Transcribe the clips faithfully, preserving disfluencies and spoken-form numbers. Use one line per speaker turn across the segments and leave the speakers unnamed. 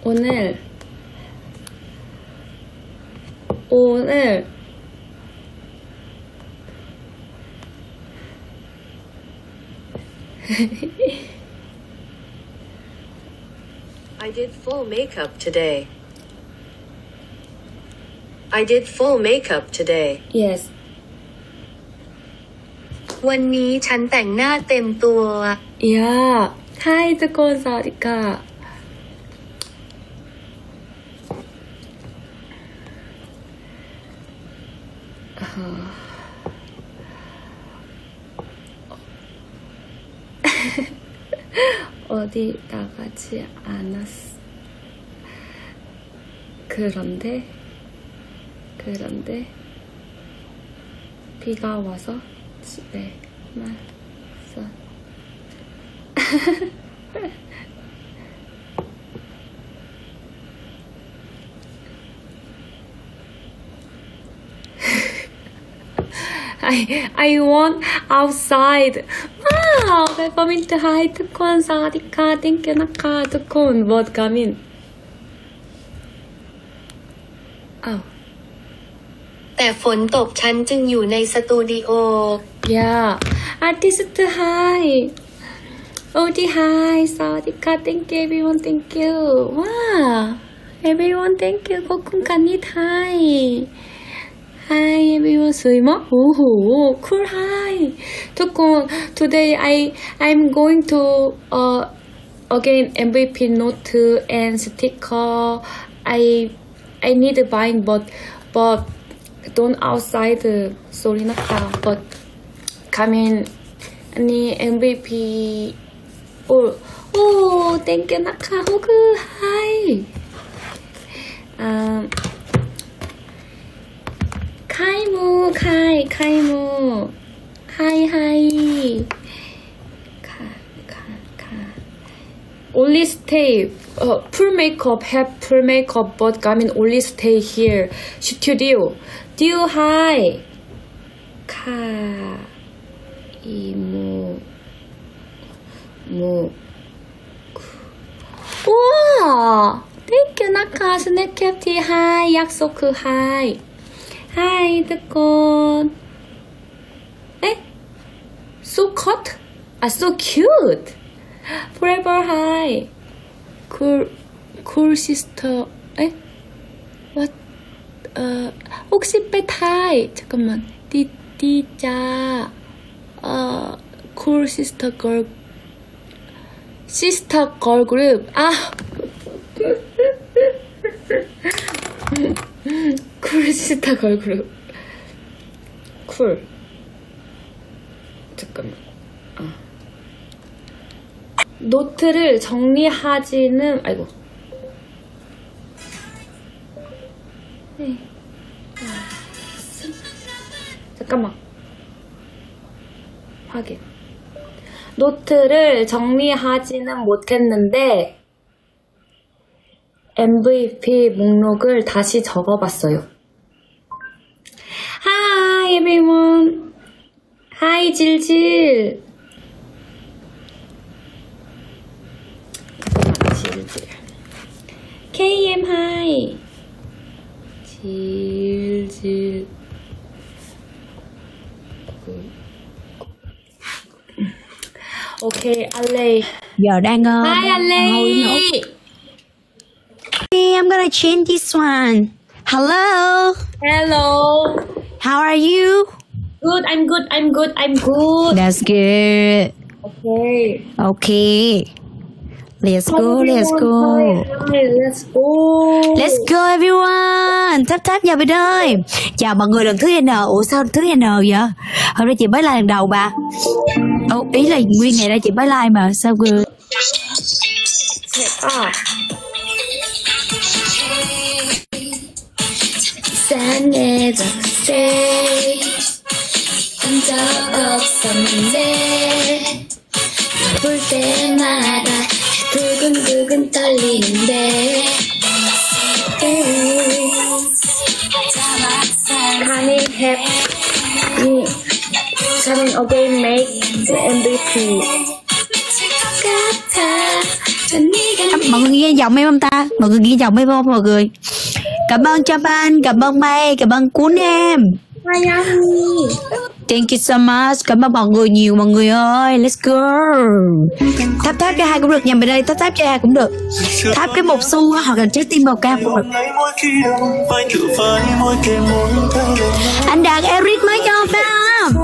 오늘 오늘
I did full makeup today. I did full makeup today.
Yes.
วันนี้ฉันแต่งหน้าเต็มตัว
Yeah. Hi, ทุกคนสวัสดีค่ะ 어디 나가지 않았어. 그런데 그런데 비가 와서 집에 왔어. I I want outside. Wow, peppermint hi ทุกคนสวัสดีค่ะ thank you นะคะทุกคน what coming อ้าว
แต่ฝนตกฉันจึงอยู่ในสตูดิโอ
yeah artist hi Odi hi สวัสดีค่ะ thank you everyone thank you wow everyone thank you ขอบคุณค่ะนิด hi Hi everyone, สวยมากโอ้โห cool hi ทุกคน today I I'm going to uh again เอ็ม วี พี note and sticker I I need buying but but don't outside sorry นะคะ but coming อันนี้ เอ็ม วี พี โอ้โอ้ thank you นะคะ 호그 hi um 카이무 카이 카이무 하이 하이 카 카 카 only stay uh, full makeup have full makeup but 가면 only stay here studio 듀 하이 카이무 무 우와 땡큐 나카 스냅캡티 하이 약속 하이 Hi ทุกคนเอ๊ะ so hot ah so cute forever hi cool cool sister 에 what 어 혹시 빼타이 잠깐만 띠띠자 어 cool sister girl sister girl group 아 쿨시스타 걸그룹 쿨 잠깐만 아. 노트를 정리하지는 아이고 네. 잠깐만 확인 노트를 정리하지는 못했는데 엠브이피 목록을 다시 적어봤어요. Hi everyone. Hi 질질. 잠깐만 질질. 케이엠 hi. 질질. Ok Ale.
Giờ đang uh,
Hi Ale.
Hey, I'm gonna change this one. Hello.
Hello.
How are you?
Good. I'm good. I'm good. I'm good.
That's good.
Okay.
Okay. Let's go. Let's go.
Hi, let's go.
Let's go everyone. Tap tap vào bên ơi. Chào mọi người lần thứ N. Ủa sao thứ N vậy? Hôm nay chị mới like lần đầu bà. Ồ, ý là nguyên ngày đây chị mới like mà sao cứ
대박. 이상해 적세 혼자 없었는데 볼 때마다 두근두근 떨리는데 Coming happy Coming again make the 엠브이피
Mọi người nghe giọng em không ta? Mọi người nghe giọng em không mọi người? Cảm ơn Japan, cảm ơn May, cảm ơn Cuốn em. Thank you so much. Cảm ơn mọi người nhiều mọi người ơi. Let's go. Tháp tháp cho hai cũng được. Nhằm bên đây tháp tháp cho hai cũng được. Tháp cái một xu hoặc là trái tim màu cam cũng được. Anh Đạt Eric mới cho phải không?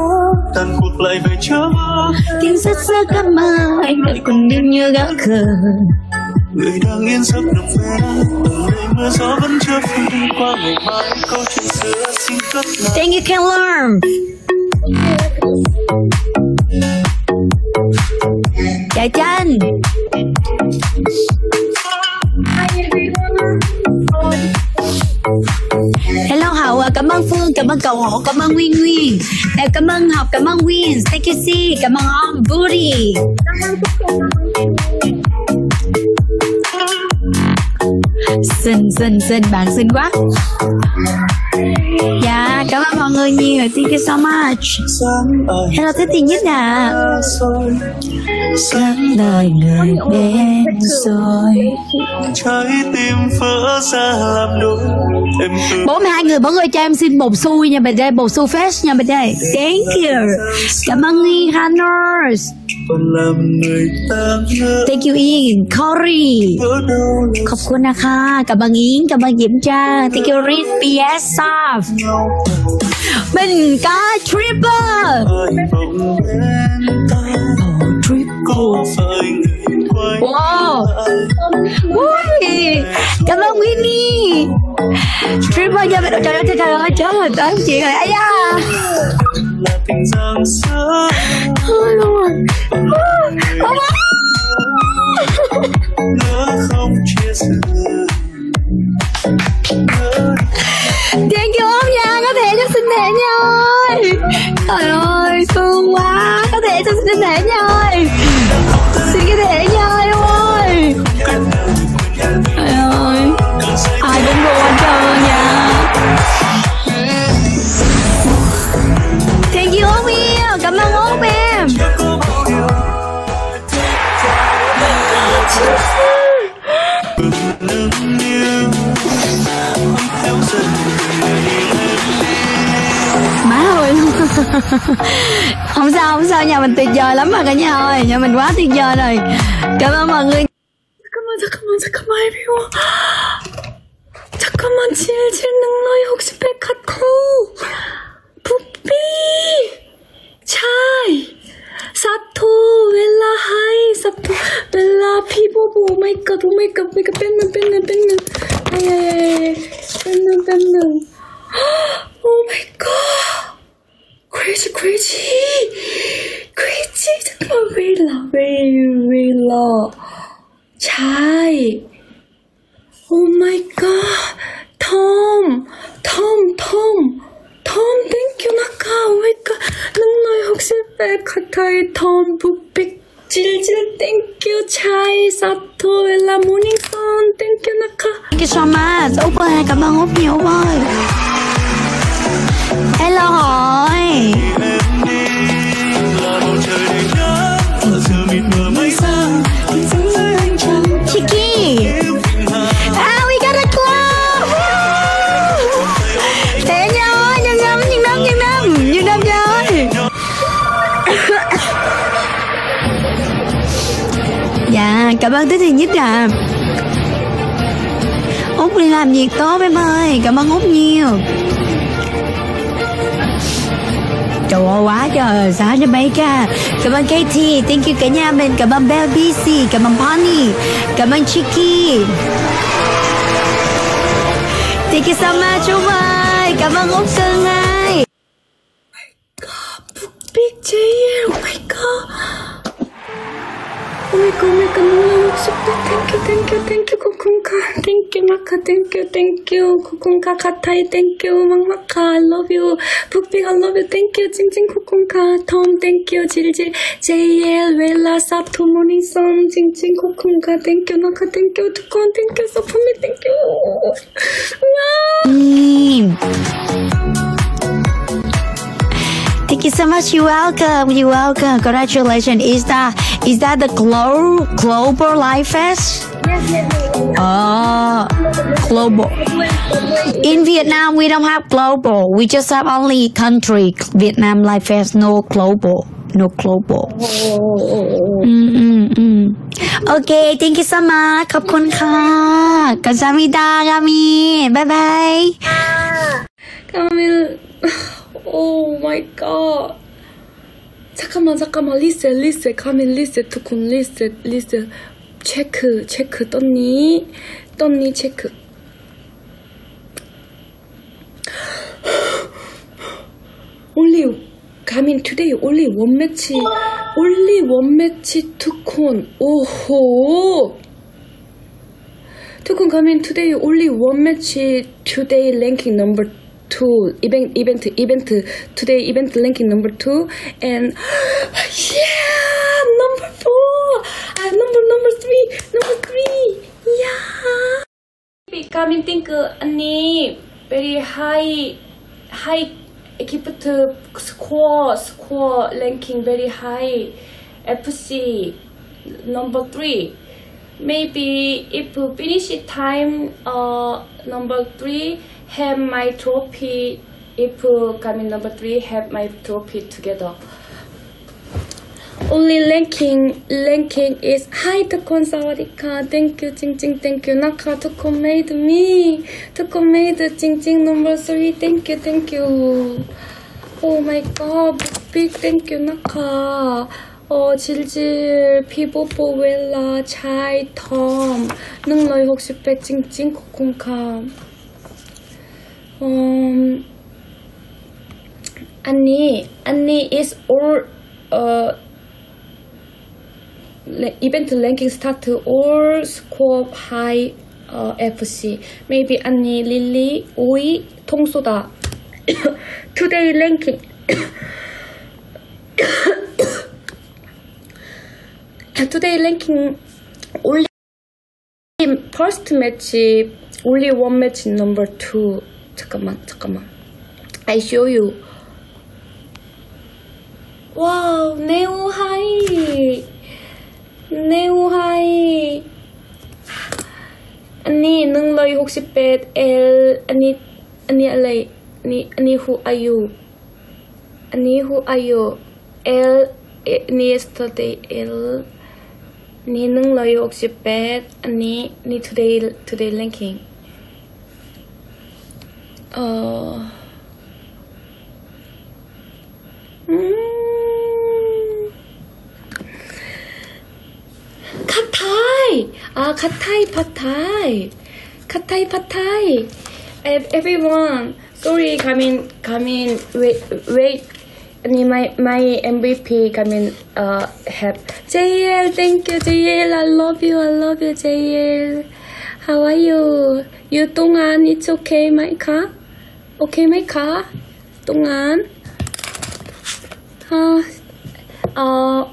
Tiếng rất rất cảm ơn anh đã cùng đêm như gã khờ. Người đang yên giấc nằm về ở đây mưa gió vẫn chưa phun qua ngày mai câu chuyện xưa xin cất lại. Thank you Keller. Dạ Tranh. Hello Hậu, cảm ơn Phương, cảm ơn Cầu Hổ, cảm ơn Nguyên Nguyên, cảm ơn Học, cảm ơn Wins, thank you C, cảm ơn Om Booty. Xinh xinh xinh, bạn xinh quá. Dạ, cảm ơn mọi người nhiều. Thank you so much. Hello Thích Tiên Nhất à. Sáng đời người đến rồi. Trái tim vỡ ra làm đôi. bốn mươi hai người mỗi người cho em xin bột xui nha bên đây, bột xui fresh nha bên đây. Thank you. Cảm ơn Nghi Hanners. Thank you Ian, Corey. Khóc cô Naka. Cảm ơn Yến, cảm ơn Diễm Trang. Thank you Reed, pê ét Soft. Mình có Triple. Wow. Ui. Cảm ơn Winnie. Triple nha. Trời ơi trời ơi trời ơi tới chuyện rồi. Ây da. Thôi luôn rồi. Thank you ốm nha. Có thể cho xin thẻ nha ơi. Trời ơi thương quá. Có thể cho xin thẻ nha ơi. Xin cái thẻ nha ơi. Trời ơi ai cũng đùa hết trơn nha. Thank you ốm yêu. Cảm ơn ốm em. Má ơi. Không sao không sao, nhà mình tuyệt vời lắm mà cả nhà ơi, nhà mình quá tuyệt vời rồi. Cảm ơn mọi người. 잠깐만 잠깐만 잠깐만 everyone. 잠깐만 질질 능로이 혹시 백화코 부삐 차이 사토 웰라 하이 사토 웰라 피보보 오마이갓 오마이갓 오마이갓 뺏는 뺏는 뺏는 아야야야 뺏는 뺏는 오마이갓 crazy crazy crazy 잠깐만 웰라 웰라ใช่ Oh my god Tom Tom Tom Tom thank you 나카 Oh my god 능노이 혹시 백화타이 Tom 북빅 질질 thank you 차이 사토 웰라 모닝선 thank you 나카 Thank you so much Úc ơi cảm ơn Úc nhiều Úc ơi. Hello hỏi Chiki. Ah, we got a club. Thế nhau, nhân năm, nhân năm, nhân năm, nhân năm rồi. Dạ, cảm ơn Tích Thiên Nhất à. Út đi làm việc tốt em ơi, cảm ơn Út nhiều. Trời ơi quá trời, giá cho mấy ca. Cảm ơn ca tê, thank you cả nhà mình. Cảm ơn Bell bê xê, cảm ơn Pony, cảm ơn Chicky. Thank you so much Úc ơi. Cảm ơn Úc cưng ơi. Oh my god, Big J, oh my god. Oh my god, oh my god, 너무 super. Thank you, thank you, thank you, 코쿤카. Thank you, 마카, thank you, thank you. 코쿤카, 카타이, thank you, 막마카, I love you. 북빅, I love you, thank you. 찡찡, 코쿤카, 톰, thank you. 질질, 제이엘, 웰라, 사토, 모닝선, 찡찡, 코쿤카, thank you, 마카, thank you. 두콘, thank you, 서프미, thank you. 와! 음. Thank you so much. You're welcome. You're welcome. Congratulations. Is that is that the Glo Global Life Fest?
Oh, global. In Vietnam, we don't have global. We just have only country. Vietnam Life has no global. No global. Mm, mm, mm. Okay, thank you so much. ขอบคุณค่ะ 감사합니다, 가미. Bye bye.
가민. Oh my god. 잠깐만 잠깐만 리셋 리셋 가민 리셋 두콘 리셋 리셋 체크 체크 떴니 떴니 체크 only 가민 today only one match only one match 두콘 오호 두콘 가민 today only one match today ranking number two event event event today event ranking number two and yeah number four uh, number number three number three yeah becoming think 언니 very high high gift score score ranking very high F C number three maybe if finish time uh number three have my trophy if coming number three have my trophy together only ranking ranking is hi 두콘 사와디카 thank you 찡찡 thank you 나카 두콘 made me 두콘 made 찡찡 number three thank you thank you oh my god big thank you 나카 어 질질 피보보 웰라 차이 텀 능러이 혹시 백 찡찡 코콩캄 Um, Annie, Annie is all uh, event ranking start all score high uh, F C. Maybe Annie, Lily, Oi, 통소다. Today ranking. Today ranking only first match, only one match number two. 잠깐만 잠깐만 I show you 와우 네오 하이 네오 하이 언니 능러이 혹시 뱃 L 언니 언니 알레 언니 언니 who are you 언니 who are you L 언니 yesterday L 언니 능러이 혹시 뱃 언니 언니 today today ranking 어, 음, 카타이, 아 카타이 파타이, 카타이 파타이. Everyone, sorry, 가민, 가민, wait, wait. 아니, my my M V P 가민, uh, have J L, thank you, J L, I love you, I love you, J L. How are you? You 동안, it's okay, my car? 오케이 메이카 동안 어, 어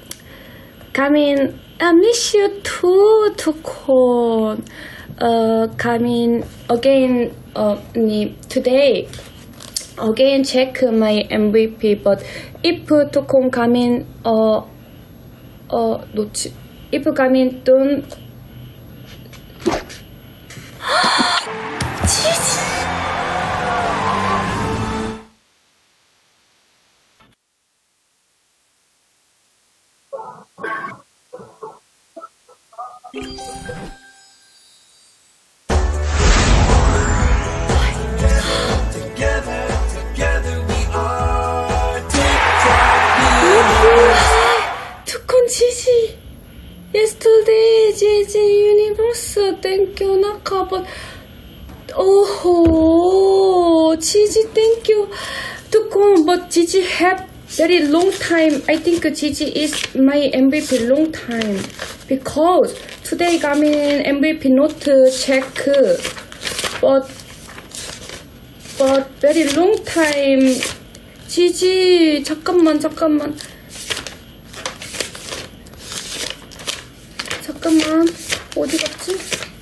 가민 I miss you too 두콘 어 가민 again 어 니 today again check my M V P but if 두콘 가민 어 어 놓치 if 가민 don't 지지 두콘 지지 yesterday 지지 universe thank you 나카 but oh 지지 thank you 두콘 but 지지 have very long time I think Gigi is my M V P long time because today 가민 M V P not check but but very long time Gigi 잠깐만 잠깐만 잠깐만 어디 갔지?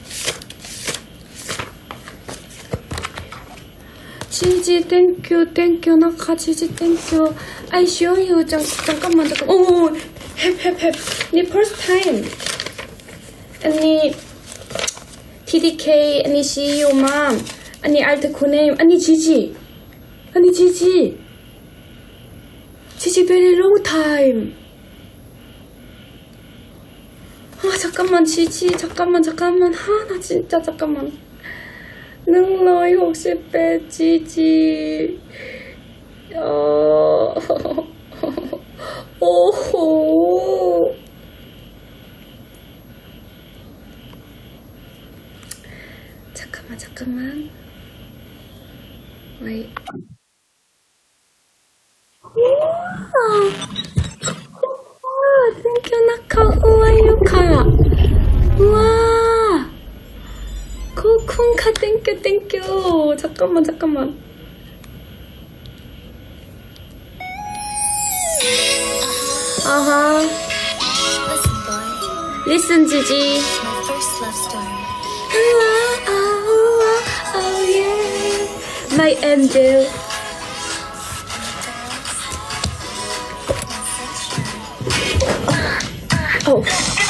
지지 땡큐 땡큐 나카 지지 땡큐 I show you 잠, 잠깐만 잠깐만 오 헵 헵 헵 니 first time 언니 티디케이 언니 씨이오 맘 언니 알트 코네임 언니 지지 언니 지지 지지 very long time 아 잠깐만 지지 잠깐만 잠깐만 아 나 진짜 잠깐만 능러이 혹시 빼 지지 어 오호 잠깐만 잠깐만 wait 우와 땡큐 나카 후아유카 우와 코쿤카 땡큐 땡큐 잠깐만 잠깐만 아하 listen 지지
My first love story.
우와 아 우와 oh yeah my angel 어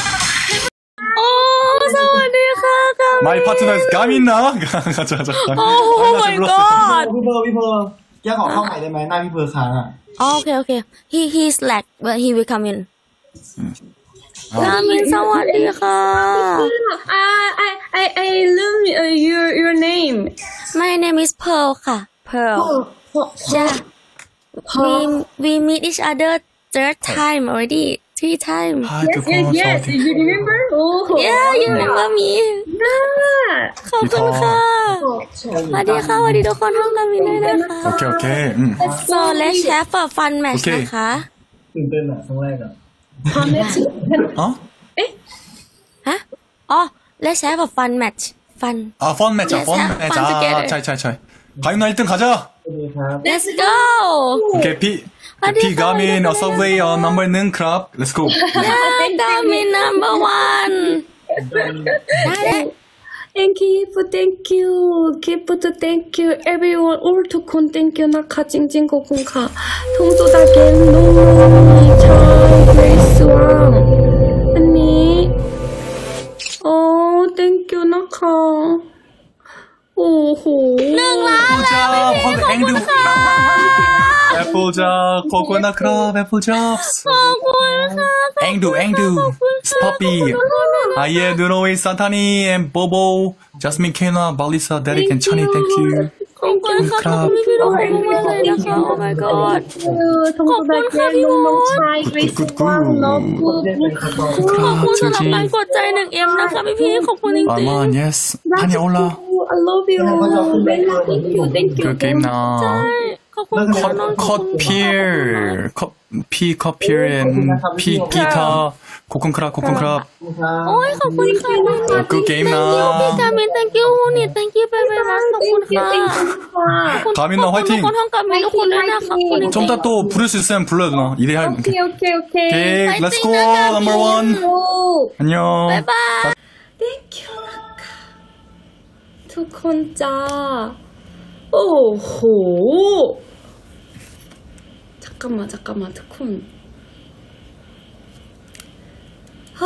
오, 사와디카.
My partner is Gamina 가자 가자.
Oh my god.
พี่เพอร์พี่เพอร์แยกออกเข้าใหม่ได้ไหมหน้าพี่เพอร์ค้างอ่ะ
Oh, okay, okay. He he's lag, but he will come in. Gamin, sawadika.
I I I I love uh, your your name
My name is Pearl, ka. Pearl. Yeah. We we meet each other third time already. Three times.
아,
yes yes yes you remember oh
Yeah, you remember me.
yeah
ขอบคุณค่ะสวัสดีค่ะสวัสดีทุกคนห้องกามินด้วยนะคะ
오케이 오케이. 음.
So let's have a fun match
โอเค
นะคะ
ตื่นเต้นอ่ะครั้งแรกอ่ะ
어?
ฮะอ๋อ let's have a fun match fun
아, 펀 매치,
Let's
펀
have
매치.
fun
아,
together.
차이 차이 차이. 가윤아 일 등 가자.
สวัสดีครับ
let's go
오케이 피
어디
피 가민
가면
어 서브웨이 어 넘버 는 크랍. Let's go.
yeah Gamin number one ได้เลย
Thank you, thank you, keep to thank you, everyone, all to con thank you, 나카 징징 고군카, 통소다겐 노미 차 그레이스 왕, 언니, 어, thank you, 나카, 오호,
หนึ่งล้านแล้ว
애플자, 펀 앵두. 애플자, 코코넛 크랍, 애플잡스.
ขอบคุณค่ะ
앵두, 앵두. 스파피. 아예, 누노이, 산타니, 앤 보보, 자스민, 케나, 발리사, 데릭, 앤 차니, 땡큐.
ขอบคุณค่ะขอบคุณพี่ๆทุกคนมากเลยนะคะ Oh my god
통소다겐 노미 차 그레이스 왕, 러브,
ขอบคุณสำหรับการกดใจหนึ่งเอ็มนะคะพี่ๆขอบคุณจริง
아만, 예스. 한이 올라.
I love you, thank you, thank you,
그 게임 나.
ๆขอบคุณค่ะน้อง
컷 피엘, 컷, 피 컷피엘, 피 기타, 코콘크랍, 코콘크랍.
โอ้ยขอบคุณค่ะ
그 게임
thank you
나.
พี่กามิน thank you นี่ thank you ไปไปมาขอบคุณค่ะ ขอบคุณ
가민아
ขอบคุณทุก
화이팅.
คนห้องกามินทุกคนด้วยนะคะขอบคุณจริง
좀 이따 또 부를 수 있으면 불러요 누나. 이대할.
오케이, 오케이, 오케이.
오케이,
화이팅,
렛츠고
나가미.
넘버 원.
오,
안녕.
ๆบ๊ายบาย
땡큐, 나카. 두콘짜. 오호. 잠깐만, 잠깐만, 두콘. 하.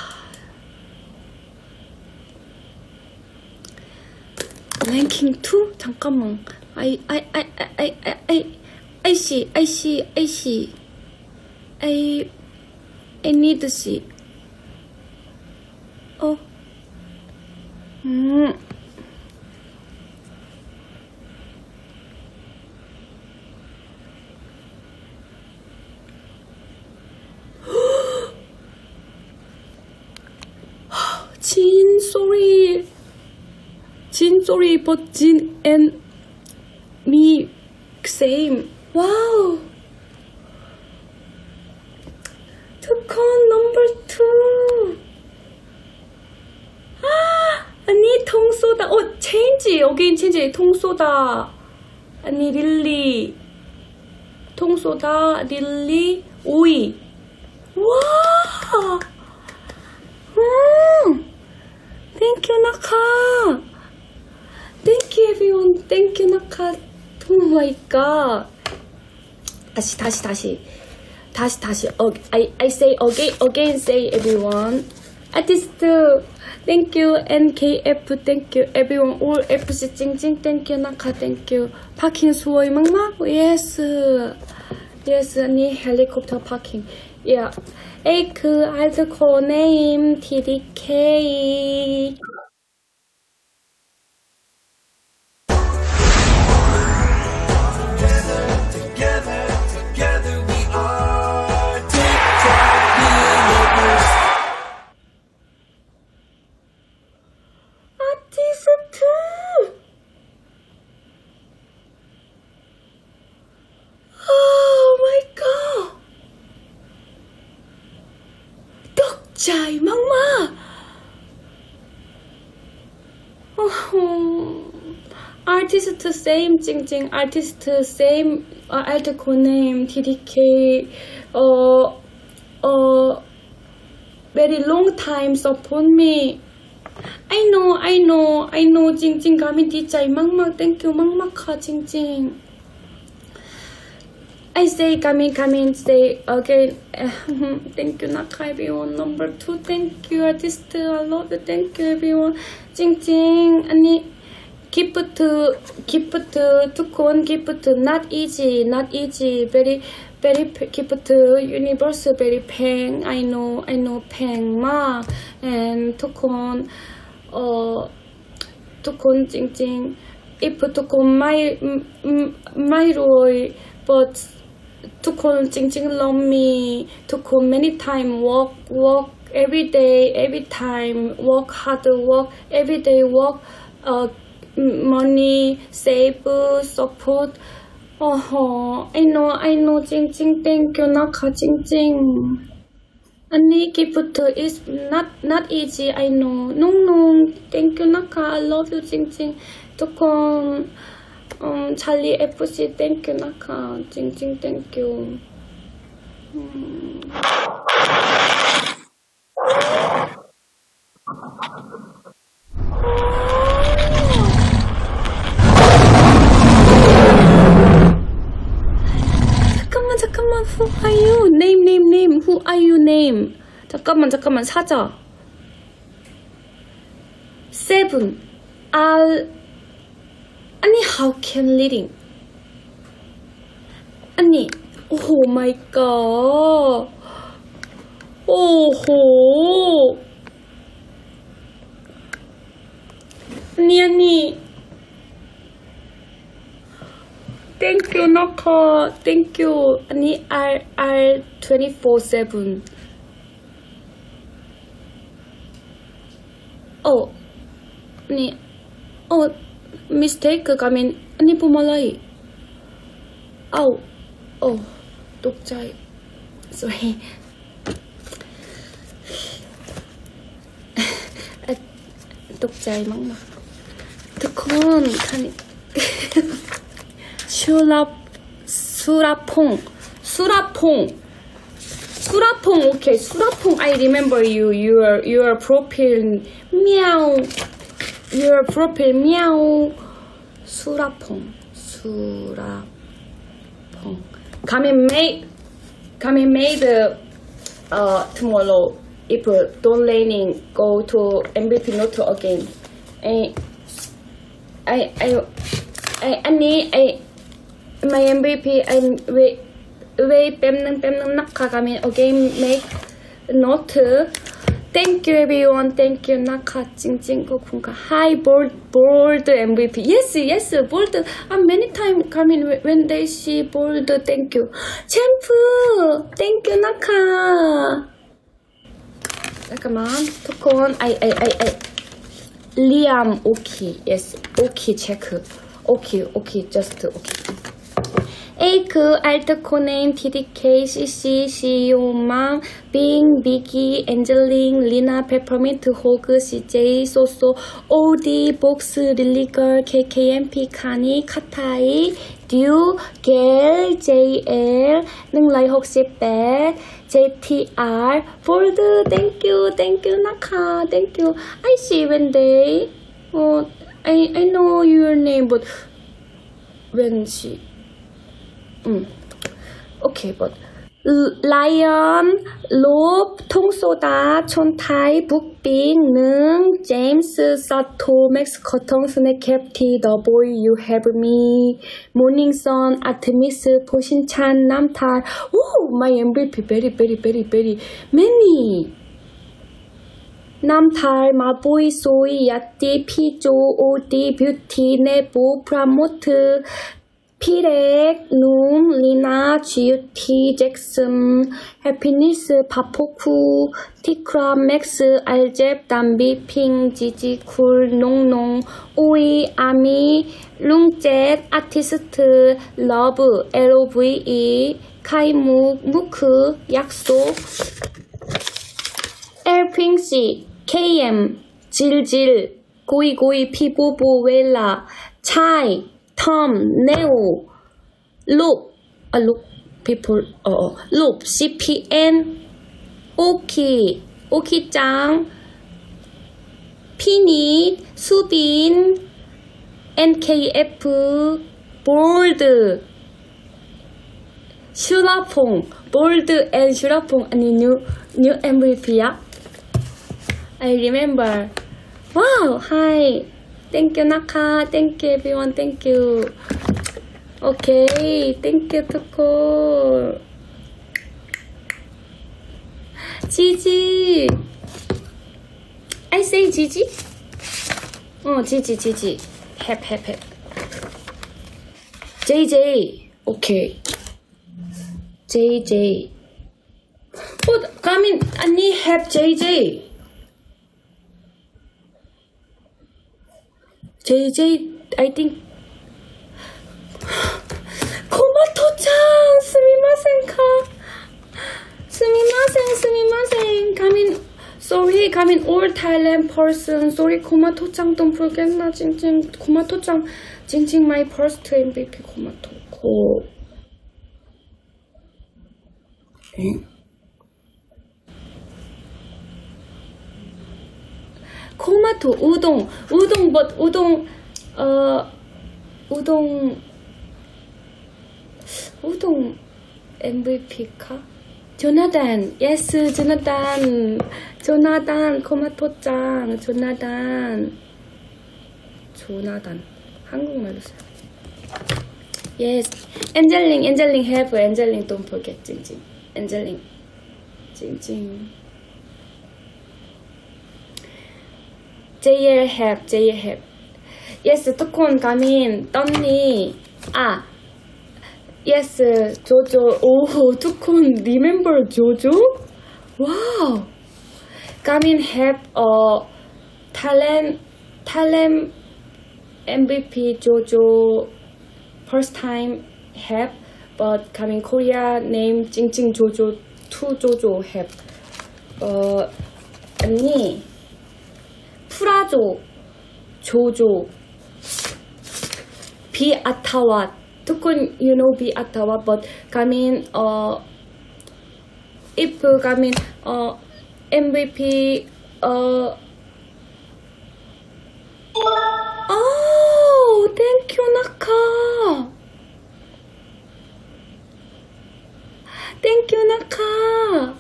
랭킹 투? 잠깐만. 아이, 아이, 아이, 아이, 아이, 아이, 아이씨, 아이씨, 아이씨. 아이, I need see. 어. 음. 진 소리. 진 소리, but 진 and me same. 와우. 두콘 넘버 투. 아, 아니 통소다. 어, 체인지. 어게인 체인지. 통소다. 아니 릴리. 통소다. 릴리. 오이. 와. 음. 땡큐 나카. 땡큐 everyone. 땡큐 나카. 오 마이 갓. 다시 다시 다시. 다시 다시. 어, I I say again again say everyone. 아티스트
thank you. N K F, thank you. Everyone, all F C 찡찡, thank you. 나카, thank you. 파킹 수호이 막막, yes. Yes, 언니 헬리콥터 파킹. Yeah. 에이크, 알드코 네임, T D K. Trời mama. Oh, artist same 찡찡 artist same uh, article name T D K uh, uh, very long time support me. I know I know I know 찡찡 가민 디자이 막막 thank you 막막하 찡찡. I say, come in, come in, say again. Thank you, Naka, everyone. Number two, thank you, artist. I love you, thank you, everyone. 찡찡, 아니, gift, gift, 두콘 gift, not easy, not easy. Very, very gift, universe, very pain. I know, I know, pain, ma. And 두콘, uh, 두콘, 찡찡. If 두콘, my, my roy, but 두콘 찡찡 love me. 두콘 many time work work every day every time work hard work every day work uh money save support. Oh, I know I know 찡찡 thank you 나카 찡찡. 언니 gift is not not easy. I know. 농농 thank you 나카 I love you 찡찡. 두콘 Um, Charlie F C, thank you, Naka. 찡찡, thank you. 음. 잠깐만, 잠깐만. Who are you? Name, name, name. Who are you? Name. 잠깐만, 잠깐만. 사자. Seven. I'll. 아니, how can leading? 아니, oh my god. 오호. 아니, 아니. Thank you, Naka. Thank you. 아니, R, R twenty-four seven. 어. 아니, 어. mistake 가면 아니 부말라이 아우 어 독자이 sorry 독자이 막막 두콘 칸이 수라 수라퐁 수라퐁 수라퐁 okay 수라퐁 I remember you your your profile meow your profile meow 수라퐁 수라퐁 coming made coming made uh tomorrow if don't raining go to M V P note again I I I I 아니 I my M V P I 왜 왜 뺨는 뺨는 낙하 가면 again make note. Thank you everyone. Thank you. Naka 찡찡 고군가. Hi bold bold M V P. Yes yes bold. Uh, many time coming when they see bold. Thank you. 챔프. Thank you Naka. 잠깐만. 두콘. I I I I. Liam. Okay. Yes. Okay. Check. Okay. Okay. Just okay. 에이크, 알트코네임, 티디케이, 씨씨, 시오맘, 빙, 비기, 엔젤링, 리나, 페퍼민트, 호그, 씨제이, 소소, 오디, 복스, 릴리걸, 케이케이엠피, 카니, 카타이, 듀, 겔, 제이엘, 능라이 혹시백, 제이티알, 폴드, 땡큐, 땡큐, 나카, 땡큐. I see when they, uh, I, I know your name, but when she, Mm. Okay, but 라이언, 롭, 통소다, 촌타이, 북빈, 능, 제임스, 사토, 맥스, 커텅, 스낵, 캡티, 더보이, you have me, 모닝선, 아트미스, 포신찬, 남탈. 오, my 엠브이피, very, very, very, very many. 남탈, 마보이, 소이, 야띠, 피조, 오디, 뷰티, 내부, 프라모트, 피렉, 룸, 리나, 지유티, 잭슨, 해피니스, 바포쿠, 티크람, 맥스, 알잽, 담비, 핑, 지지, 쿨, 농농, 오이, 아미, 룽젯, 아티스트, 러브, 엘오브이, 카이무, 무크, 약속, 엘핑씨, 케이엠, 질질, 고이고이, 피부부, 웰라, 차이, 톰, 네오, 룩, 아, 룩, people, 어, 어, 룩, 씨피엔, 오키, 오키짱, 피니, 수빈, 엔케이에프, 볼드, 슈라퐁, 볼드 앤 슈라퐁, 아니, 뉴, 뉴 엠브이피야? I remember. Wow, hi. Thank you, Naka. Thank you, everyone. Thank you. Okay, thank you, Tuko. Gigi. I say Gigi? Oh, Gigi, Gigi. Hep, hep, hep. J J. Okay. J J. Oh, come in. I need help, J J. J J, I think. 코마토짱, 스미마센 카. 스미마센, 스미마센. Come in. Sorry, come in all Thailand person. Sorry, 코마토짱 don't forget 나 징징. 코마토짱, 징징 my first 엠브이피 코마토. 코. 응? 코마토, 우동, 우동, but 우동, 어, 우동, 우동 엠브이피카? 조나단, yes, 조나단, 조나단, 코마토짱, 조나단, 조나단, 한국말로 써요. Yes, 엔젤링, 엔젤링 have, 엔젤링 don't forget, 징징, 엔젤링, 징징. 제이엘 have, 제이엘 have. Yes, 투콘 가민, 떴니. 아, yes, 조조. 오, 투콘 remember 조조? 와우. 가민 have, 어, Thailand, Thailand 엠브이피 조조 first time have, but 가민 Korea name 찡찡 조조, two 조조 have. 어, 언니. 프라조, 조조, 비아타와. 투콘, you know 비아타와, but 가민, 어, if 가민, 어, 엠브이피, 어, oh, thank you, 나카. Thank you, 나카.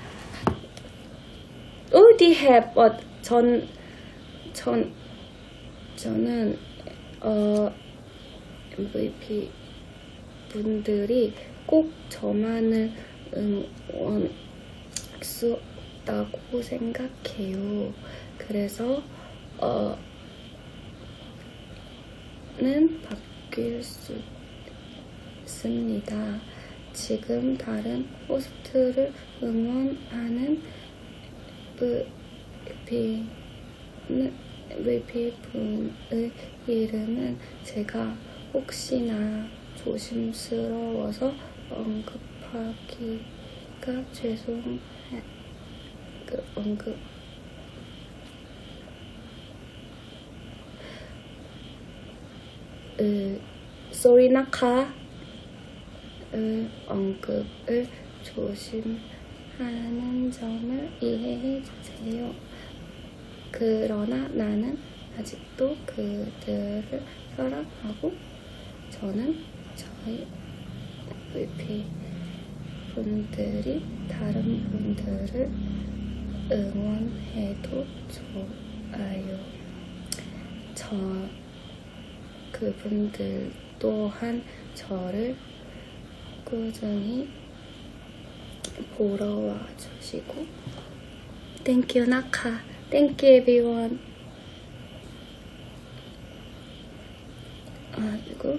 어디 have, but 전, 전, 저는, 어, 엠브이피 분들이 꼭 저만을 응원할 수 없다고 생각해요. 그래서, 어, 는 바뀔 수 있습니다. 지금 다른 호스트를 응원하는 엠브이피 엠브이피 분의 이름은 제가 혹시나 조심스러워서 언급하기가 죄송해. 그 언급 으, sorry 나카 으, 언급을 조심하는 점을 이해해 주세요. 그러나 나는 아직도 그들을 사랑하고 저는 저희 엠브이피 분들이 다른 분들을 응원해도 좋아요. 저 그분들 또한 저를 꾸준히 보러 와주시고 Thank you, 나카. Thank you, everyone. 아, 그리고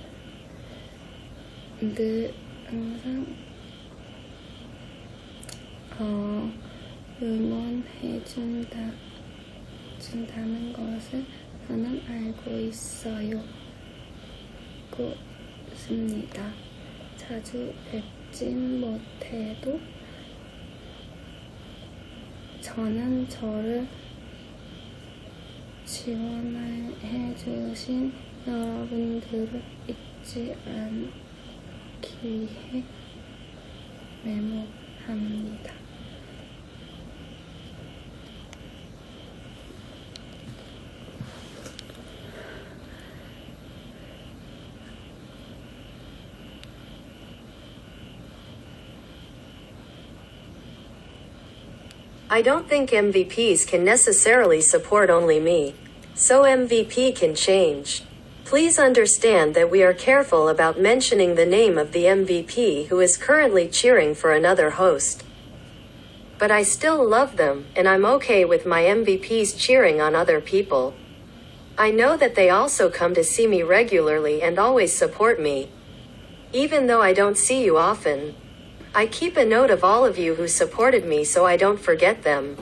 늘 항상 어, 응원해준다 준다는 것을 저는 알고 있어요. 고맙습니다. 자주 뵙진 못해도 저는 저를 지원해주신 여러분들을 잊지 않기에 메모합니다.
I don't think M V Ps can necessarily support only me. So M V P can change. Please understand that we are careful about mentioning the name of the M V P who is currently cheering for another host. But I still love them, and I'm okay with my M V Ps cheering on other people. I know that they also come to see me regularly and always support me. Even though I don't see you often, I keep a note of all of you who supported me so I don't forget them.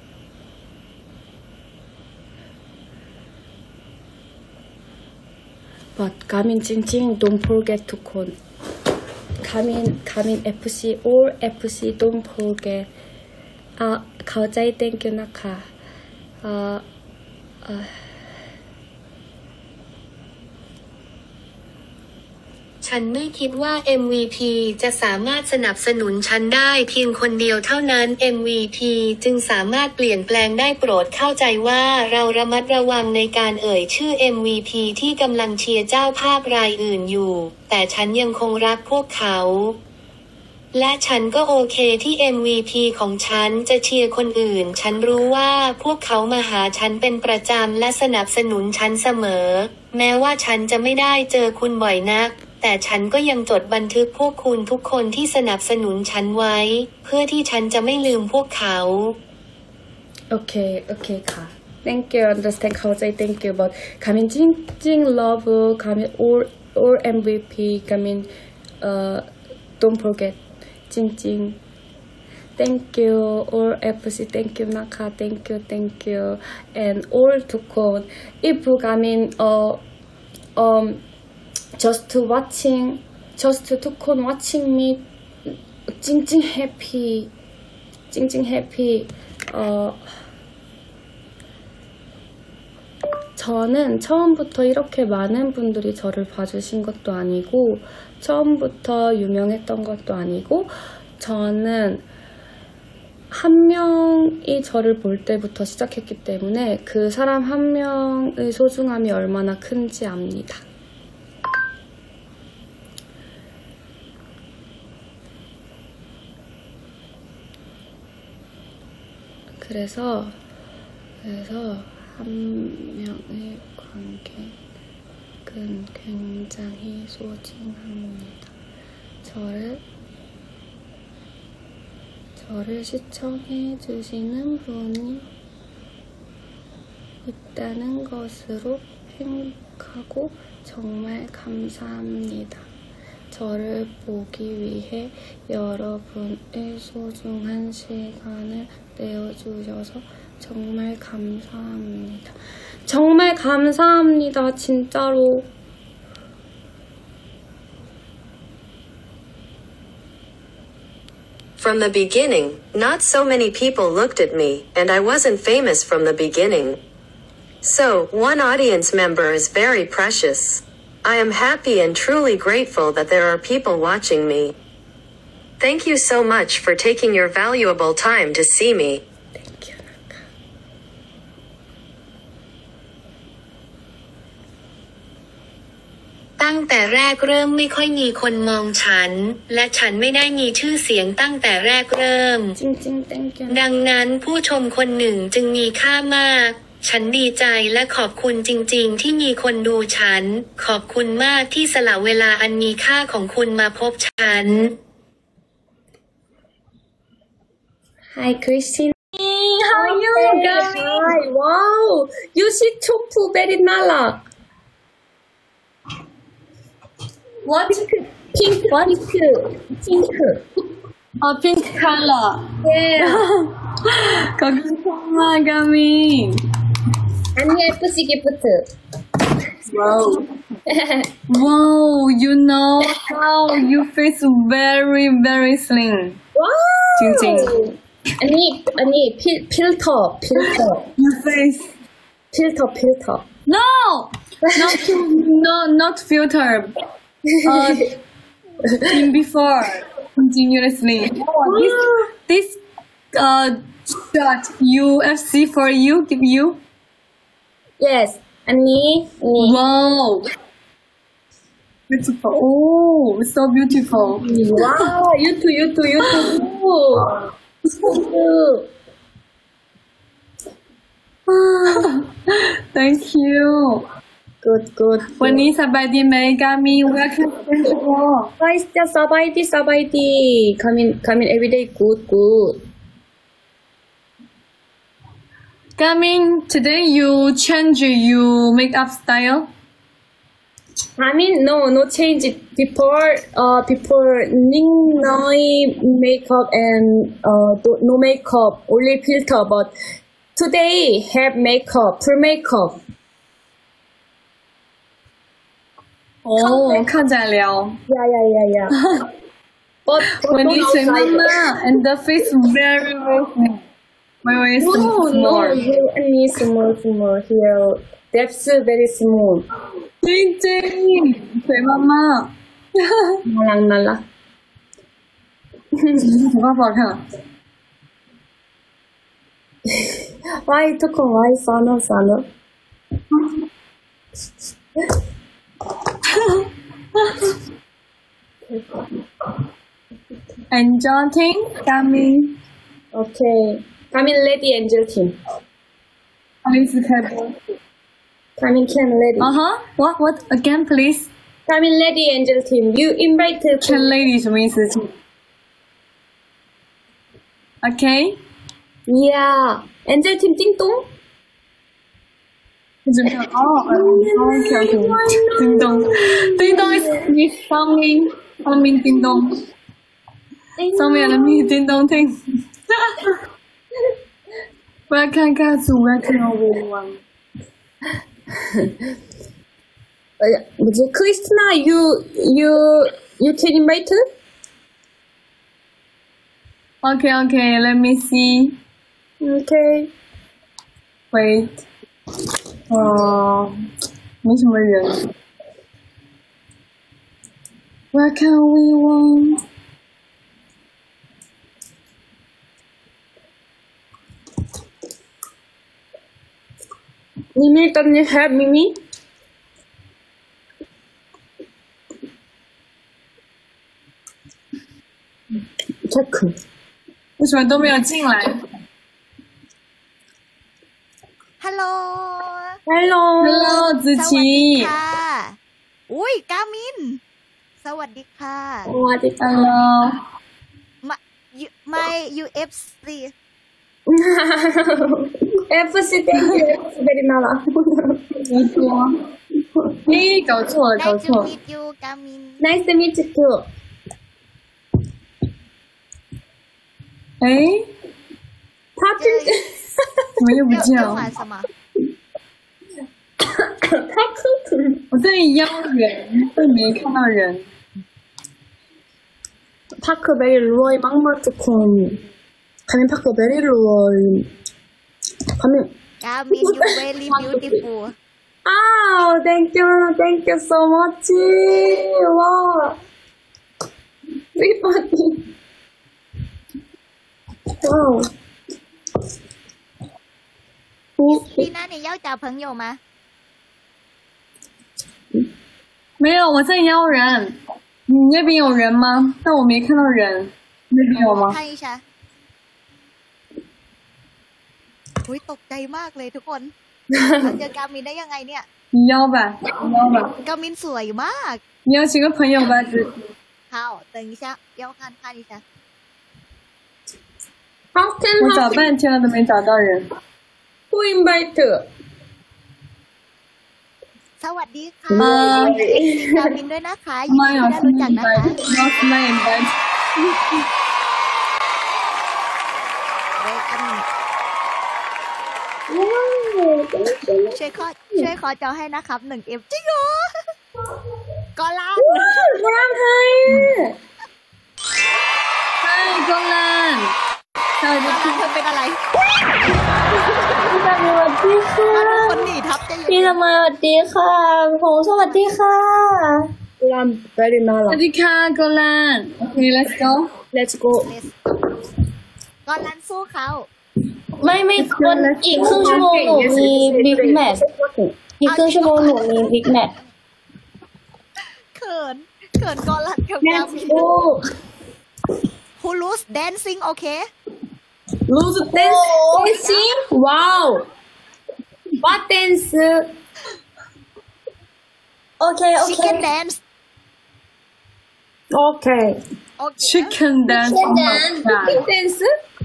But Gamin Jing Jing, don't forget to call. Gamin, Gamin F C, all F C, don't forget. Ah, 가오자이, thank you, 나카. 아, 아.
ฉันไม่คิดว่า เอ็ม วี พี จะสามารถสนับสนุนฉันได้เพียงคนเดียวเท่านั้น เอ็ม วี พี จึงสามารถเปลี่ยนแปลงได้โปรดเข้าใจว่าเราระมัดระวังในการเอ่ยชื่อ เอ็ม วี พี ที่กำลังเชียร์เจ้าภาพรายอื่นอยู่แต่ฉันยังคงรักพวกเขาและฉันก็โอเคที่ เอ็ม วี พี ของฉันจะเชียร์คนอื่นฉันรู้ว่าพวกเขามาหาฉันเป็นประจำและสนับสนุนฉันเสมอแม้ว่าฉันจะไม่ได้เจอคุณบ่อยนักแต่ฉันก็ยังจดบันทึกพวกคุณทุกคนที่สนับสนุนฉันไว้เพื่อที่ฉันจะไม่ลืมพวกเขา
Okay, okay, 가. Thank you, understand, 가오자이, thank you. But Gamin Jing Jing love, Gamin all all M V P, Gamin uh don't forget, Jing Jing. Thank you, all F C, thank you, 나카, thank you, thank you, and allทุกคน. If Gamin uh um just watching, justทุกคน watching me, 찡찡 happy, 찡찡 happy. 어, 저는 처음부터 이렇게 많은 분들이 저를 봐주신 것도 아니고, 처음부터 유명했던 것도 아니고, 저는 한 명이 저를 볼 때부터 시작했기 때문에 그 사람 한 명의 소중함이 얼마나 큰지 압니다. 그래서 그래서 한 명의 관객은 굉장히 소중합니다. 저를 저를 시청해 주시는 분이 있다는 것으로 행복하고 정말 감사합니다. 저를 보기 위해 여러분의 소중한 시간을 내어주셔서 정말 감사합니다. 정말 감사합니다. 진짜로.
From the beginning, not so many people looked at me, and I wasn't famous from the beginning. So, one audience member is very precious. I am happy and truly grateful that there are people watching me. Thank you so much for taking your valuable time to see me.
Thank you, 나카.
ตั้งแต่แรกเริ่มไม่ค่อยมีคนมองฉัน และฉันไม่ได้มีชื่อเสียงตั้งแต่แรกเริ่ม
จริงจริง thank you
ดังนั้นผู้ชมคนหนึ่งจึงมีค่ามาก ฉันดีใจและขอบคุณจริงๆที่มีคนดูฉัน ขอบคุณมากที่สละเวลาอันมีค่าของคุณมาพบฉัน
Hi Christine how are you guys Hi wow you see tofu very nala What pink what pink
어, pink color.
yeah
거기 성화감이.
아니 예쁘지 기프트
Wow. Wow, you know how you face very, very slim.
wow
찡찡.
아니 아니 필 필터 필터
Your face.
필터 필터
No! Not, no, not filter. Uh, in before. Continuously. Oh, this, this uh, shot U F C for you, give you.
yes 아니
Wow. Beautiful. Oh, so beautiful.
wow you too you too you too
Thank you.
good good
วันนี้สบายดีไหมกามี Welcome to the world.
Guys, just sabaidi, sabaidi. Coming, coming every day. Good, good.
Coming today, you change your makeup style.
I mean, no, no change. Before, uh, before Ning Noi makeup and uh, do- no makeup, only filter. But today have makeup, full makeup.
โอ้เข้าใจแล้ว
Yeah, yeah, yeah, yeah. but, but
วันนี้
don't
สวย
outside.
มากๆ and the face very very very
No,
small.
no, you and me small, small here. Depth very small.
จริงจริงๆสวยมาก
Nalang nala.
ๆถือว่าบอกค่ะ
Why took a why sano sano?
Angel Ting, Gami,
Okay. Coming lady angel team.
Alice Cable.
Coming can lady.
Uh huh. What what again, please?
Coming lady angel team. You invited to
Can lady 什么意思？Okay.
Yeah. Angel team ding dong.
真的哦，OK OK。叮咚，叮咚 is Miss 上面上面叮咚，上面的 Miss 叮咚听。我要看看是我要看到我玩。
Uh, 뭐지? Christina, you you you can invite?
Okay okay, let me see.
Okay.
Wait. 哦，没什么人。Where can we want?
Mimi, can you help Mimi? Check.
为什么都没有进来
Hello
Hello.
？Hello，子
สวัส
琪
ดีค่ะ อุ้ยกามิน สวัสดีค่ะ
What?
Hello。
มา you, my ยู เอฟ ซี
F C, thank you. F C very nala.
没错。诶，搞错了，
ได้
搞
จู
错。
มิดยูกามิน
Nice to meet you too.
诶，
Talking.
怎么又不见
又
了？
玩什么
Talking.
我在邀人，但没看到人。
파크 베리 루어이 막말 조금 가면 파크 베리 루어이 가면
กามิน you very beautiful
ah thank you thank you so much wow very funny wow
พี่那你要找朋友吗
没有，我在邀人。你那边有人吗？但我没看到人。那边有吗？
看一下อุ้ยตกใจมากเลยทุกคนเจอกามินได้ยังไงเนี่ย
你邀吧，你邀吧。
กามินสวยมาก
你邀几个朋友吧，只。
好等一下要看看一下
我找半天了都没找到人。
不 invite
สวัสดีค่ะกามินด้วยนะคะยินดีได้รู้จักนะคะ
Not my invite.
เวกันช่วยขอช่วยขอจอให้นะครับหนึ่งเอ็มจริงเหรอกอลัน
กอลันไทย
嗨，กอลันสวัสดี
กอลันเธอเป็นอะไร
พี่ตามีสวัสดีค่ะ
มาทุกคนหนีทับจะอยู่
พี่ทำไมสวัสดีค่ะผมสวัสดีค่ะกอลัน very น่า
ส
รั
วั
ก
สดีค่ะกอลัน Okay let's go
let's go
กอลันสู้เขา
ไม่ไม่วันอีกครึ่งชั่วโมงหนูมีบิ๊กแมทอีกครึ่งชั่วโมงหนูมีบิ๊กแมท
เขินเขินกอลันกับกามิน Who lose dancing okay
lose dance dancing wow what dance okay
She
okay
can dance
okay
okay
Chicken dance
chicken
Oh my
dance
god
chicken dance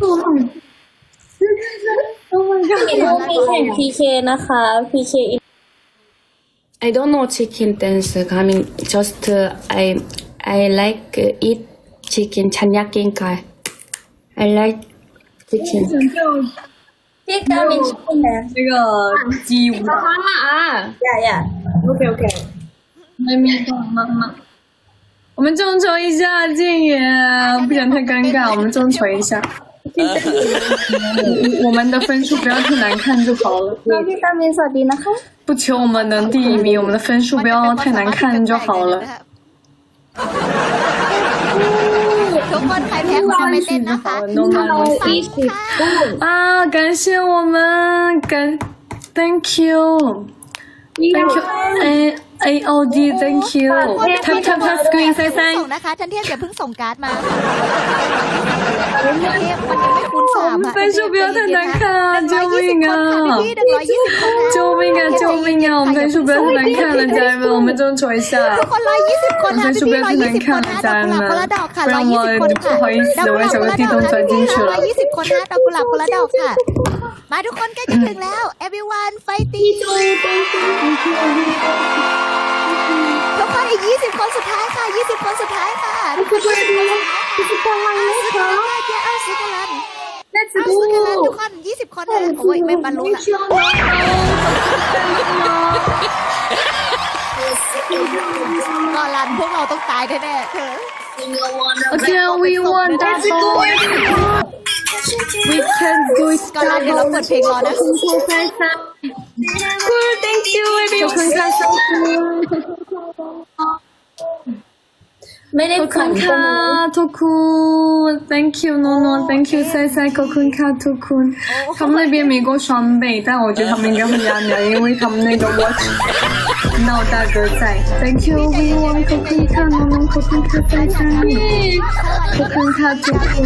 oh my god มีแข่ง พี เค นะคะ พี เค I don't know chicken dance I mean just uh, I I like uh, eat chickenฉันอยากกินไก่ I like chicken พี่กามิน chicken dance
这个鸡舞蹈
妈妈啊呀呀 OK OK
妈咪妈妈我们众筹一下静言不想太尴尬我们众筹一下我们的分数不要太难看就好了
พี่กามินสวัสดีนะคะ
不求我们能第一名我们的分数不要太难看就好了
ทุกคนใครแพ้คนนั้นไม่เต้นนะคะ
啊感谢我们感 Thank you Thank you A A O D Thank you Tap tap tap screen ใส่ใส่
ส่งนะคะทันเทพอย่าเพิ่งส่งการ์ดมาทันเทพมันยังไม่คูณสามอ่ะ
分数不要太难看啊救命啊
พี่หนึ่งร้อยยี่สิบคน
救命啊救命啊我们分数不要太难看了家人们我们众筹一下
ทุกคนร้อยยี่สิบคนค่ะพี่ร้อยยี่สิบคนนะดอกกุหลาบคนละดอกค่ะร้อยยี่สิบคนค่ะดอกกุหลาบคนละดอกค่ะร้อยยี่สิบคนนะดอกกุหลาบคนละดอกค่ะมาทุกคนใกล้จะถึงแล้ว everyone fighting ทุกคนอีกยี่สิบคนสุดท้ายค่ะยี่สิบคนสุดท้ายค่ะทุกคนยี่สิบคนสุดท้ายเอาซื้อกันแล้วเอาซื้อกันแล้วทุกคนยี่สิบคนนะโอ้ยไม่บรรลุละก่อนลันพวกเราต้องตายแน่ๆเธอ
Okay we won that's good we can do it
ก่อนลันเดี๋ยวเราเปิดเพลงรอนะ
cool thank you
ขอบคุณค่ะ
ไม่ได้
ขอบคุณค่ะทุกคน thank you no no thank you 塞塞ขอบคุณค่ะทุกคน他们那边没过双倍但我觉得他们应该会压你因为他们那个 watch 闹大哥在 thank you we won ขอบคุณค่ะ no no ขอบคุณค่ะ塞塞ขอบคุณค่ะทุกคน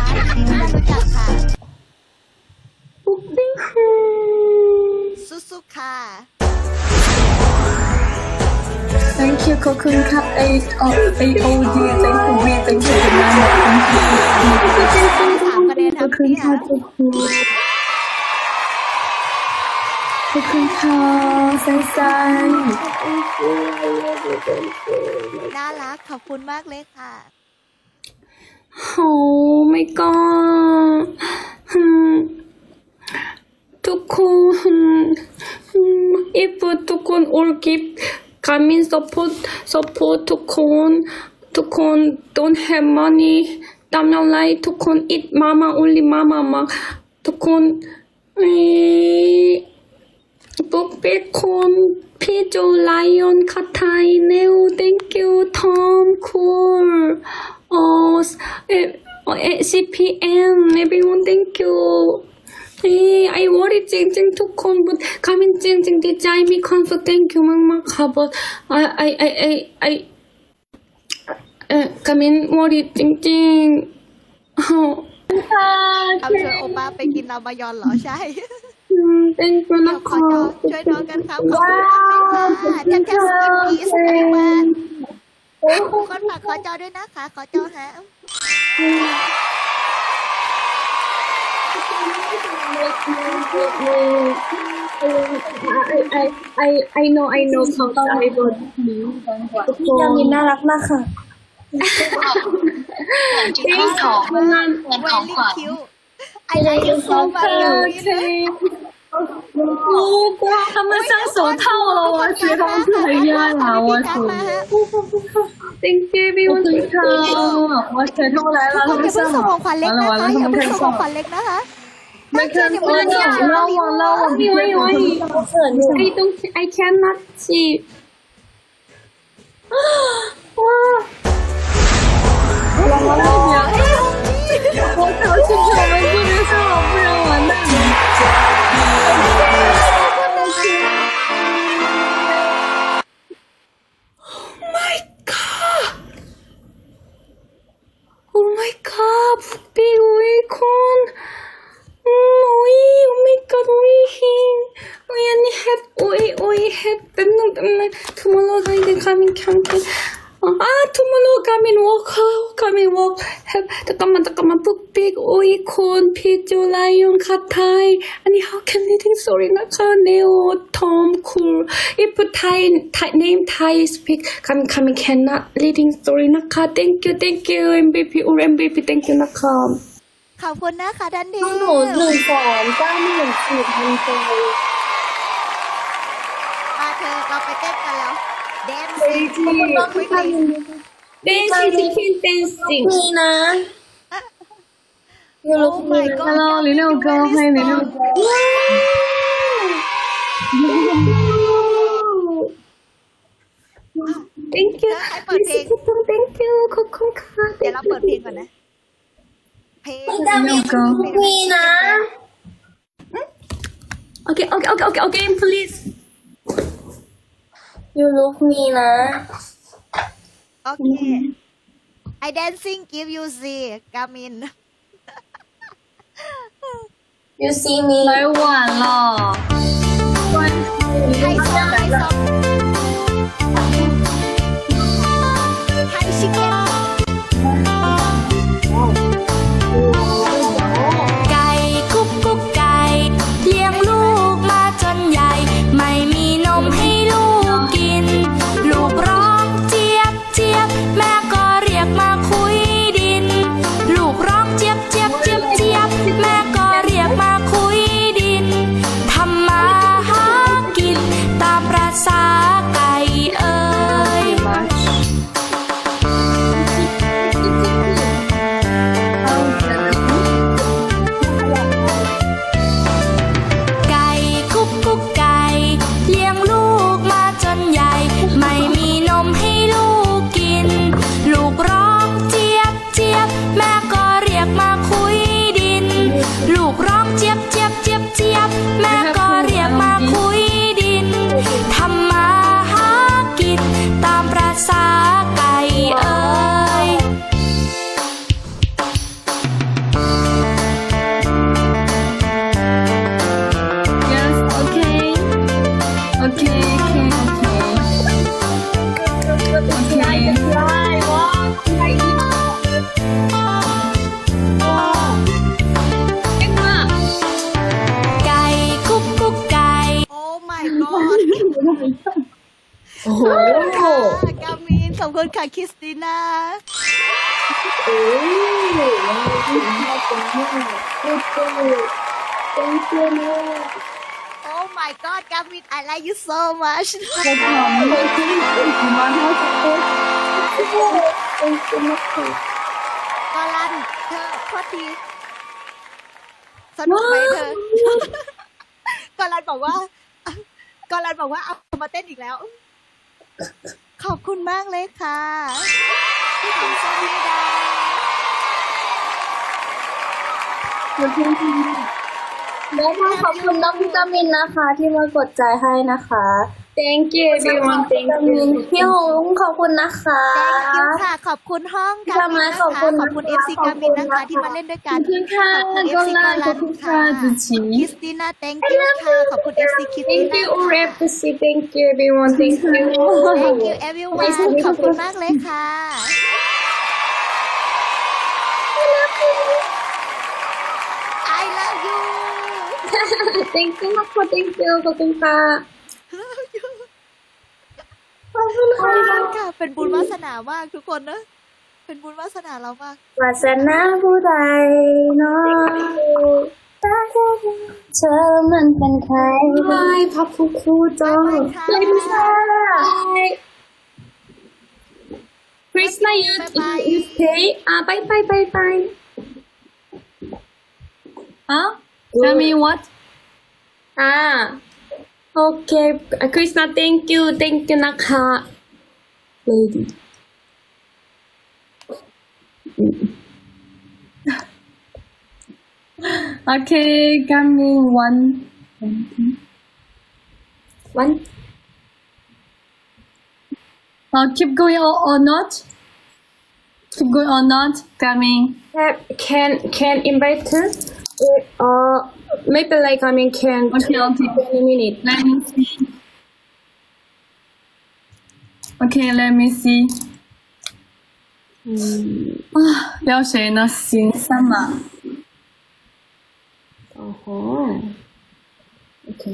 สุๆค่ะ
Thank you ขอบคุณค่ะ A O A O D Thank you we Thank you เป็นนามขอบคุณค่ะขอบคุณค่ะทุกคนขอบคุณค่ะไซไซ
น่ารักขอบคุณมากเลยค่ะ
Oh my god ทุกคน if ทุกคน all give กามิน support support ทุกคนทุกคน don't have money ตามเราไลทุกคน eat mama only mama มาทุกคนปุ๊บเป็นคนพี่โจไลออนคัทไทยเนว thank you Tom cool อ๋อ ซี พี เอ็ม everyone thank you เฮ้ย I worry จริงๆทุกคนบุคามินจริงๆดีใจมีความสุข thank you มากๆค่ะ but I I I I I เอ่อคามิน worry จริงๆอ๋อค่ะ
เอาเชิญโอป้าไปกินลามายอนเหรอใช่
thank you นะ
ขอ
คะ
จอช่วยน้องกันครับขอบคุณค่ะแจ็คแจ็คสกีสไปวันคนฝากขอจอด้วยนะคะขอจอฮะ
I I I know I know เขาใจบทพี่ยามินน่ารักมากค่ะ
ที่สองเวลลี่คิวไอไลค์ยูโซมา
โอ้กู他们上手套了我觉得太厉害了我是 Thank you everyone 我学通来了他们上
ส่งของขวัญเล็กนะคะอย่าเพิ่งส่งของขวัญเล็กนะคะไม่เคยเดี๋ยวมันจะเราเรา
因为我I don't I cannot see 哇我考清楚我们这边是好不容易玩的my god Oh my god big unicorn 오이 Oh my god 오이 힝 오이 언니 햇 오이 오이 햇 뱀놈 뱀놈 tomorrow 가이드 coming camping 아 tomorrow coming walk coming walk 잠깐만 잠깐만 푹빅 오이콘 피조 라이온 카타이 아니 how can reading sorry 나카 네오 톰 cool if Thai Thai name Thai speak coming coming cannot reading sorry 나카 thank you thank you 엠브이피 우리 엠브이피 thank you 나카
ขอบคุณนะคะดันเด
หนูหนึ่งสองเก้าหนึ่งสี่พันใจ
มาเธอเราไปเต้นกันแล้วแดนซิ่งคุยกัน
dancing dancing นี่นะ
โอ้ my god
hello little girl hi little girl thank you thank you ขอบคุณค่ะ
เดี๋ยวเราเปิดเพลงก่อนนะเพลง
little girl นี่นะโอเคโอเคโอเคโอเคโอเค please you look me นะ
โอเค I dancing give you see กามิน
you see me 来晚了
ไฮโซไฮโซไฮชิคเก้น
ไก่กุ๊กกุ๊กไก่เลี้ยงลูกมาจนใหญ่ไม่มีนมให้ลูกกินลูกร้องเจี๊ยบเจี๊ยบแม่ก็เรียกมาคุยดินลูกร้องเจี๊ยบเจี๊ยบเจี๊ยบเจี๊ยบแม่ก็เรียกมาคุยดินทำมาหากินตามประสาไก่เอ่ยไก่กุ๊กกุ๊กไก่เลี้ยงลูกมาจนใหญ่ไม่มีนมให้ลูกกินลูกร้องเจี๊ยบเจี๊ยบแม่ก็เรียกมาคุยดินลูกร้องเจี๊ยบเจี๊ยบเจี๊ยบเจี๊ยบแม่ก็เรียกมาคุยดินทำมาหากินตามประสาไก่เอ่ย
Yes, okay. Okay, okay, okay. Okay. Fly, walk, fly. Wow. Emma.
ไก่กุ๊กกุ๊กไก่
โอ้ my god
โอ้โห
กามินขอบคุณค่ะคริสติน่า
โอ้Thank you.
Oh my god กามิน I like you so much กอลันเธอโทษทีสนุกไหมเธอกอลันบอกว่ากอลันบอกว่าเอามาเต้นอีกแล้วขอบคุณมากเลยค่ะพี่ถึงสวัสดีค่ะ
แล้วก็ขอบคุณน้องวิตามินนะคะที่มากดใจให้นะคะ
Thank you everyone
วิตามินพี่หงขอบคุณนะคะ
Thank you ค่ะขอบคุณห้องกามินนะคะขอบคุณ เอฟ ซี กามินนะคะที่มาเล่นด้วยกัน
ขอบคุณค่ะ
ขอบคุณ เอฟ ซี
กอลา
กาลั
ขอบ
น
คุณ
ค่ะ
ค่ะจุชิ
คริสติน่า thank you ค่ะขอบคุณ เอฟ ซี คริสติ
Thank
น่า
you all F C Thank you everyone Thank you
Thank you everyone ขอบคุณมากเลยค่ะ I love you
Thank you มากค่ะ Thank you ขอบคุณค่ะ
ขอบคุณ
ขอบ
ค่ะ
คุณค่ะเป็นบุญวาสนามากทุกคนนะเป็นบุญวาสนาเรามาก
วาสนาผู้ใดเนาะตาแค่เธอมันเป็นใคร
Bye พับคุคูจัง
บ๊ายบายค่ะ
Krishna you you stay อ่ะ bye bye bye bye Huh? Tell me what? Ah, okay. Krishna, thank you, thank you, Naka. Lady. Okay, coming one. One. Uh, keep going or, or not? Keep going or not? Coming. Can can invite her? Uh, maybe like I mean can okay, okay. twenty minutes. Let me see. Okay, let me see. 嗯啊，要谁呢？行三嘛。哦吼。Okay.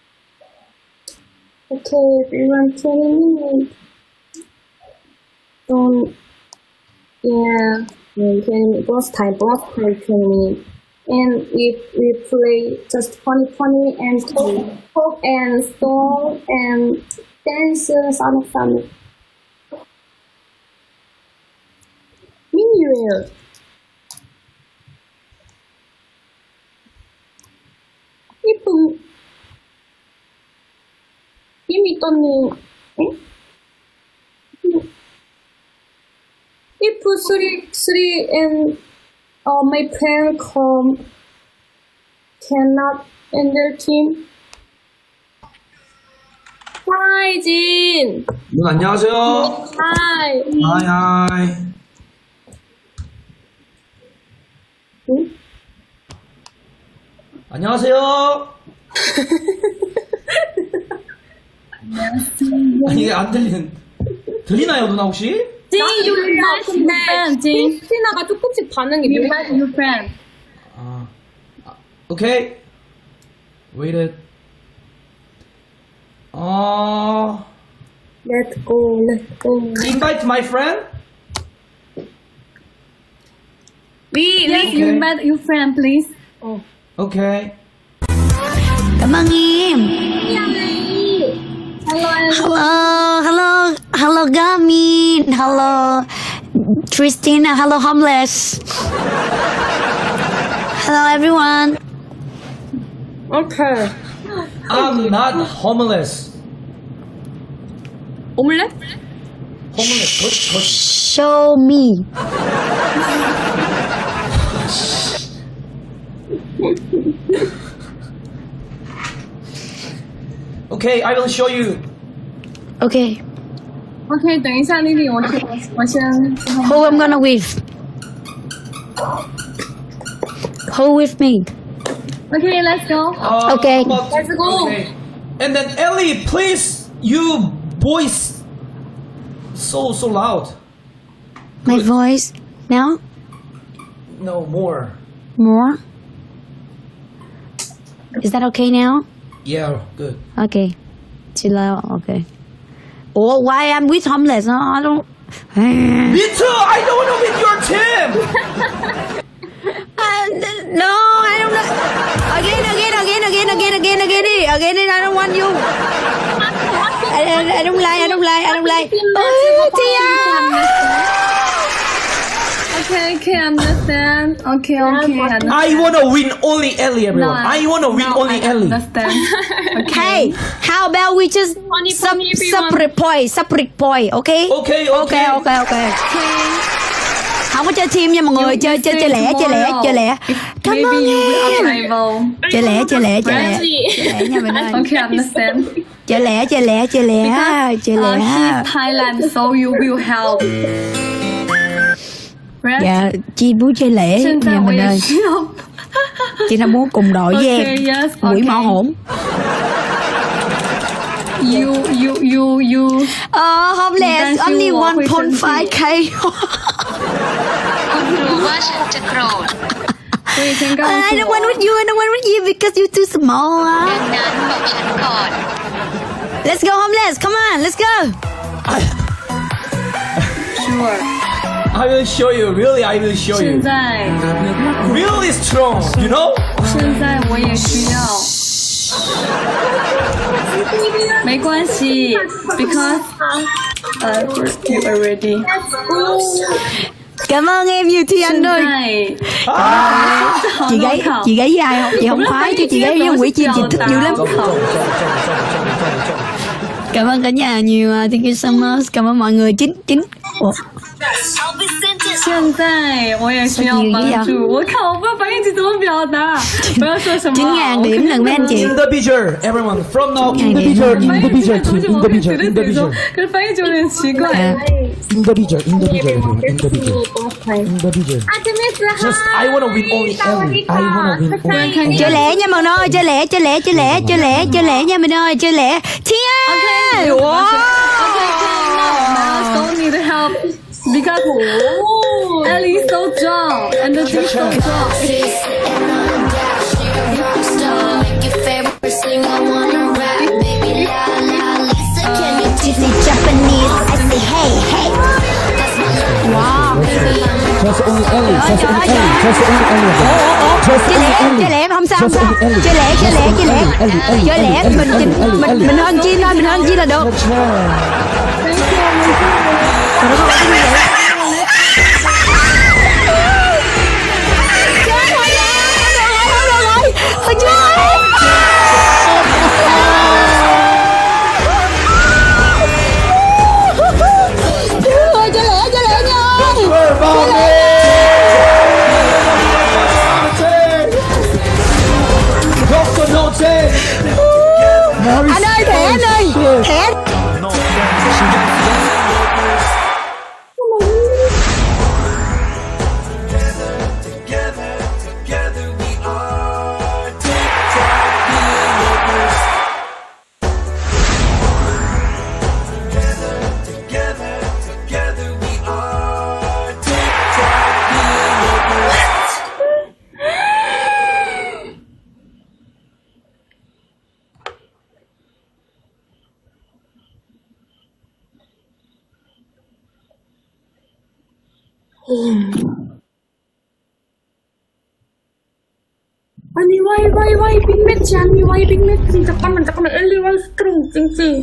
Okay, everyone, twenty minutes. Don't. Yeah, twenty minutes. Boss time, boss time, twenty minutes. And we we play just funny funny and talk, talk and song and dance sound of family. 민유예요. 이쁜 이미 떴니? If three three and Uh, my plan come cannot enter team. Hi, Jin.
네, 안녕하세요.
Hi.
하이 하이.
응?
안녕하세요. 아니 이게 안 들리는 들리나요 누나 혹시?
진, you friend. 진. 크리스티나가 조금씩 반응이 돼. You friend.
아, 아 오케이. Wait it. 어.
Let's go, let's go.
Invite my friend.
We,
Yes,
we.
you invite your friend, please.
Oh.
Okay.
Cảm ơn em. Hello, hello, hello, Gamin. Hello, Christina. Hello, homeless. Hello, everyone.
Okay.
I'm not homeless.
오믈렛?
homeless. 더, 더.
Show me.
Okay, I will show you.
Okay.
OK， 等一下丽丽，我先我先。
Who I'm gonna with? Who with me?
OK, let's go.
Uh,
Okay.
but-
Let's go.
Okay. And then Ellie, please, you voice so so loud.
My voice now?
No more.
More? Is that okay now?
Yeah, good.
Okay. Chill out. Okay. Or why I'm with homeless? No, I don't.
Me too. I don't want to with your team.
Uh, no, I don't know. Again, again, again, again, again, again, again, again. I don't want you. I, I, I don't like. I don't like. I don't like. Oh, Tia.
OK, OK, understand. OK, OK, understand.
I want to win only Ellie, everyone.
No,
I want to win
no,
only
I
Ellie.
understand.
Hey, how about we just
Funny,
sub,
funny, everyone.
separate point, separate point, okay?
Okay, okay.
Okay, okay, okay. How không có chơi team nha mọi người, chơi chơi chơi lẻ chơi lẻ chơi lẻ. Cảm ơn em. Chơi lẻ chơi lẻ chơi lẻ. Chơi lẻ nha mình ơi.
Okay, understand.
Chơi lẻ chơi lẻ chơi lẻ chơi lẻ.
Uh, he's Thailand, so you will help. Right?
Dạ, chị muốn chơi lẻ nha mình ơi. Chị đang muốn cùng đội với em.
Okay, yes,
Quỷ mỏ hổn.
You, you, you, you.
Uh, homeless, only one point five k.
คุณรู้ว่าฉันจะโกรธ
I don't want with you, I don't want with you because you're too small.
ดังนั้นบอกฉันก่อน
Let's go homeless, come on, let's go.
Sure.
I will show you. Really, I will show
现
you.
在
Really strong, you know?
现在我也需要。没关系 because uh you are ready.
Cảm ơn em nhiều Thi Anh ơi. Chị gái chị gái với ai không? Chị không khoái chứ chị gái với Quỷ Chim chị thích dữ lắm. Cảm ơn cả nhà nhiều. Thank you so much. Cảm ơn mọi người. Chín chín. Ủa?
现在我也需要帮助。我靠，我不知道翻译机怎么表达，不要说什么。
chín ngàn điểm lần mấy anh chị.
Individual, everyone from now. Individual, individual, individual, individual.
可是翻译就有点奇怪。
Individual, individual, individual, individual. Just I wanna win only Ellie. I wanna win only.
Chơi lẻ nha mọi người ơi, chơi lẻ, chơi lẻ, chơi lẻ, chơi lẻ, chơi lẻ nha mình ơi, chơi lẻ. Thi ơi. Wow.
Okay, now don't need help because oh, Ellie is so strong and the team so strong.
Japanese, I say hey, hey. Wow.
Just only Ellie, just only Ellie, just only Ellie. Just
Chơi lẻ, chơi lẻ không sao không sao. Chơi lẻ, chơi lẻ, chơi lẻ. Chơi lẻ mình mình mình mình hơn chi thôi, mình hơn chi là được. Anh ơi, thẻ anh ơi, thẻ.
아니 와이 와이 와이 빅매치 아니 와이 빅매치 잠깐만 잠깐만 엘리 와이 스트롱 찡찡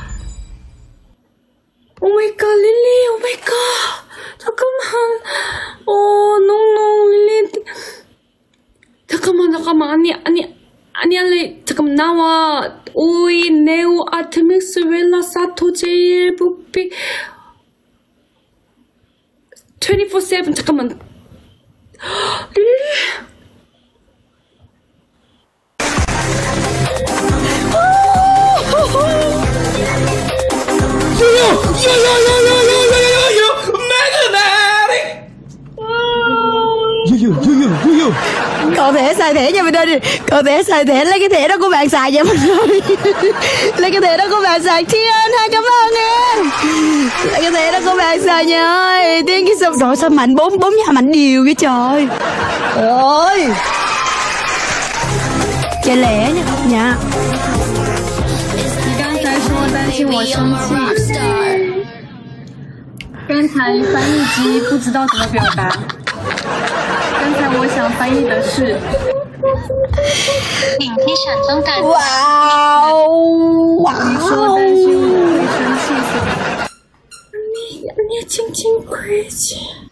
오마이갓 릴리 오마이갓 잠깐만 어 농농 릴리 잠깐만 잠깐만 아니 아니 아니 알레 잠깐만 나와 오이 네오 아트믹스 웰라 사토 제일 부피 twenty-four seven 잠깐만 릴리
Yo, yo, yo, yo, yo, yo, yo, yo, yo, magnetic. Yo, yo, yo, yo, yo, yo.
Cậu thẻ xài thẻ nha mình ơi. Cậu thẻ xài thẻ, lấy cái thẻ đó của bạn xài nha mình ơi. Lấy cái thẻ đó của bạn xài. Thiên Ân, cảm ơn em. Lấy cái thẻ đó của bạn xài nha ơi. Tiếng cái sao rồi sao mạnh bốn bốn nhà mạnh nhiều vậy trời. Ôi. Chơi lẻ nha nha.
你刚才说担心我生气，刚才翻译机不知道怎么表达。刚才我想翻译的是，
สิ่งที่ฉันต้องการ
Wow, wow.
你说担心我会生气是吧？
아니 아니 찡찡 crazy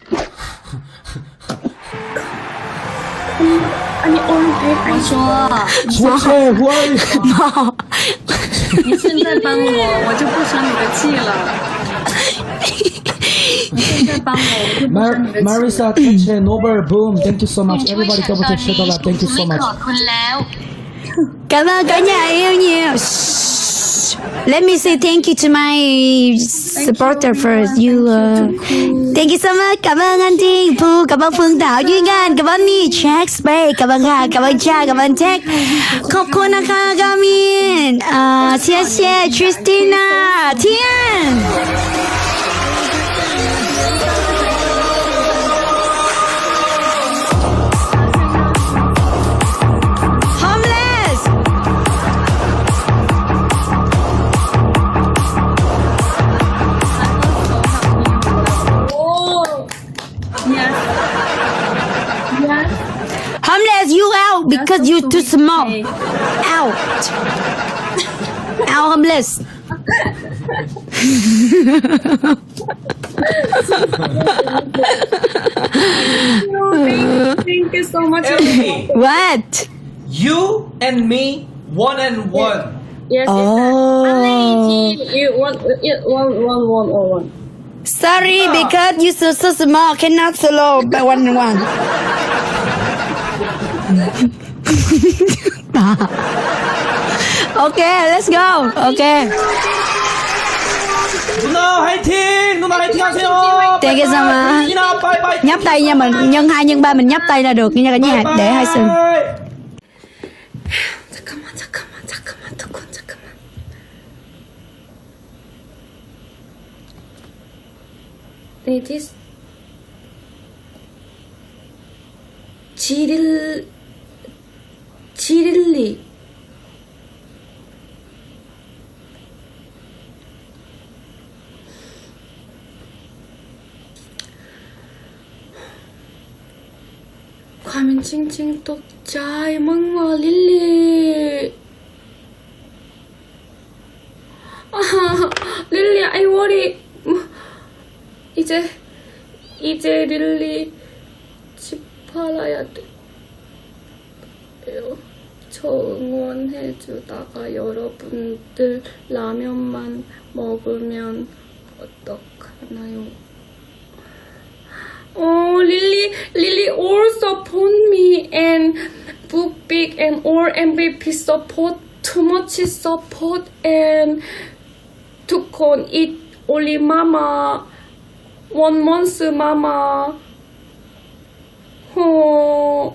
아니 오늘
我说，
What's up? Who are you?
你现在帮我，我就不生你的气了。
Mar Marisa, Teche, Noble, Boom, thank you so much. Everybody double check share the love. Thank you so much.
Cảm ơn cả nhà yêu nhiều. Let me say thank you to my supporter first. You, uh, thank you so much. Cảm ơn anh Thiên Phu, cảm ơn Phương Thảo, Duy Anh, cảm ơn Ni, Jack Spade, cảm ơn Hà, cảm ơn Cha, cảm ơn Tech. ขอบคุณนะคะ Gamin. Uh, 谢谢 Tristina, Tian. Homeless, you out because you too small. Out. Out, homeless.
Thank you so much.
What?
You and me, one and one.
Yes,
Oh.
yes. You one, one, one, one, or one.
Sorry, because you so, so small, cannot solo by one and one. Okay, let's go. Okay.
누나 화이팅! 누나 화이팅 하세요!
Thank you so much.
누나 빠이빠이!
Nhấp tay nha mình, nhân hai nhân ba mình nhấp tay là được nha cả nhà, để hai sừng.
잠깐만, 잠깐만, 잠깐만, 두콘, 잠깐만. 네, this 지릴 지릴리 과민 칭칭 똑짜이 멍멍 릴리 아 릴리 I worry 이제 이제 릴리 집 팔아야 돼요. 저 응원해주다가 여러분들 라면만 먹으면 어떡하나요? Oh, Lily, Lily all support me and book big and all M V P support, too much support and took on it only mama, one month mama. Oh,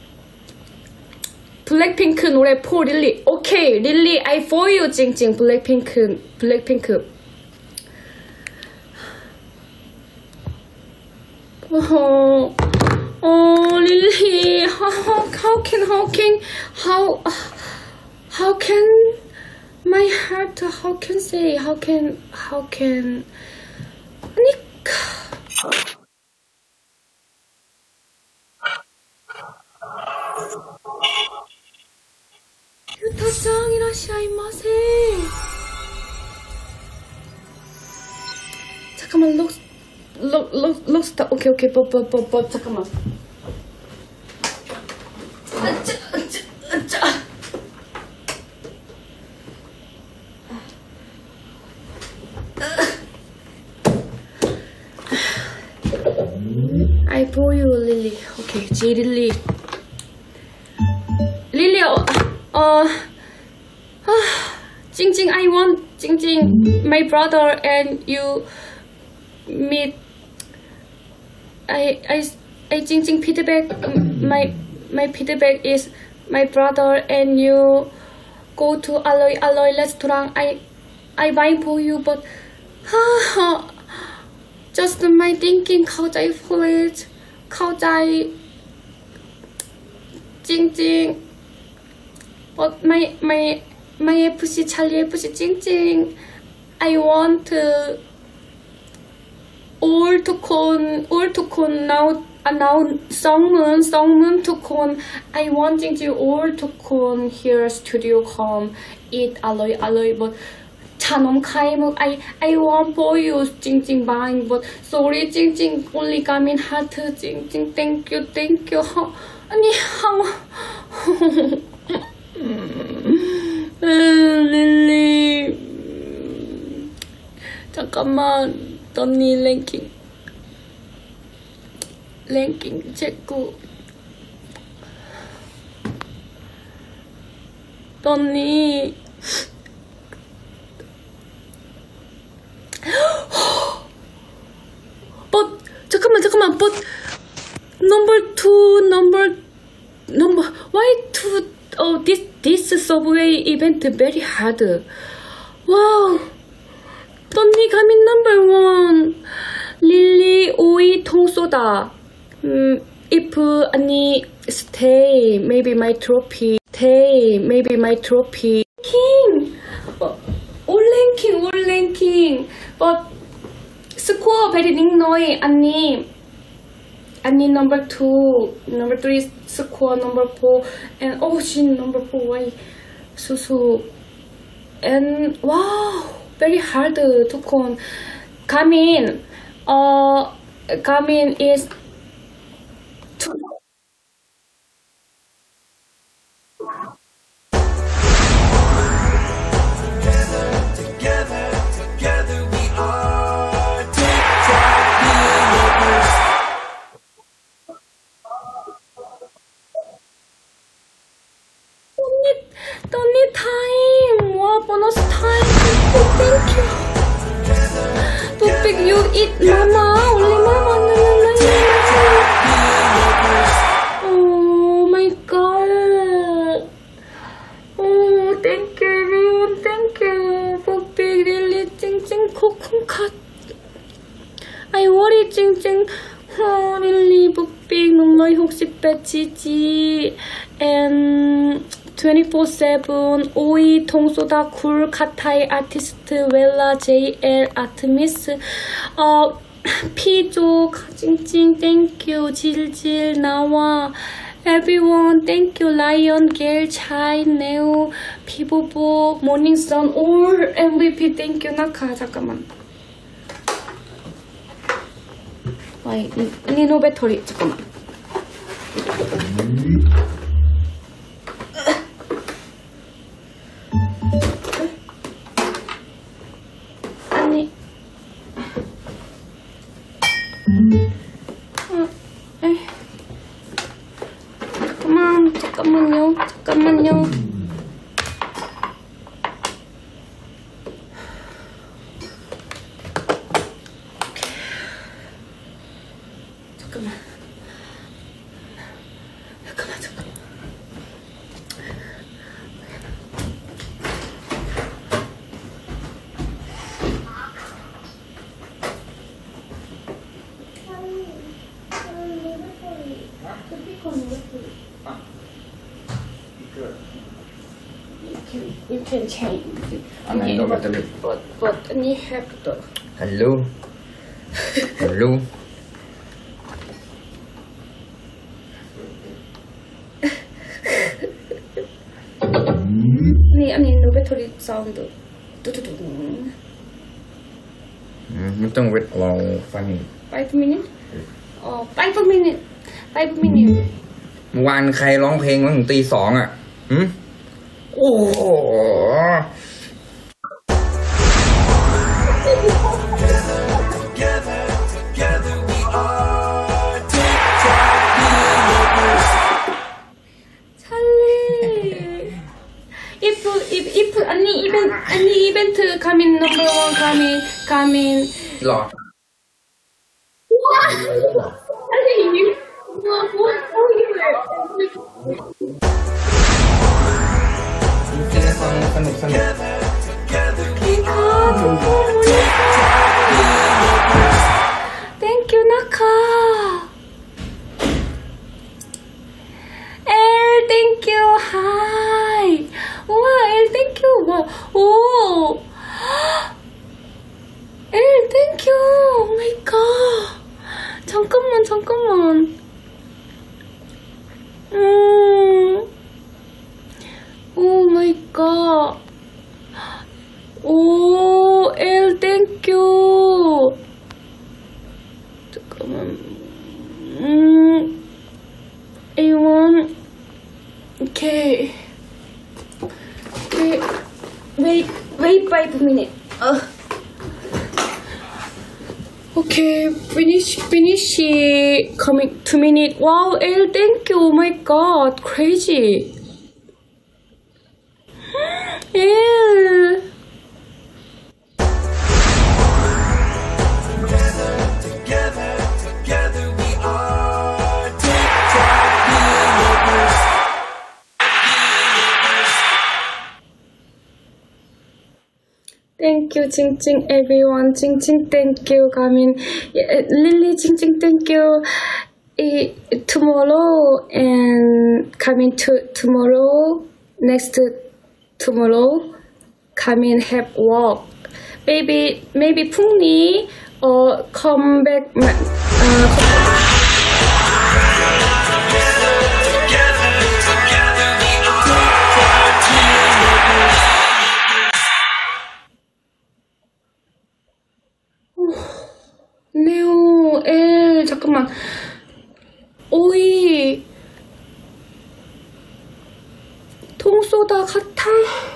블랙핑크 노래 포 릴리. 오케이, 릴리 I for you 찡찡 블랙핑크 블랙핑크. Oh, oh, Lily, how, how can, how can, how, how can my heart, how can say, how can, how can, 아니, 유타짱 이라시아이마세. 잠깐만, 록, 록, 록, 록스타. 오케이, 오케이, 버, 버, 버, 버, 잠깐만. 아짜, 아짜, 아짜. I for you, Lily. Okay, G Lily. Lily, uh, uh, Jing Jing, I want Jing Jing, my brother and you meet. I, I, I Jing Jing feedback. My, my feedback is my brother and you go to Aloy Aloy restaurant. I, I buy for you, but, uh, just my thinking เข้าใจ please เข้าใจจริงๆ but my my myเอฟซี Charlie เอฟซี จริงๆ I want to all ทุกคน all ทุกคน now now สองหมื่นสองหมื่นทุกคน I want จริงๆ all ทุกคน here studio come eat อร่อยอร่อย but 차놈 카이묵 I I want for you 찡찡 buying but sorry 찡찡 only 가민 하트 찡찡 thank you thank you 아니 하고 릴리 잠깐만 언니 랭킹
랭킹 제꾸 언니 but 잠깐만 잠깐만 but number two number number why two oh this this subway event very hard wow 언니 가민 number one 릴리 오이 통소다 음 if 언니 stay maybe my trophy stay maybe my trophy king all ranking all ranking but score very 닝너이 언니 언니 number two number three score number four and oh she number four why so so and wow very hardทุกคน 가민 uh 가민 is two Don't need time. Wow, bonus time. Thank you. Topik, you eat mama. Only mama. No, no, no, no. Oh my god. Oh, thank you, everyone. Thank you. Topik, really, 찡찡, 코쿤 I worry, 찡찡. Oh, really, Topik, 너무 혹시 빼지지. And twenty-four seven 오이 통소다 쿨 카타이 아티스트 웰라 제이엘 아트미스 어 피조 찡찡 땡큐 질질 나와 everyone 땡큐 라이언 겔 차이 네오 피보보 모닝선 올 엠브이피 땡큐 나카 잠깐만 아이 니 노 배터리 잠깐만 아니 어, 에이. 잠깐만 잠깐만요 잠깐만요 잠깐만 잠깐만 잠깐만 You can change.
Anh có battery.
But but you have to.
Hello. Hello.
네, 아니 no battery sound. 두두두.
Khôngต้องwait long five minutes.
Five minutes. Oh, five minutes. Five minutes.
เมื่อวานใครร้องเพลงมาถึงตีสองอ่ะหืมโอ้โห
if if if any event any event coming number one coming coming
หรอ
아니 뭐 뭐
ฟังสนุกสนุก
Thank you 나카 L thank you hi 와 L thank you 와 오 L thank you oh my god 잠깐만 잠깐만 음 Oh my god. 오, L, thank you. 잠깐만. 음, A one. Okay. Okay. Wait, wait five minutes. 어.
Okay, finish, finish. Coming two minutes. Wow, Elle, thank you. Oh my god, crazy. Elle. Thank you, Jing Jing, everyone. Jing Jing, thank you. Gamin, yeah, Lily, Jing Jing, thank you. I, tomorrow and coming to tomorrow, next tomorrow, come in have walk. Maybe maybe Pungni or come back. Uh, 네오, 엘, 잠깐만. 오이. 통쏘다 같아.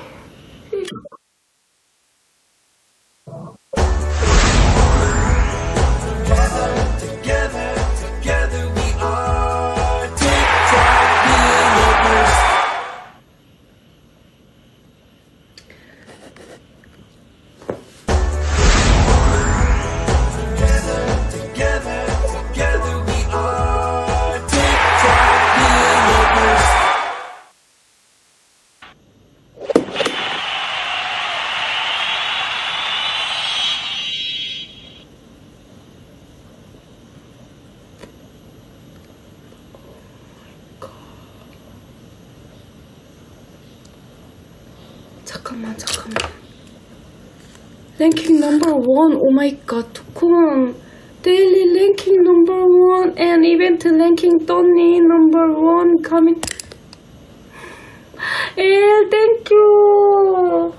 잠깐만 잠깐만 랭킹 넘버 원 오마이갓 두콘 데일리 랭킹 넘버 원 and 이벤트 랭킹 떠니 넘버 원 coming 엘 땡큐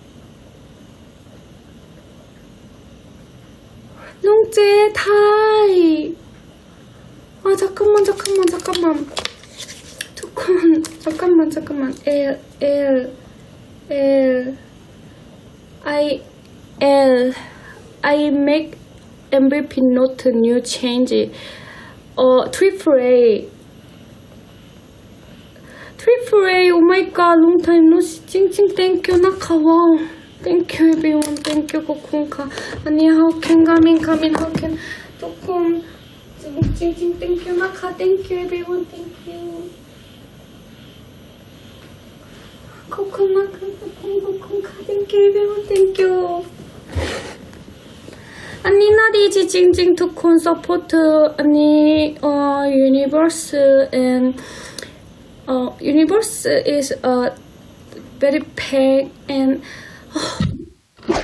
롱제 타이 아 잠깐만 잠깐만 잠깐만 두콘 잠깐만 잠깐만 엘 엘 L I L I make M V P note new change uh triple A triple A oh my god long time no see 찡찡 thank you Nakawa thank you everyone thank you 고kunka 아니 how can come in come in how can 조금 찡찡 thank you Naka thank you everyone thank you 코코넛 코코넛 thank you everyone thank you 아니 나디지 징징 투콘 서포트 아니 어 universe and uh universe is a very pack and oh.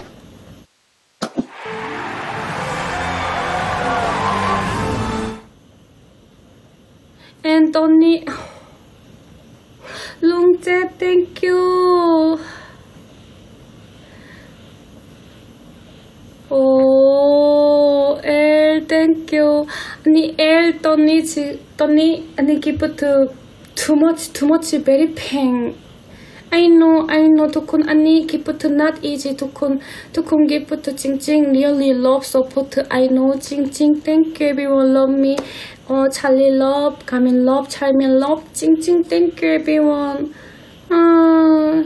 and Tony 롱제 땡큐 오 엘 땡큐 아니 엘 떠니 지 떠니 아니 기프트 too much too much very pain I know I know 두콘 아니 기프트 not easy 두콘 두콘 기프트 찡찡 really love support I know 찡찡 thank you everyone love me 어 찰리 love 가민 love 찰민 love 찡찡 thank you everyone 아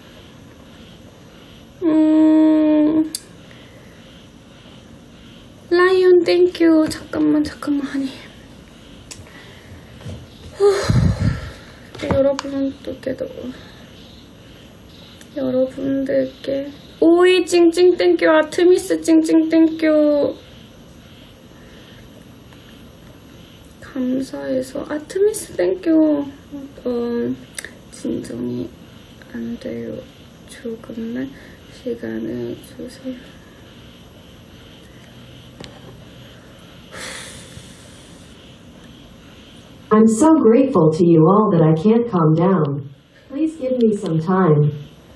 음 라이온 thank you 잠깐만 잠깐만 아니 여러분들께도 여러분들께 오이 찡찡 땡큐 아트미스 찡찡 땡큐 감사해서 아트미스 땡큐 어, 진정이 안 돼요 조금만 시간을 주세요
I'm so grateful to you all that I can't calm down. Please give me some time.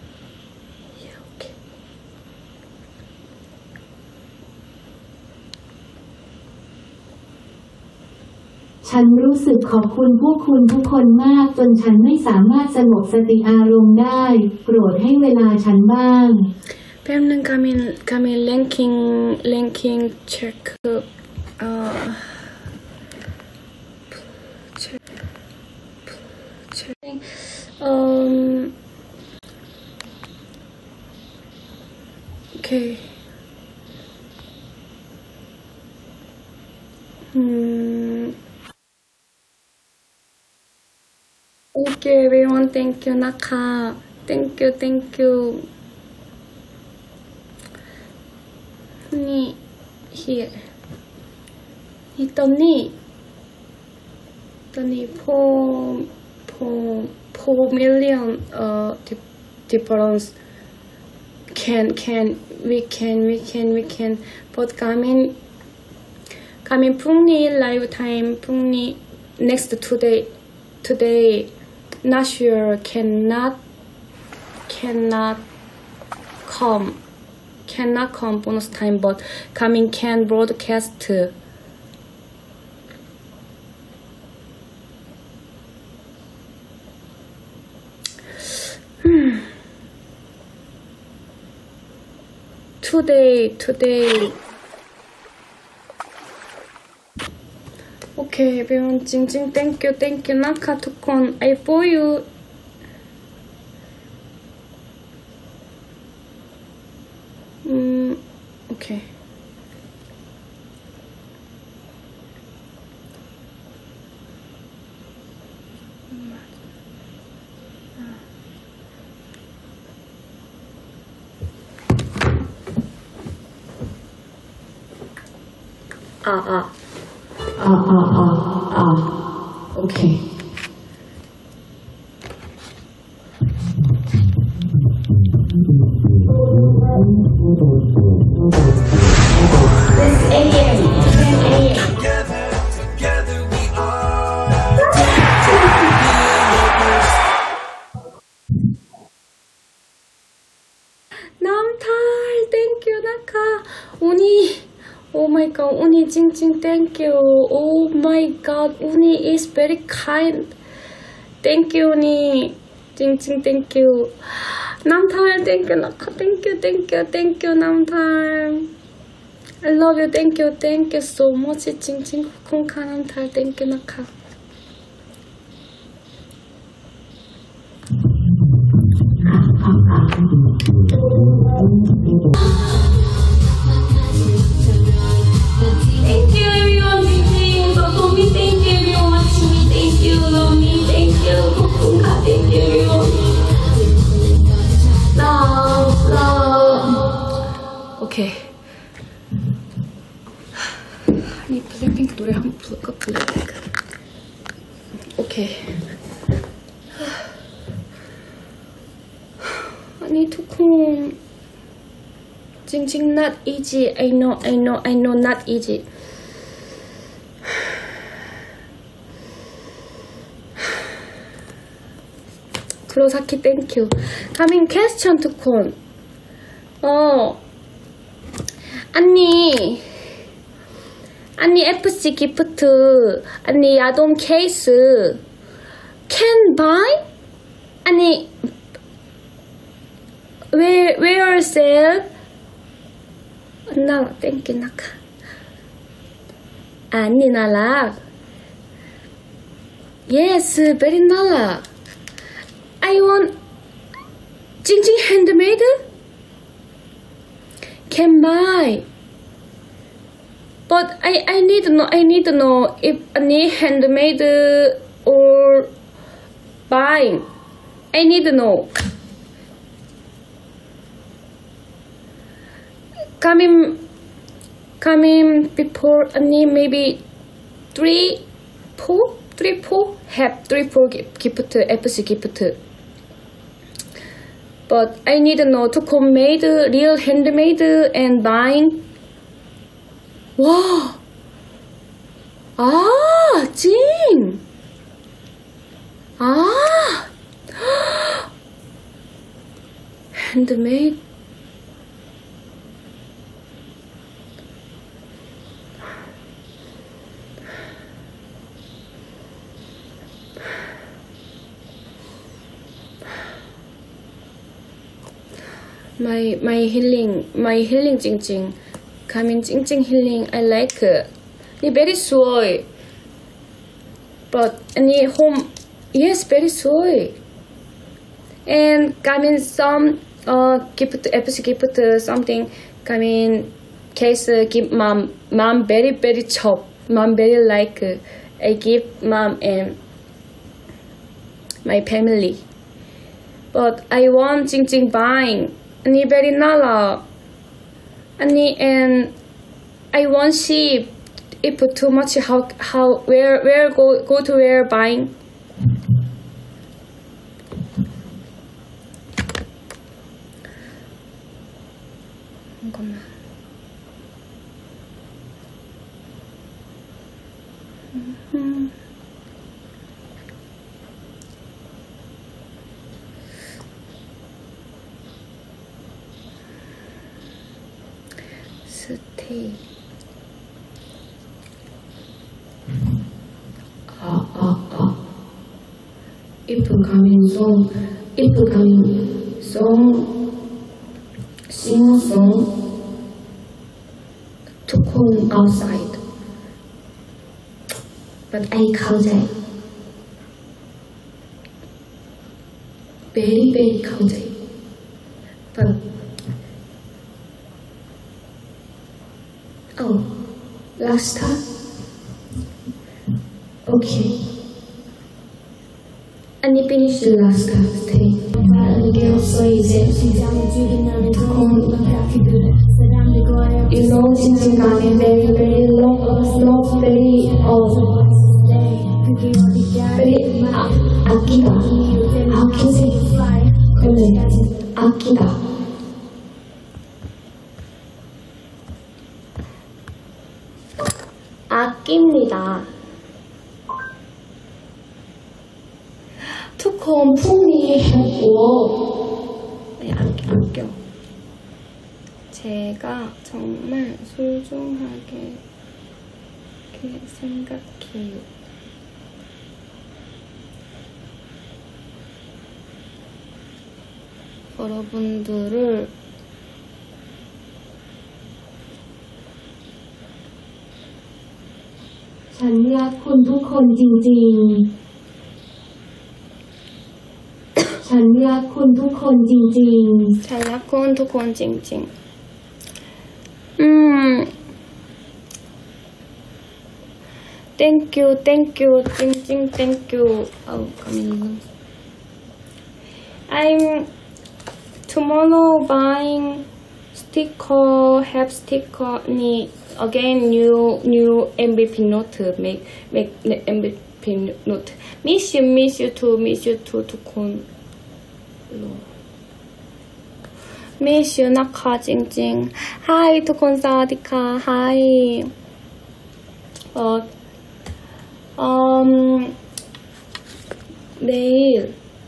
ฉันรู้สึกขอบคุณพวกคุณทุกคนมากจนฉันไม่สามารถสงบสติอารมณ์ได้โปรดให้เวลาฉันบ้าง
뺨는 가민 가민 랭킹 랭킹 체크 어 체크 체크 음 오케이 음 Thank you everyone. Thank you Naka. Thank you. Thank you. Ni here. Ni Tony. Tony four four four million uh di difference. Can can we can we can we can. But coming coming 풍리 live time 풍리 next today today. Not sure, cannot, cannot come, cannot come bonus time, but coming can broadcast. Hmm. Today, today. Okay, everyone, Jing Jing, thank you, thank you. Naka, tukon, I for you. Mm, okay. Ah, ah. Ah, ah, ah, ah. Okay. This A M. ten A M. Namthal, thank you, Naka. Uni. Oh my god, Uni Jing Jing, thank you. Oh my god, Uni is very kind. Thank you, Uni. Jing Jing, thank you. Namthal, thank you, Naka. Thank you, thank you, thank you, Namthal. I love you, thank you, thank you so much. Jing Jing, Kunka, Namthal, thank you, Naka. Thank you everyone, Jing Jing, thank you everyone watching me, thank you, love me, thank you, thank you everyone. Love, love. Okay. 아니 블랙핑크 노래 한번 부를까? 블랙핑크. 오케이. 아니 두콩. Jing Jing, not easy. I know, I know, I know, not easy. Kurosaki, thank you. Coming question to con. Oh, 언니, 언니 에프씨 기프트, 언니 야동 케이스 can buy? 언니 where where sell? No, thank you, Naka. 언니 나락. Yes, very 나락. I want Jing Jing handmade. Can buy. But I I need to know I need to know if 언니 handmade or buying. I need to know. Coming, coming before 언니 maybe three, four, three, four have three, four gift 에프씨 gift. But I need to know to come made, real handmade and buying. Wow. Ah, Jing. Ah. Handmade. my my healing my healing จริงๆ Kamin จริงๆ healing I like it นี่ very สวย but อันนี้ home yes very สวย and Kamin some uh gift episode gift something Kamin case give mom mom very very chop mom very like I give mom and my family but I want จริงๆ buyingอันนี้ very น่ารักอันนี้ and I want see if too much how how where where go go to where buying 잠깐만 음. 스테이
아, 아, 아. If coming song, if coming song, sing a song to come outside. But Iเข้าใจ very very เข้าใจ but oh last time okay อันนี้ finish the last time stay so easy you know จริงๆ การ very very long long very old very 아끼다 아끼지 그래 아끼다
아낍니다. 투콘 풍미하고 네, 아껴, 아껴. 제가 정말 소중하게 이렇게 생각해요. 여러분들을
ฉันรักคุณทุกคนจริงๆ ฉันรักคุณทุกคนจริงๆ
ฉันรักคุณทุกคนจริงๆ อืม thank you thank you จริงๆ thank you เอาคำนี้ I'm tomorrow buying sticker have sticker นี่ again new new เอ็ม วี พี note make make เอ็ม วี พี note miss you miss you too miss you too ทุกคน miss you นะคะจริงๆ hi ทุกคนสวัสดีค่ะ hi 어 um 내일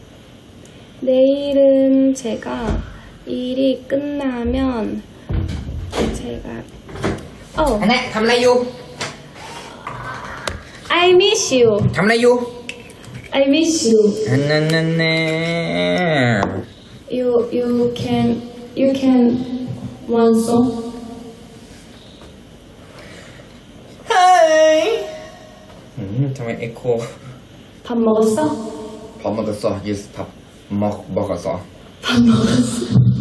내일은 제가 일이 끝나면 제가 어
อันนี้ทำอะไรอยู่
I miss you
ทำอะไรอยู่
I miss you
อันนั้นนั่นแน่
you you can you can one song
เฮ้ยทำไมเอ็กโค
밥 먹었어?
밥 먹었어 yes 밥 먹 먹었어
밥 먹었어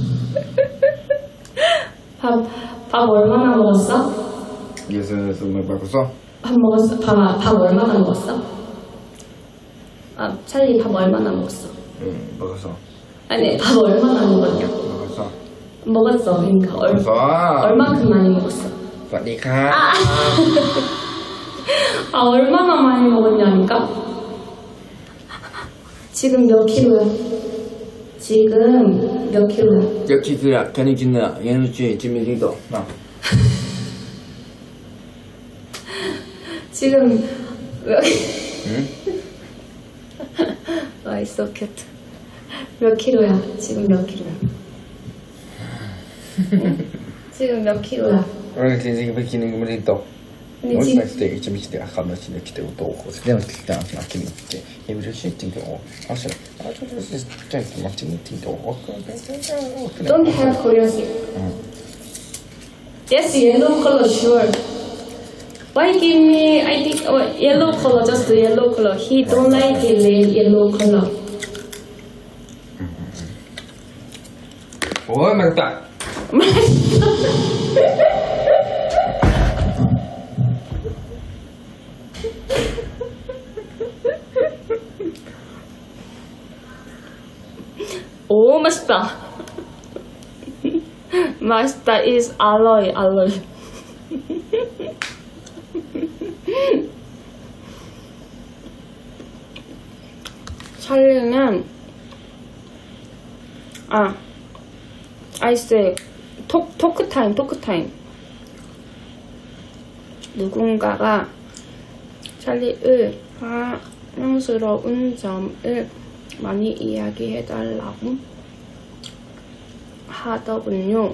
밥 밥 얼마나 먹었어?
yes yes 먹었어
밥 먹었어? 밥, 밥 얼마나 먹었어? 아, 찰리 밥 얼마나 먹었어?
응 먹었어
아니, 밥 얼마나 먹었냐?
먹었어
먹었어, 그러니까 얼,
먹었어
얼만큼 많이 먹었어?
สวัสดีครับ
아, 아, 얼마나 많이 먹었냐니까? 지금 몇 킬로야? 지금 몇 킬로야?
역시 그야 견이진다 얘는 지민이도 나
지금 몇
응?
아, it's so cute. 몇 킬로야? 지금 몇 킬로야? 응? 지금 몇 킬로야?
오늘 진짜 백 킬로는 거ไม่ได้ตกもしなくて一日で赤の日に来てどうこうでも来てあきに行ってえ嬉しいって言うのあしらあちょっとじゃあ待ちに行ってどう
Don't have curiosity. Yes, yellow color, sure. Why give me? I think oh, yellow color, just yellow color. He don't like it in yellow color.
おい負けた。
오 맛있다. 맛있다 is alloy alloy. 찰리는 아 I say 톡 토크 타임 토크 타임. 누군가가 찰리의 사랑스러운 점을 많이 이야기해달라고 하더군요.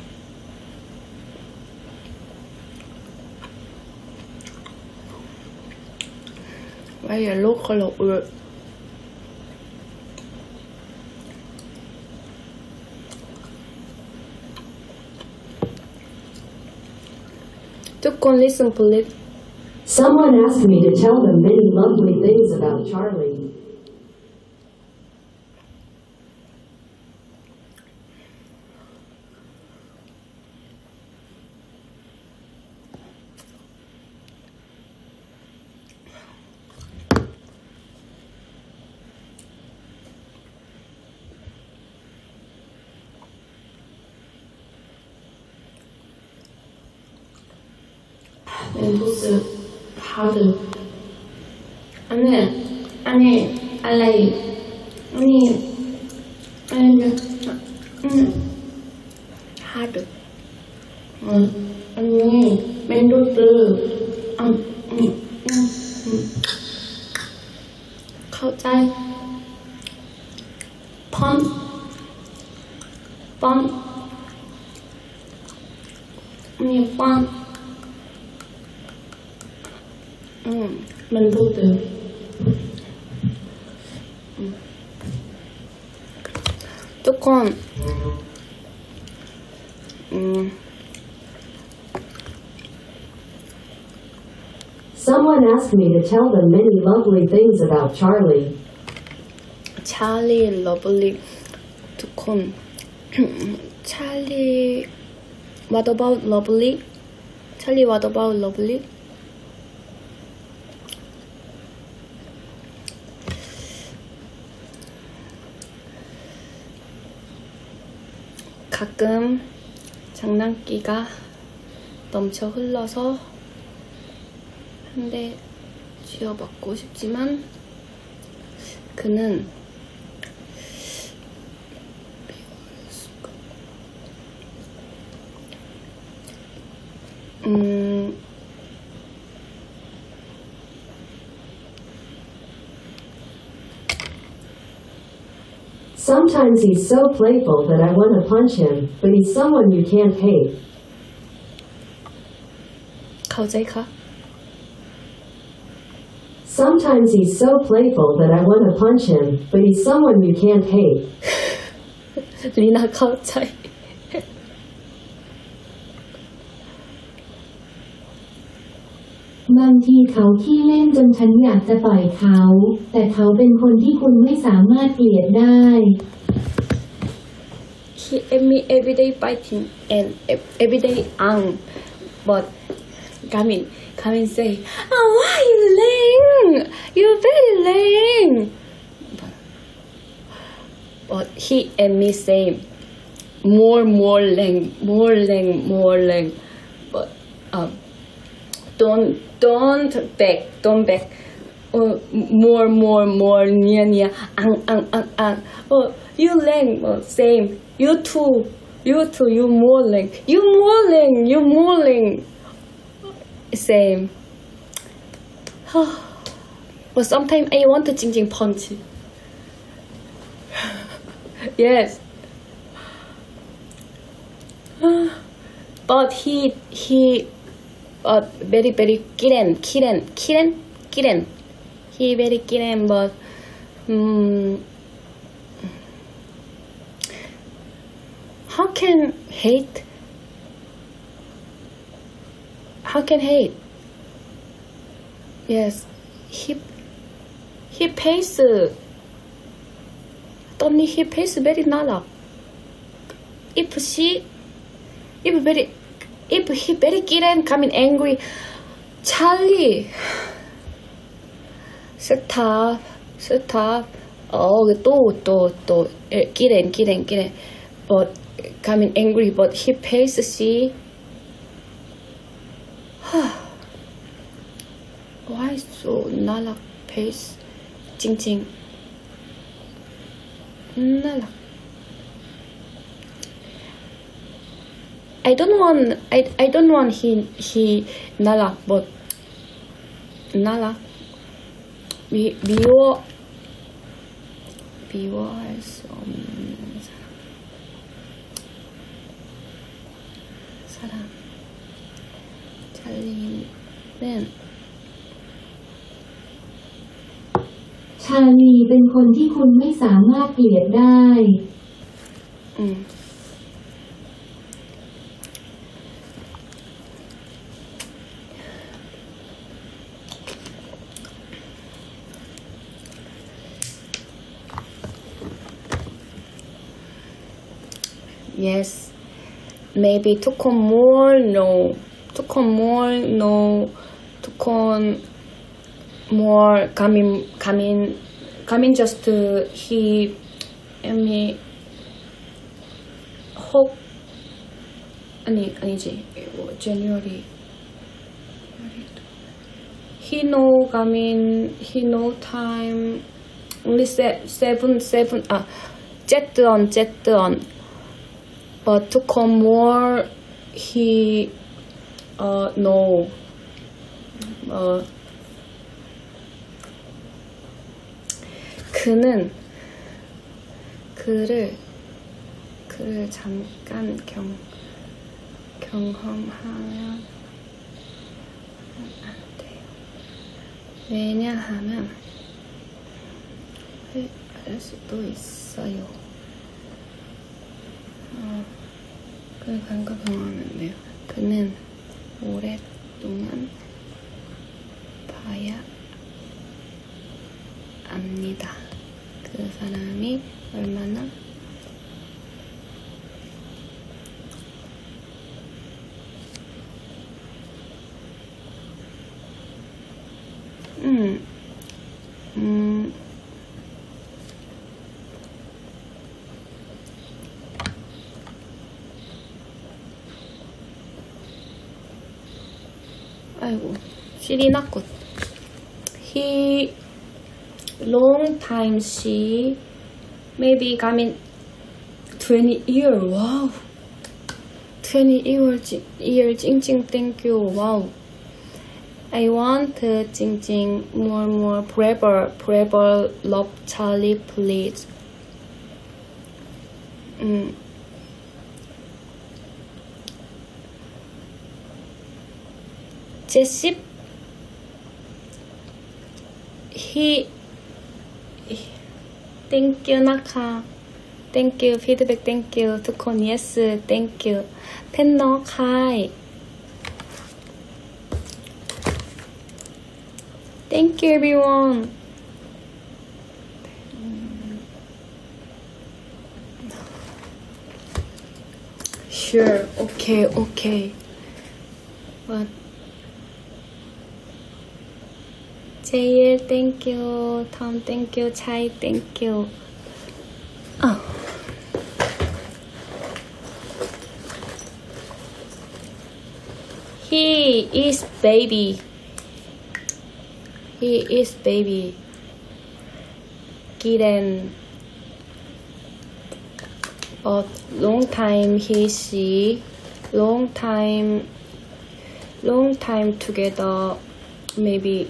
왜 옐로우 컬러 울 조금 listen please.
Someone asked me to tell them many lovely things about Charlie.
멘토스 하드 아니 아니 알라이 아니 아니 음 하드 음 아니 멘토스 음음음เข้าใจพอนปอนมีปอน음, 멘토드. 음. 조금, 음.
Someone asked me to tell them many lovely things about Charlie.
Charlie, lovely. 조금, Charlie, what about lovely? Charlie, what about lovely? 가끔 장난기가 넘쳐 흘러서 한 대 쥐어맞고 싶지만 그는 음
Sometimes he's so playful that I want to punch him, but he's someone you can't hate.
เข้าใจคะ
Sometimes he's so playful that I want to punch him, but he's someone you can't hate.
ลีน่าเข้าใจ
บางทีเขาขี้เล่นจนฉันอยากจะต่อยเขาแต่เขาเป็นคนที่คุณไม่สามารถเกลียดได้
He and me everyday fighting and everyday ang but Gamin Gamin say oh why you lame you very lame but, but he and me say more more lame more lame more lame but um don't don't back don't back oh more more more near near ang ang ang ang oh you lame oh, same you too you too you more lame you more lame you more lame same but sometimes I want to jing jing punch yes but he he but very very kiren, kiren, kiren, kiren. He very kiren, but um, how can hate? How can hate? Yes, he he pays. Tony he pays very nala. If she, if very, if he very kiren coming angry, Charlie, stop, stop. Oh, to to to kiren kiren kiren, but coming angry, but he pays she. Why so nala pays? Jing jing. Nala. I don't want. I I don't want he he nala, but nala. 미 미워 미워할 수 없는 사람. 사람. 찰리는
ชาลีเป็นคนที่คุณไม่สามารถเกลียดได้
อืม Yes, maybeทุกคน more no ทุกคน more no ทุกคน more coming coming coming just to he me hope 아니 아니지 January he know coming he know time only seven seven ah jet on jet on but to come more he uh no uh 그는 그를 그를 잠깐 경 경험하면 안 돼요. 왜냐하면 후회할 수도 있어요. 어, 그 감각 경험하는데요. 그는 오랫동안 봐야 압니다. 그 사람이 얼마나 음, 음, 아이고, 시리나꽃. He, long time she, maybe coming twenty years, wow. twenty years, year, 찡찡, thank you, wow. I want uh, 찡찡, more, more, forever, forever, love Charlie, please. 음. 제십, he, thank you, 나카. Thank you, feedback, thank you. 두콘, yes, thank you. 팬너, 카이. Thank you, everyone. Sure, okay, okay. What? 제일, thank you. Tom, thank you. 차이, thank you. Oh. He is baby. He is baby. Kiren. But long time he see. Long time. Long time together. Maybe.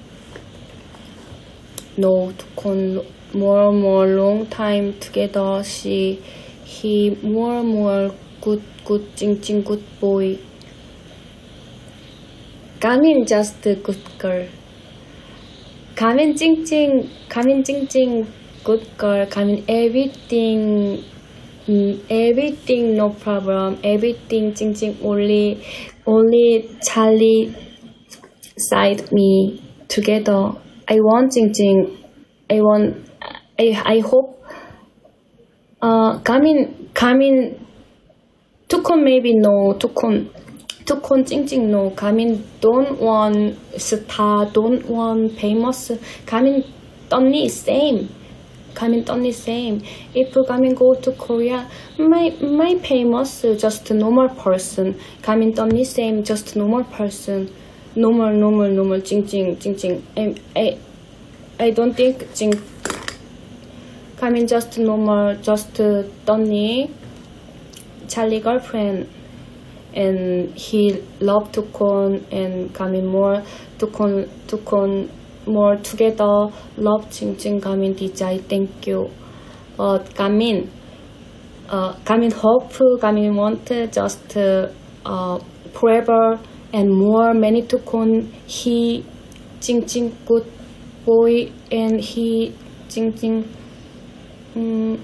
No, 두콘 more more long time together. She, he more more good good 찡찡 good boy. Gamin just a good girl. Gamin 찡찡, Gamin 찡찡 good girl. Gamin everything, everything no problem. Everything 찡찡 only, only Charlie side me together. I want 찡찡. I want. I I hope. Uh, Gamin, Gamin. Tukon maybe no. Tukon. Tukon 찡찡 no. Gamin don't want star, don't want famous. Gamin only same. Gamin only same. If Gamin go to Korea, my my famous just normal person. Gamin only same, just normal person. Normal, normal, normal. 찡찡, 찡찡. I I I don't think 찡. Gamin just normal, just only Charlie girlfriend. And he loved Tukon and Gamin more. Tukon, Tukon more together. Love 찡찡 Gamin 디자이 thank you. Uh, Gamin, uh, Gamin hope, Gamin want just uh, forever and more. Many Tukon he 찡찡 good boy and he 찡찡 um,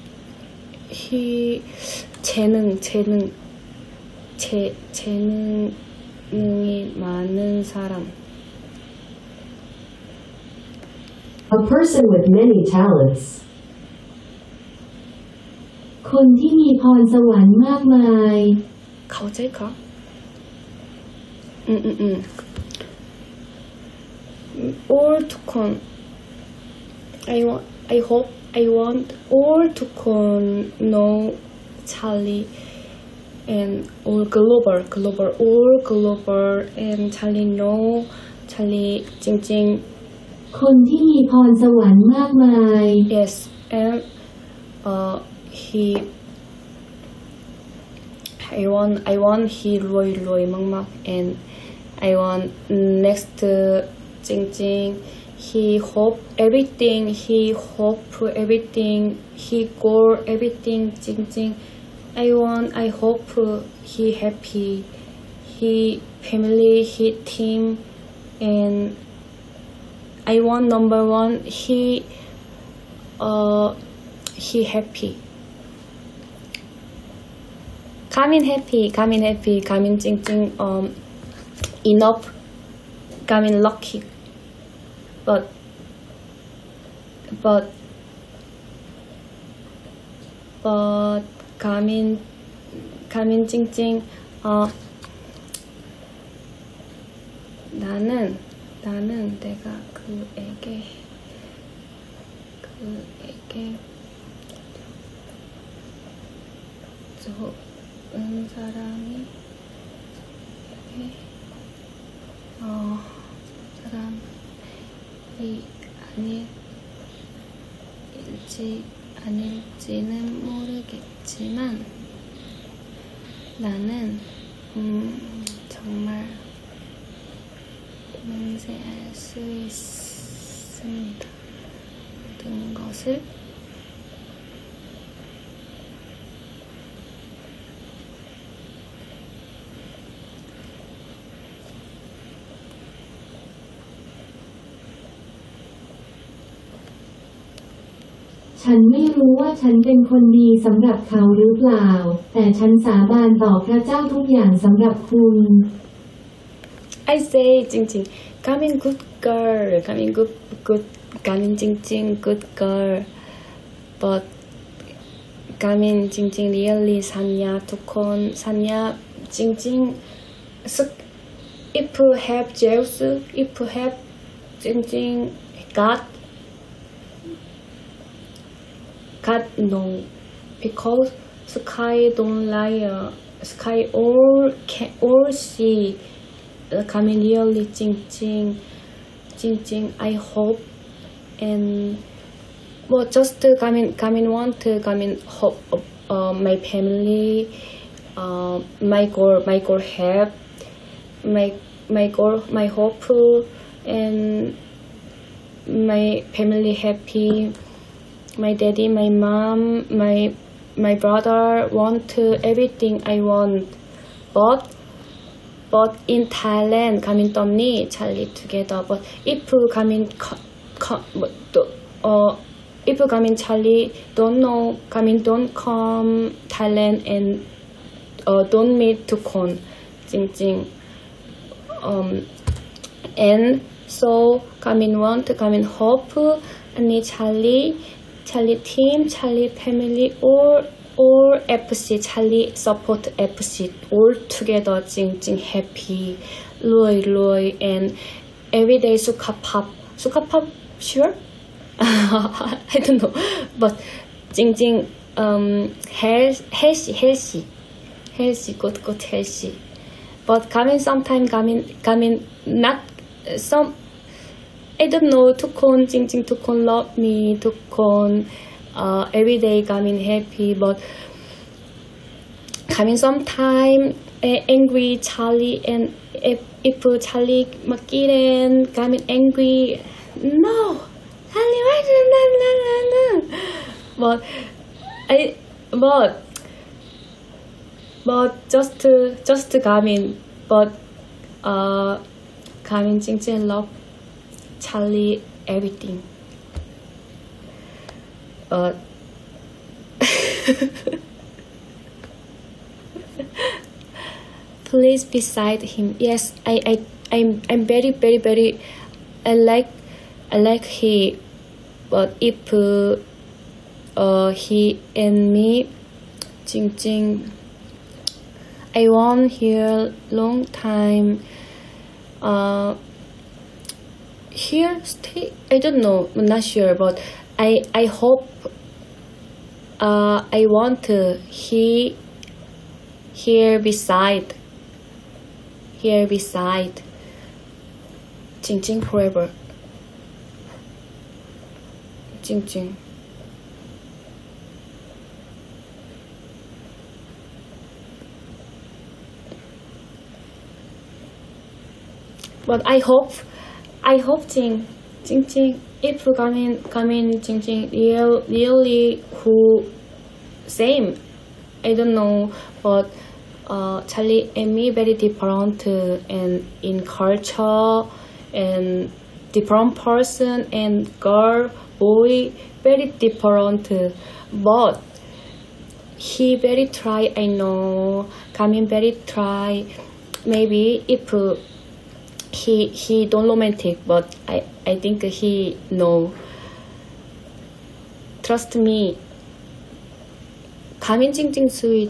he 재능 재능 재, 재능이 많은 사람.
A person with many talents. คนที่มีพรสวรรค์มากมาย
เข้าใจคะอืมอืมอืม all to con I want I hope I want all to con know Charlie and all global, global, all global, and Charlie know, Charlie จริงๆ
คนที่มีพรสวรรค์มากมาย
Yes, and uh, he, I want, I want he รวยรวยมากๆ and I want next จริงๆ he hope everything, he hope everything, he goal everything จริงๆI want, I hope he happy, he family, he team, and I want number one, he, uh, he happy. Gamin happy, Gamin happy, Gamin 찡찡, um, enough, Gamin lucky, but, but, but, 가민, 가민 찡찡, 어, 나는, 나는 내가 그에게, 그에게 좋은 사람이, 어, 사람이 아닐지, 아닐지는 모르겠지만 나는 음, 정말 맹세할 수 있습니다. 모든 것을
ฉันไม่รู้ว่าฉันเป็นคนดีสำหรับเขาหรือเปล่าแต่ฉันสาบานต่อพระเจ้าทุกอย่างสำหรับคุณ
I say 찡찡 Gamin good girl Gamin good good Gamin 찡찡 good girl but Gamin 찡찡 really 사냐 두콘 사냐 찡찡 if have Zeus if have 찡찡 God God no, because sky don't lie. Sky all can all see. Gamin really 찡찡, 찡찡. I hope and well just Gamin Gamin want Gamin hope uh, my family, uh, my goal my goal have my my goal my hope and my family happy. My daddy, my mom, my my brother want everything I want, but but in Thailand, Gamin Tomni, Charlie together. But if Gamin, uh, if Gamin Charlie don't know, Gamin don't come Thailand and uh, don't meet Tukon, Jing Jing. Um, and so Gamin want, Gamin hope, and Charlie, Charlie team, Charlie family, or all F C, Charlie support F C, all together, Jing Jing happy, Lui Lui, and everyday Sukapap. Sukapap, sure? I don't know, but Jing Jing, um, health, healthy, healthy, healthy, good, good, healthy. But Gamin sometimes, Gamin, Gamin, not some, I don't know, Tukon, Jing Jing, Tukon love me, Tukon. Uh, every day Gamin happy, but Gamin sometimes uh, angry Charlie, and if, if Charlie makirin, Gamin angry, no, Charlie, why no, no, no, no. But I, but but just to, just to Gamin, but uh, Gamin Jing Jing love Charlie everything. Uh, please beside him. Yes, I, I, I'm, I'm very, very, very. I like, I like he, but if uh, uh he and me, Jing Jing, I want here long time. Uh, here stay. I don't know. I'm not sure, but. I I hope uh, I want to he here beside here beside Jing Jing forever. Jing Jing. But I hope I hope Jing Jing Jing. If Gamin, Gamin, Jing Jing, real, really who same, I don't know, but uh, Charlie and me very different uh, and in culture and different person and girl, boy, very different, uh, but he very try, I know, Gamin very try, maybe if uh, he he don't romantic, but I I think he know. Trust me. Gamin Jing Jing sweet.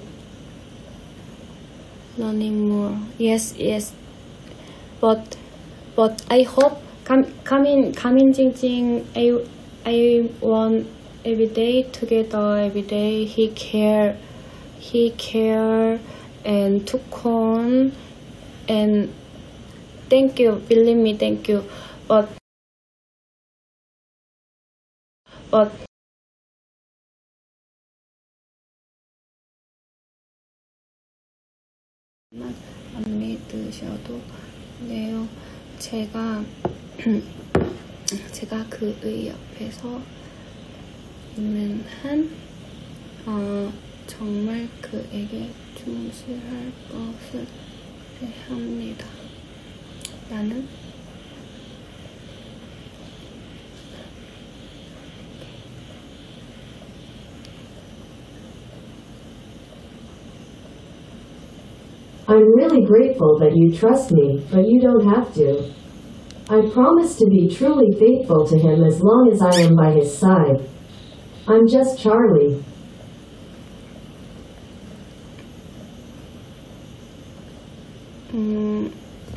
Learning more. Yes, yes. But but I hope Gamin Gamin Jing Jing. I I want every day together. Every day he care, he care and Tukon and. Thank you, believe me, thank you. But, but, 안내 드셔도 돼요. 제가, 제가 그의 옆에서 있는 한, 어, 정말 그에게 충실할 것을 합니다. 나는
I'm really grateful that you trust me, but you don't have to. I promise to be truly faithful to him as long as I am by his side. I'm just Charlie.
음,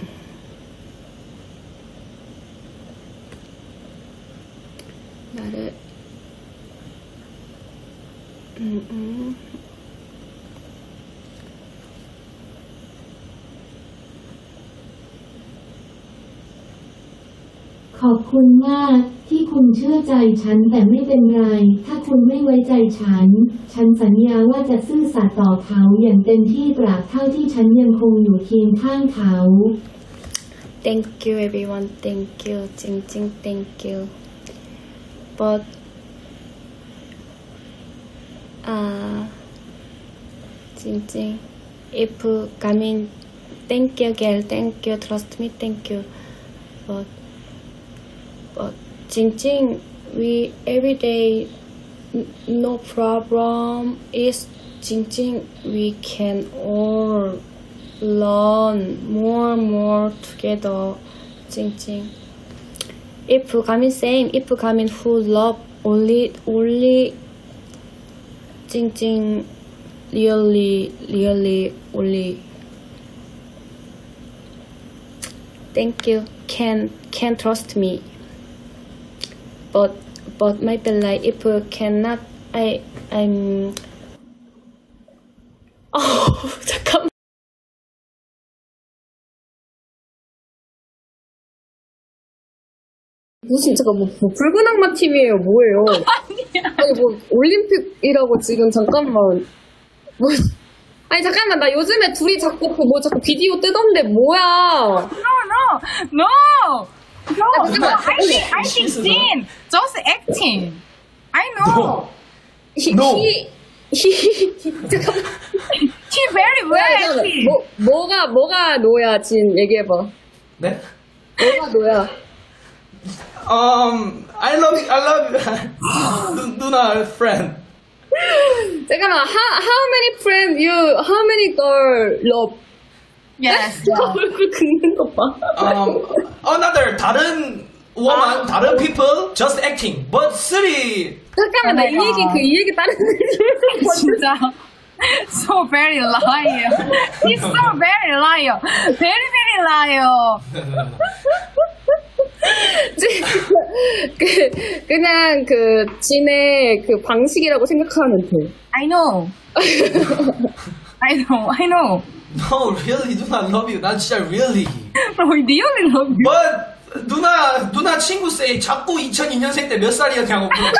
나를 음, 음.
ขอบคุณมากที่คุณเชื่อใจฉันแต่ไม่เป็นไรถ้าคุณไม่ไว้ใจฉันฉันสัญญาว่าจะซื่อสัตย์ต่อเขาอย่างเต็มที่ตราบเท่าที่ฉันยังคงอยู่เคียงข้างเขา
Thank you everyone, thank you, Jing Jing, thank you. But uh, Jing Jing, if Gamin
thank you, girl. Thank you. Trust me. Thank you. But, but, 징징, we every day, no problem. Is 징징, we can all learn more, more together. 징징. If Gamin saying, if Gamin who love only, only, 징징, really, really, only. Thank you. Can can trust me. But butไม่เป็นไร if cannot I I'm. Oh 잠깐만.
무슨 잠깐 뭐, 뭐 붉은 악마 팀이에요 뭐예요? 아니 뭐 올림픽이라고 지금 잠깐만 뭐 아니 잠깐만 나 요즘에 둘이 자꾸 뭐 자꾸 비디오 뜨던데 뭐야?
No no no no no I think I think Jin just acting. I know.
He,
No.
he, he, 잠깐만.
He very well acting.
뭐 뭐가 뭐가 노야 진 얘기해봐.
네?
뭐가 노야?
Um, I love you, I love you. 누, 누나 friend.
잠깐만, how how many friends you, how many girl love?
Yes.
얼굴 긁는 거 봐.
Um, another 다른 woman, 다른 people just acting, but three.
잠깐만, 나 이 얘기 그 이 얘기 다른
진짜. So very liar. He's so very liar. Very very liar.
그 그냥 그 진의 그 방식이라고 생각하면 돼.
I know. I know. I know.
No, really, 누나 love you. 난 진짜 really.
No, really love you.
But 누나 누나 친구 say 자꾸 이천이 년생 때 몇 살이었냐고 물어.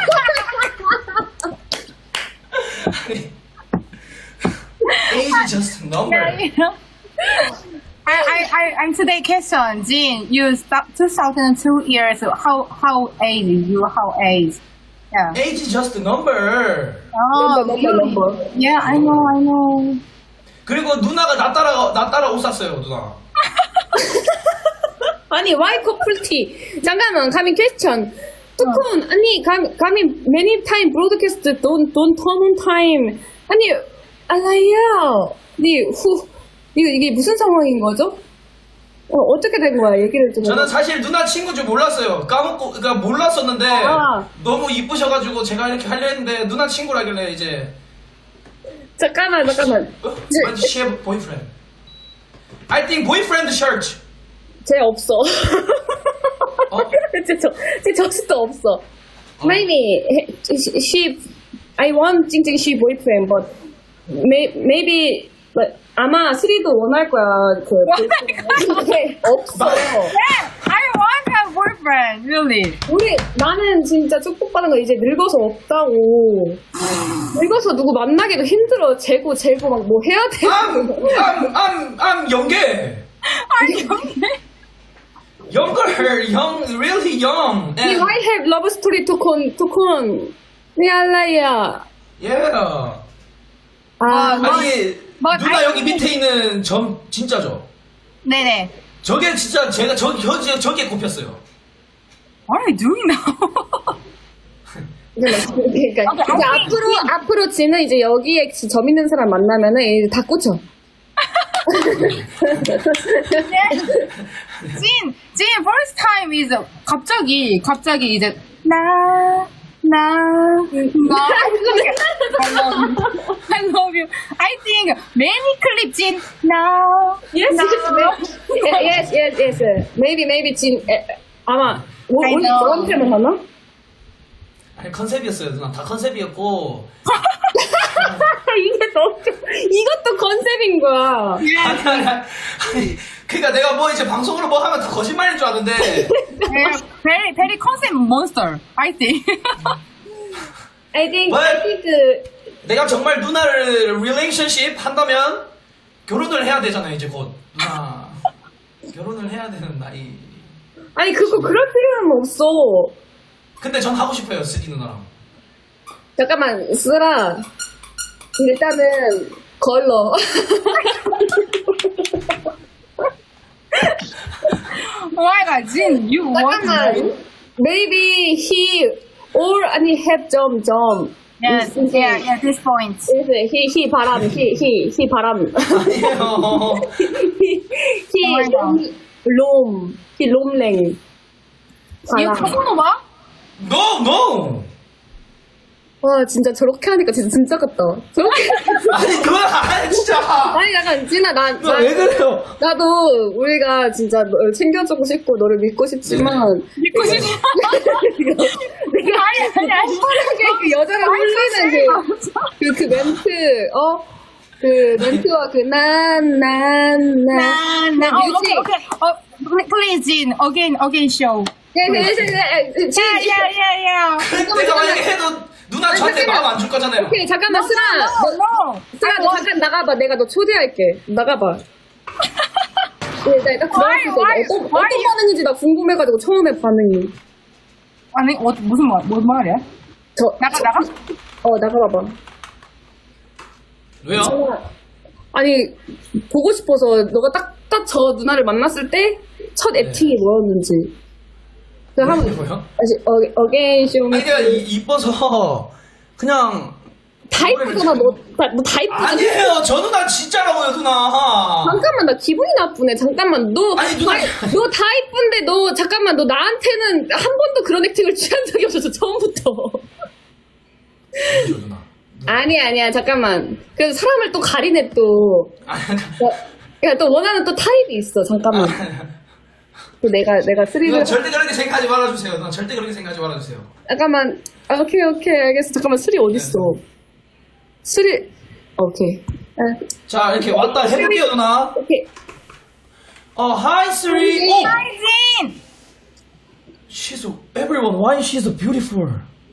Age is just a number.
Yeah, you know. I, I, I, I'm today question, Jin, you stop two thousand two years, how, how age you, how age? Yeah.
Age is just a number.
Oh,
number,
really?
number.
Yeah, I know, I know.
그리고 누나가 나 따라 나 따라 옷 샀어요, 누나.
아니, why couple tea? 잠깐만, 가민 question. 투콘, 아니, 가민, 가민, many time broadcast don't, don't turn on time. 아니, 알라야. 니, 후, 이거, 이게 무슨 상황인 거죠? 어, 어떻게 된 거야? 얘기를 좀.
저는 사실 누나 친구 줄 몰랐어요. 까먹고, 그러니까 몰랐었는데
아.
너무 이쁘셔가지고 제가 이렇게 하려 했는데 누나 친구라길래 이제.
잠깐만, 잠깐만.
When does she have a boyfriend? I think boyfriend shirt.
쟤 없어. 어? 쟤, 저, 쟤 저스도 없어. 어. Maybe she, she, I want 찡찡 she boyfriend, but may, maybe, but 아마 스리도 원할 거야. 그, 그 없어.
Yeah, I want a boyfriend, really.
우리 나는 진짜 축복받은 거 이제 늙어서 없다고. 늙어서 누구 만나기도 힘들어. 재고 재고 막 뭐 해야 돼.
I'm, I'm, I'm 연계.
I'm 연계.
Younger, young, really young.
And I have love story to con, to con. 미알라야.
Yeah.
아,
아니,
but
누나
I
여기 밑에 있는 점 진짜죠?
네네.
저게 진짜 제가 저, 저, 저기에 꼽혔어요.
What are you doing now?
그러니까 이제 앞으로 앞으로 지는 이제 여기에 점 있는 사람 만나면은 이제 다 꽂혀.
진, 진 first time is 갑자기 갑자기 이제 나 나 나 I love you. I love you. I think many clip 진 나.
Yes, yes, yes, yes, yes. Maybe, maybe 진 아마 원래 저한테만 하나?
아니 컨셉이었어요 누나. 다 컨셉이었고.
이게 너무 이것도 컨셉인 거야.
아니 아니 아니. 그러니까 내가 뭐 이제 방송으로 뭐 하면 다 거짓말인 줄 아는데.
Very very concept monster. I think.
I think.
But
I think.
내가 정말 누나를 relationship 한다면 결혼을 해야 되잖아요 이제 곧. 누나 결혼을 해야 되는 나이.
아니 그거 그럴 필요는 없어.
근데 전 하고 싶어요 쓰기 누나랑.
잠깐만 쓰라. 일단은 걸러.
뭐야, 진, you what?
잠깐만. Maybe he or 아니 have 점 점.
Yes, yeah, yeah, this point.
Yes, he he 바람, he he he 바람.
아니에요.
he he 롬, he 롬랭.
이거 카소노 봐?
No, no.
와 진짜 저렇게 하니까 진짜 진짜 같다. 저렇게.
아니 그건 아니 진짜.
아니 약간 진아 나.
너 왜 그래요?
나도 우리가 진짜 너를 챙겨주고 싶고 너를 믿고 싶지만
믿고 싶어.
내가 아니 아니 아니 그 여자를 홀리는 그그 그 멘트 어. 그 멘트와 그 난 난 난
난 오케이 오케이 어 please Jin again again show.
야야야야야.
내가 만약에 해도 누나 저한테 마음 안 줄 거잖아요.
오케이 잠깐만 쓰라. 쓰라 너 잠깐 나가봐. 내가 너 초대할게. 나가봐. 네, 나 딱 들어갔을 때 어떤 어떤 반응인지 나 궁금해가지고 처음에 반응이.
아니 어 무슨 말 뭔 말이야?
저
나가 나가?
어 나가봐봐.
왜요?
아니 보고 싶어서 너가 딱 딱 저 누나를 만났을 때 첫 액팅이 뭐였는지. 그 한번 다시 어 어게인 쇼.
아니 그냥 이- 이뻐서 그냥
다 이쁘잖아. 너다 이쁘잖아.
아니에요. 저 누나 진짜라고요, 누나.
잠깐만 나 기분이 나쁘네. 잠깐만 너
아니, 누나.
너 다 이쁜데 너 잠깐만 너 나한테는 한 번도 그런 액팅을 취한 적이 없어서 처음부터. 아니 아니야 잠깐만. 그래서 사람을 또 가리네 또. 야 또 원하는 또 타입이 있어. 잠깐만. 또 내가 내가 스리를.
누나 절대 그렇게 생각하지 말아주세요. 누나 절대 그렇게 생각하지 말아주세요.
잠깐만. 아, 오케이 오케이 알겠어. 잠깐만 수리 어디 있어? 수리. 오케이. 아.
자 이렇게 왔다 해볼게요, 누나.
오케이.
어, hi Siri. 오!
Hi Jin.
She's so, everyone. Why she's so beautiful?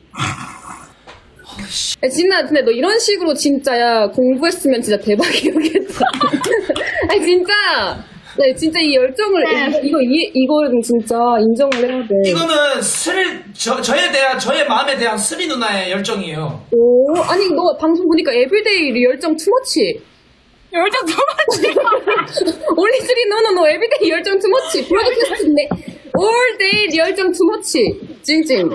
야, 진아, 근데 너 이런 식으로 진짜야 공부했으면 진짜 대박이었겠다. 아니 진짜, 네 진짜 이 열정을 이, 이거 이 이거는 진짜 인정을 해야 돼.
이거는 스릴 저 저에 대한 저의 마음에 대한 스리 누나의 열정이에요.
오, 아니 너 방송 보니까 에브리데이 열정 투머치.
열정 투머치.
올리 쓰리 노노노 에브리데이 열정 투머치. 브로드캐스트인데 all day 열정 투머치. 찡찡.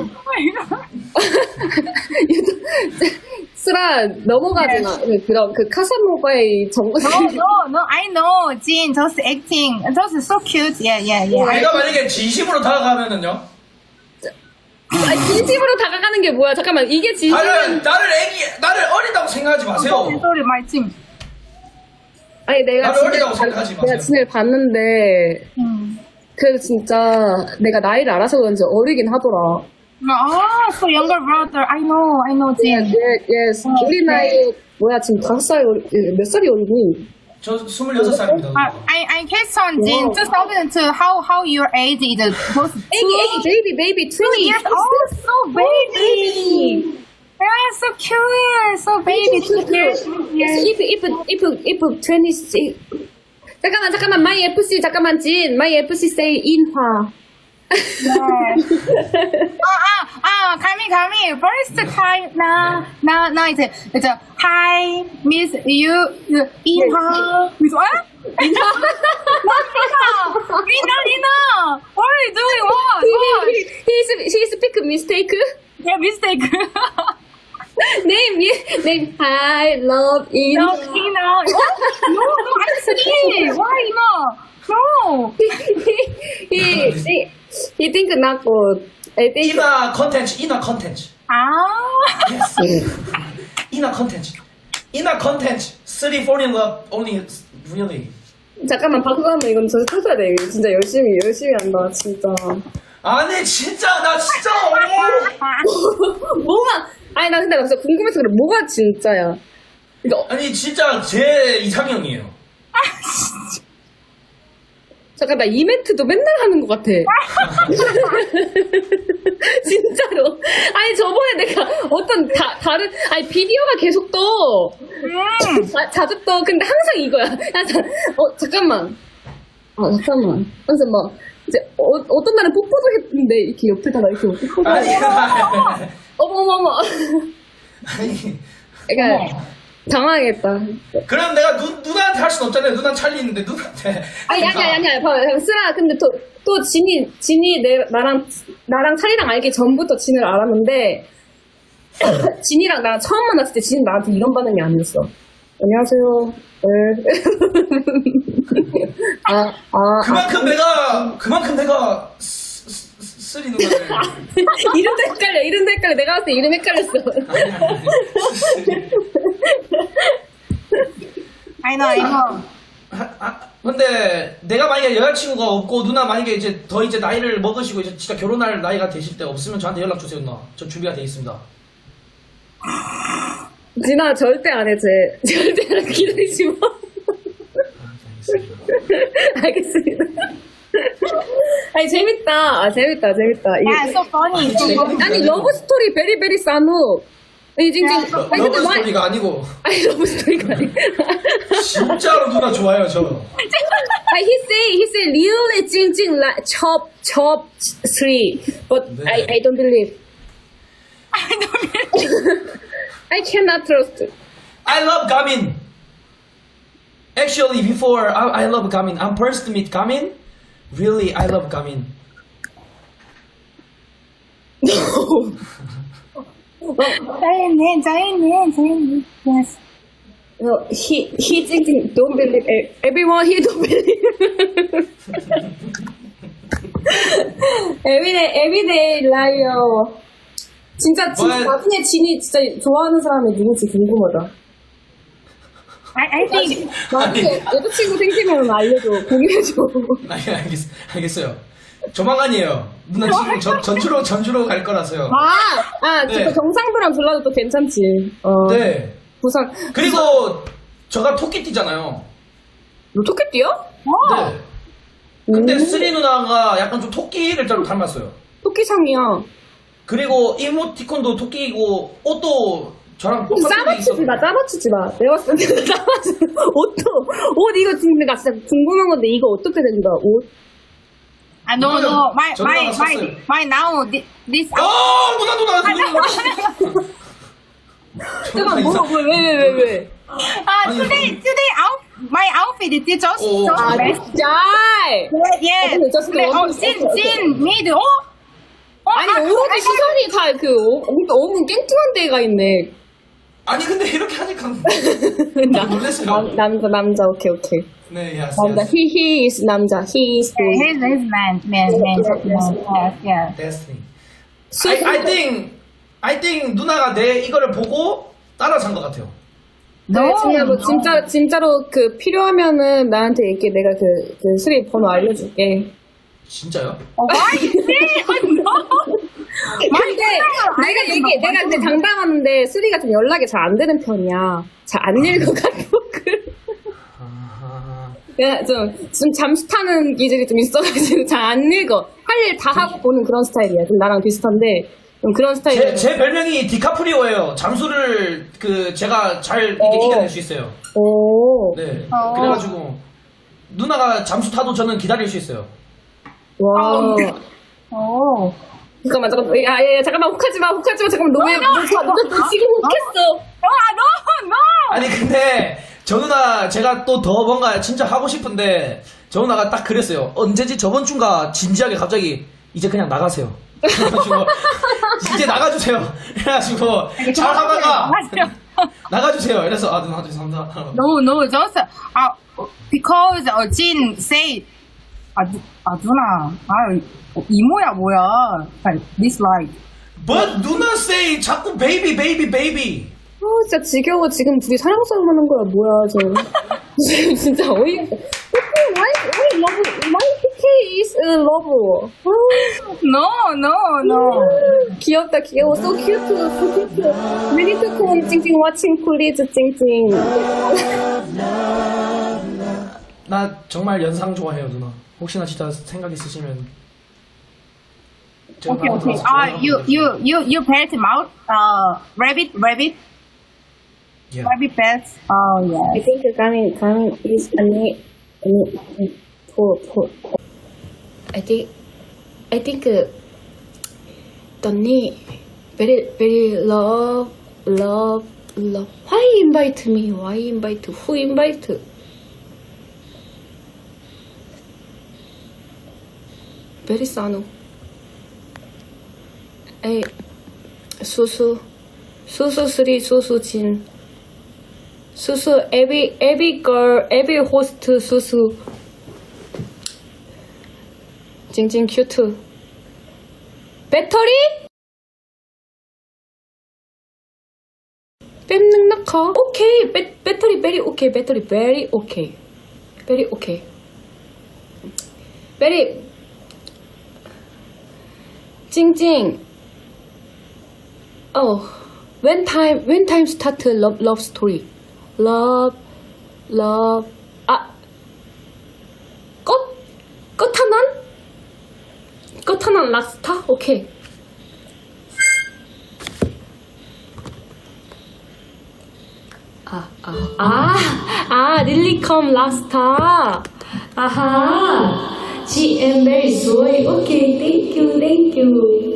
쓰라 넘어가지 마. 그럼 그 카사노바의 정보.
No, no, no. I know, Jin. Just acting. Just so cute. Yeah, yeah, yeah.
내가 만약에 진심으로 다가가면은요?
아, 진심으로 다가가는 게 뭐야? 잠깐만, 이게 진심.
나를 나를 애기 나를 어리다고 생각하지 마세요.
Sorry, my team.
아니 내가
나를 어리다고
진짜
생각하지
내가
마세요.
진을 봤는데
음.
그래도 진짜 내가 나이를 알아서 그런지 어리긴 하더라.
Ah, so younger brother. I know, I know, Jin.
예, 예. 우리 나이 뭐야 지금 다섯 살 어리, 몇 살이 어리니?
저 스물여섯 살입니다.
Uh, I, I question Jin.
Wow.
Just open to how how your age is supposed to.
Baby, baby, baby, twenty
years old. So baby. Yeah, so cute. So baby. Two years.
Yes. If if if if twenty six. 잠깐만 잠깐만 my 에프씨 잠깐만 진 my 에프씨 say 인화.
아, 아, 가미, 가미. First time, 나, 나, 나 이제, 이제, Hi, Miss You, 인하. Miss what? 인하. Nina, Nina. What are you doing? What? What?
He he he speak mistake.
Yeah, mistake.
Name name I love Ina.
No, Nina. What? No, no, I'm serious. Why Nina? No.
he he he think not good. I think.
이나 컨텐츠, 이나 컨텐츠.
아.
Yes. 이나 컨텐츠. 이나 컨텐츠. Three fall in love only really.
잠깐만 박수하면 이건 진짜 터져야 돼. 이거 진짜 열심히 열심히 한다 진짜.
아니 진짜 나 진짜
뭐가? 아니 나 근데 나 진짜 궁금해서 그래. 뭐가 진짜야? 이거
아니 진짜 제 이상형이에요.
잠깐 나 이 멘트도 맨날 하는 것 같아. 진짜로. 아니 저번에 내가 어떤 다, 다른 아니 비디오가 계속 떠.
음.
자, 자주 떠. 근데 항상 이거야. 야, 자, 어 잠깐만. 아 잠깐만. 그래서 막 이제 어, 어떤 날은 뽀뽀도 했는데 이렇게 옆에다가 이렇게 뽀뽀도.
아니, 아니.
어머 어머 어머.
아니.
그러니까 당황했다.
그럼 내가 누, 누나한테 할 순 없잖아요. 누나 찰리 있는데 누나한테.
아니, 아니, 아니, 아니, 봐봐. 쓰라. 근데 또, 또 진이, 진이 내, 나랑, 나랑 찰리랑 알기 전부터 진을 알았는데, 진이랑 나랑 처음 만났을 때 진이 나한테 이런 반응이 아니었어. 안녕하세요. 네. 아, 아.
그만큼
아,
내가, 그만큼 내가, 쓰, 쓰, 쓰리 누나를.
이름도 헷갈려, 이름도 헷갈려. 내가 봤을 때 이름 헷갈렸어.
I know, I know.
아, 근데 내가 만약에 여자친구가 없고 누나 만약에 이제 더 이제 나이를 먹으시고 이제 진짜 결혼할 나이가 되실 때 없으면 저한테 연락 주세요 누나. 저 준비가 돼 있습니다.
진아 절대 안 해, 쟤. 절대 안 기다리지 마. 알겠습니다. 아니 재밌다. 아 재밌다, 재밌다.
Yeah, so funny. So funny.
아니 러브 스토리 베리 베리 싸누. 아니 진짜.
러, 러브 스토리가 아니고.
아니 러브 스토리가 아니.
진짜로 누나 좋아요 저.
아니 he say he say really 찡찡 like chop chop three, but
네.
I I don't believe. I don't believe. I cannot trust.
I love Gamin. Actually, before I, I love Gamin. I'm first to meet Gamin. Really, I love Gamin.
No. 자연님, 자연님, 자연님. Yes.
No, he he thinking don't believe everyone. He don't believe. everyday everyday liar. 진짜 진짜
But-
나중에 진이 진짜 좋아하는 사람이 누군지 궁금하다.
I, I think.
나중에 여자친구 생기면 알려줘. 공유해줘.
아니, 알겠, 알겠어요. 조만간이에요. 누나 지금 전, 전주로 전주로 갈 거라서요.
아, 아,
네.
지금 경상도랑 불러도 또 괜찮지. 어.
네.
부산.
그리고 저가 토끼띠잖아요.
너 토끼띠야?
네. 근데 쓰리 누나가 약간 좀 토끼를 좀 닮았어요.
토끼상이야.
그리고 이모티콘도 토끼이고 옷도 저랑 똑같은 게
짜맞추지
있어요.
마, 짜맞추지 마. 내가 봤을 때 짜맞추. 옷도, 옷 이거 지금 내가 진짜 궁금한 건데 이거 어떻게 된 거야, 옷?
Ah, no, no. My,
전화가
my, my,
샀어요.
my now, this, this.
어, 누나, 누나, 누나.
잠깐, 뭐, 왜, 왜, 왜, 왜, 왜?
Uh, today, today, out, my outfit is just,
Oh.
just
아,
best.
진짜?
Yes.
근데 just
Today, oh,
one
Jin,
piece.
Jin, made, oh. Oh,
아니,
I-
오로지
I-
시선이 다 그, 너무 깽뚱한 데가 있네.
아니 근데 이렇게 하니까
남,
놀랐어요.
남, 남자, 남자, 오케이, 오케이.
네, yes,
남자,
yes.
he, he is 남자, he is boy.
He's, he's man, man, man, man. Yes, yes.
Destiny. I, I think, I think 누나가 내 이거를 보고 따라산 것 같아요.
네,
No,
진짜, 뭐,
no.
진짜, 진짜로 그 필요하면은 나한테 이렇게 내가 그, 그 수리 번호 알려줄게.
진짜요?
Oh, why you say? No.
근데 내가 얘기, 내가 근데 당당한데 수리가 좀 연락이 잘 안 되는 편이야. 잘 안 읽어 카톡을. 내가 좀, 좀 잠수 타는 기질이 좀 있어가지고 잘 안 읽어. 할 일 다 하고 보는 그런 스타일이야. 좀 나랑 비슷한데 좀 그런 스타일이야.
제, 제 별명이 디카프리오예요. 잠수를 그 제가 잘 이렇게
오.
이겨낼 수 있어요.
오.
네.
어.
그래가지고 누나가 잠수 타도 저는 기다릴 수 있어요.
와.
Oh.
잠깐만, 잠깐만. 야, 야, 야, 잠깐만, 혹하지 마, 혹하지 마. 잠깐만, 너 왜, 너, 너, 너 지금 혹했어.
Oh, no, no.
아니 근데 저 누나 제가 또 더 뭔가 진짜 하고 싶은데 저 누나가 딱 그랬어요. 언제지 저번 주인가 진지하게 갑자기 이제 그냥 나가세요. 그래가지고 이제 나가주세요. 그래가지고 잘 하다가 나가주세요. 이래서 아 누나 죄송합니다.
No, no, just uh, because uh, Jin said, 아, 누, 아 누나, 아 이모야 뭐야, this like.
But 누나 say 자꾸 baby baby baby.
어, 진짜 지겨워. 지금 둘이 사랑 싸움 하는 거야, 뭐야, 저. 지금 진짜 어이없어. Why, why love, why 피케이 is uh, love?
No, no, no.
귀엽다, 귀여워. So cute, so cute. We need to come, 찡찡, watching, please, 찡찡.
나 정말 연상 좋아해요 누나. 혹시나 진짜 생각 있으시면. 제가
Okay,
바로
okay.
들어가서
Ah,
전화하면
you,
돼요.
you, you, you pet mouth, uh, rabbit, rabbit,
Yeah.
rabbit pets. Oh
I
yeah.
think coming, coming is any, any, poor, poor. I think, I think, uh, Donnie, very, very love, love love. Why invite me? Why invite? Who invite? Very sano. Hey, Susu, Susu three, Susu Jin. Susu, every every girl, every host Susu. 징징 cute. 배터리? 뺨능 낙하. 오케이. 배, 배터리 very okay. 배터리 very okay. very okay. very 징징. Oh, when time when time start love love story. love love 아 꽃 꽃하난 꽃하난 락스타. 오케이. 아, 아, 아, 아, 릴리컴 락스타. 아하. She am very sorry. Okay, thank you, thank you.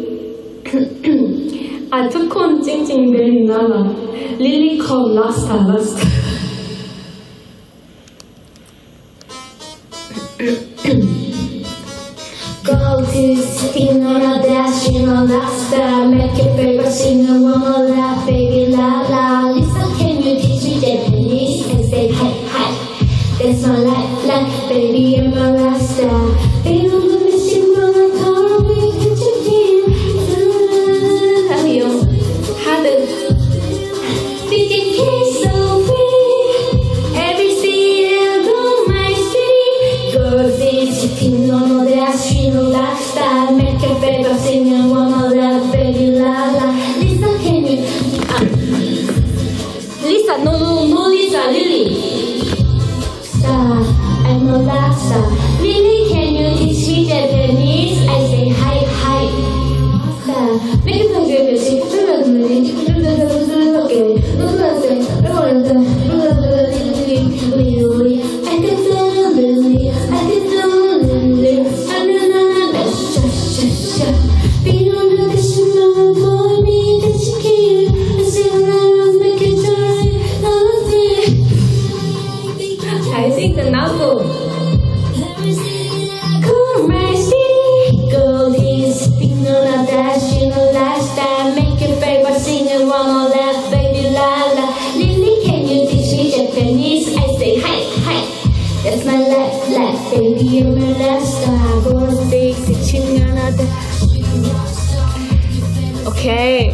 아, 투콘 찡찡 very 나나. 릴리컴 락스타, 락스타.
Go to sipping on a dash, you know that's that. Make your favorite singer one more laugh, baby la la. Listen, can you teach me Japanese and say hi hi? That's my life, life, baby, I'm a rasta. They don't do me shit when I call me, could you feel?
하세요. 하드.
D J K so free. Every city of my city. Girls is sitting on a dash, you know that's that. Make your favorite singer one more laugh, baby la la. Listen, can you?
아. Lisa, no, no, no, Lisa, Lily.
I'm a lobster. Really, can you teach me Japanese? I say hi, hi. Make it sound good, she put it on me. Okay, look at it. I want to Lily. I can do Lily. I can do Lily. I know, no, no, sha, sha, sha. Be on the cashmere, boy, me, that you care. I say, I'll make it try.
잘생겼나고.
Cool my city, gold is spinning on a dash, you know last time. Make your favorite singer one more laugh, baby la la. Lily, can you teach me Japanese? I say hi, hi. That's my life, life, baby, I'm a last star. Gold is spinning on a dash.
Okay.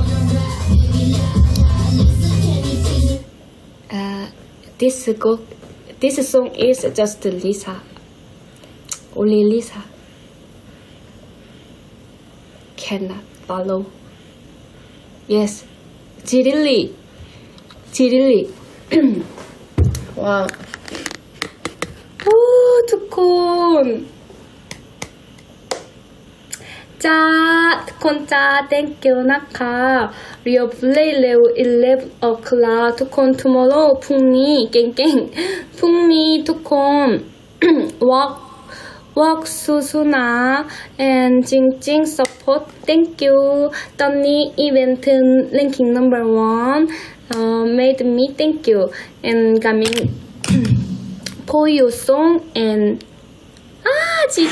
Uh, this go. This song is just Lisa. Only Lisa cannot follow. Yes, 지릴리, 지릴리. 와, 오, 두콘. 자, 두콘 자, 땡큐 나카. 리오 플레이 레오 eleven o'clock. 두콘 tomorrow 풍미 깽깽. 풍미 두콘 walk walk 수수나 and 징징 support. Thank you. 떴니 event ranking number one. Uh, made me thank you. And 가민 for your song and 아 지.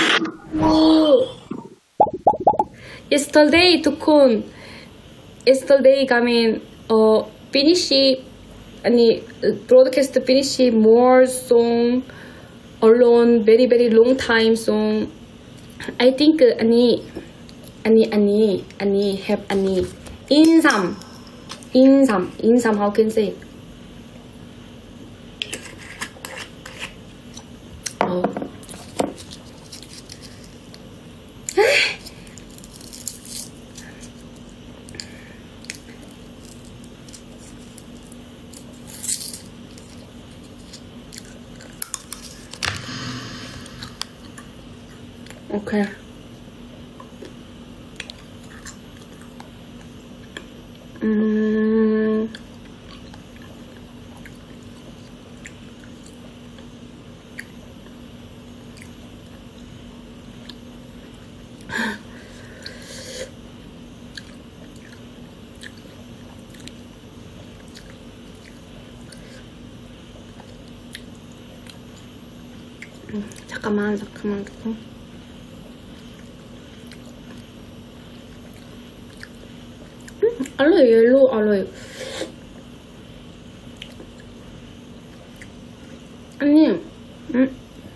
Yesterday 두콘 yesterday 가민 어 finish 아니 broadcast finish more song alone very very long time song. I think 아니 아니 아니 아니 have 아니 인삼 인삼 인삼 how can say 어 Okay. 음. 잠깐만 잠깐만 잠깐만. 음, 알로에 옐로우 알로에. 아니 음.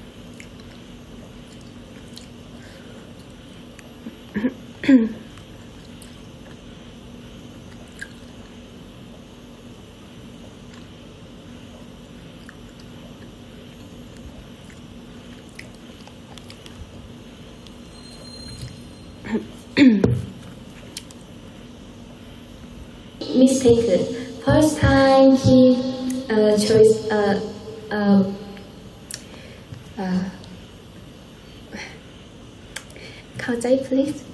Mistaken. First time he uh, chose uh, uh, uh,เข้าใจ please.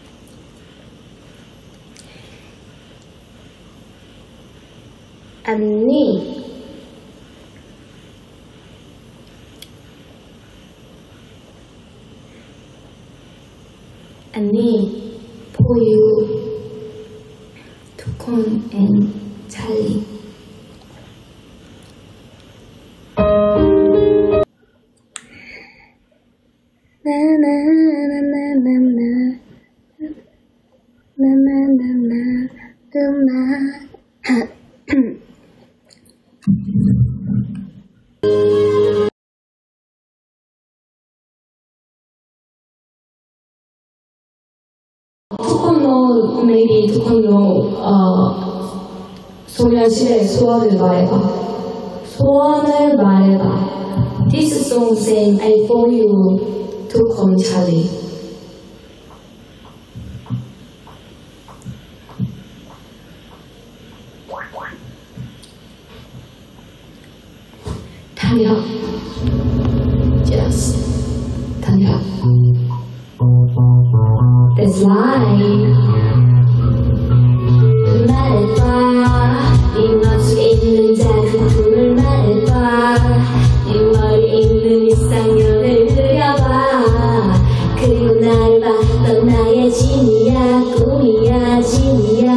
언니. 언니, for you. Tukon and Charlie. Na na na na na na na na na na na.
투콘노 maybe 투콘노 어 소녀시대 소원을 말해봐. 소원을 말해봐. This song saying I for you 투콘 Charlie. 달려. Just 달려. It's life. 말해봐. 네 맘속에 있는 작은 꿈을 말해봐. 네 머리에 있는 이상형을 그려봐. 그리고 나를 봐. 넌 나의 진이야. 꿈이야. 진이야.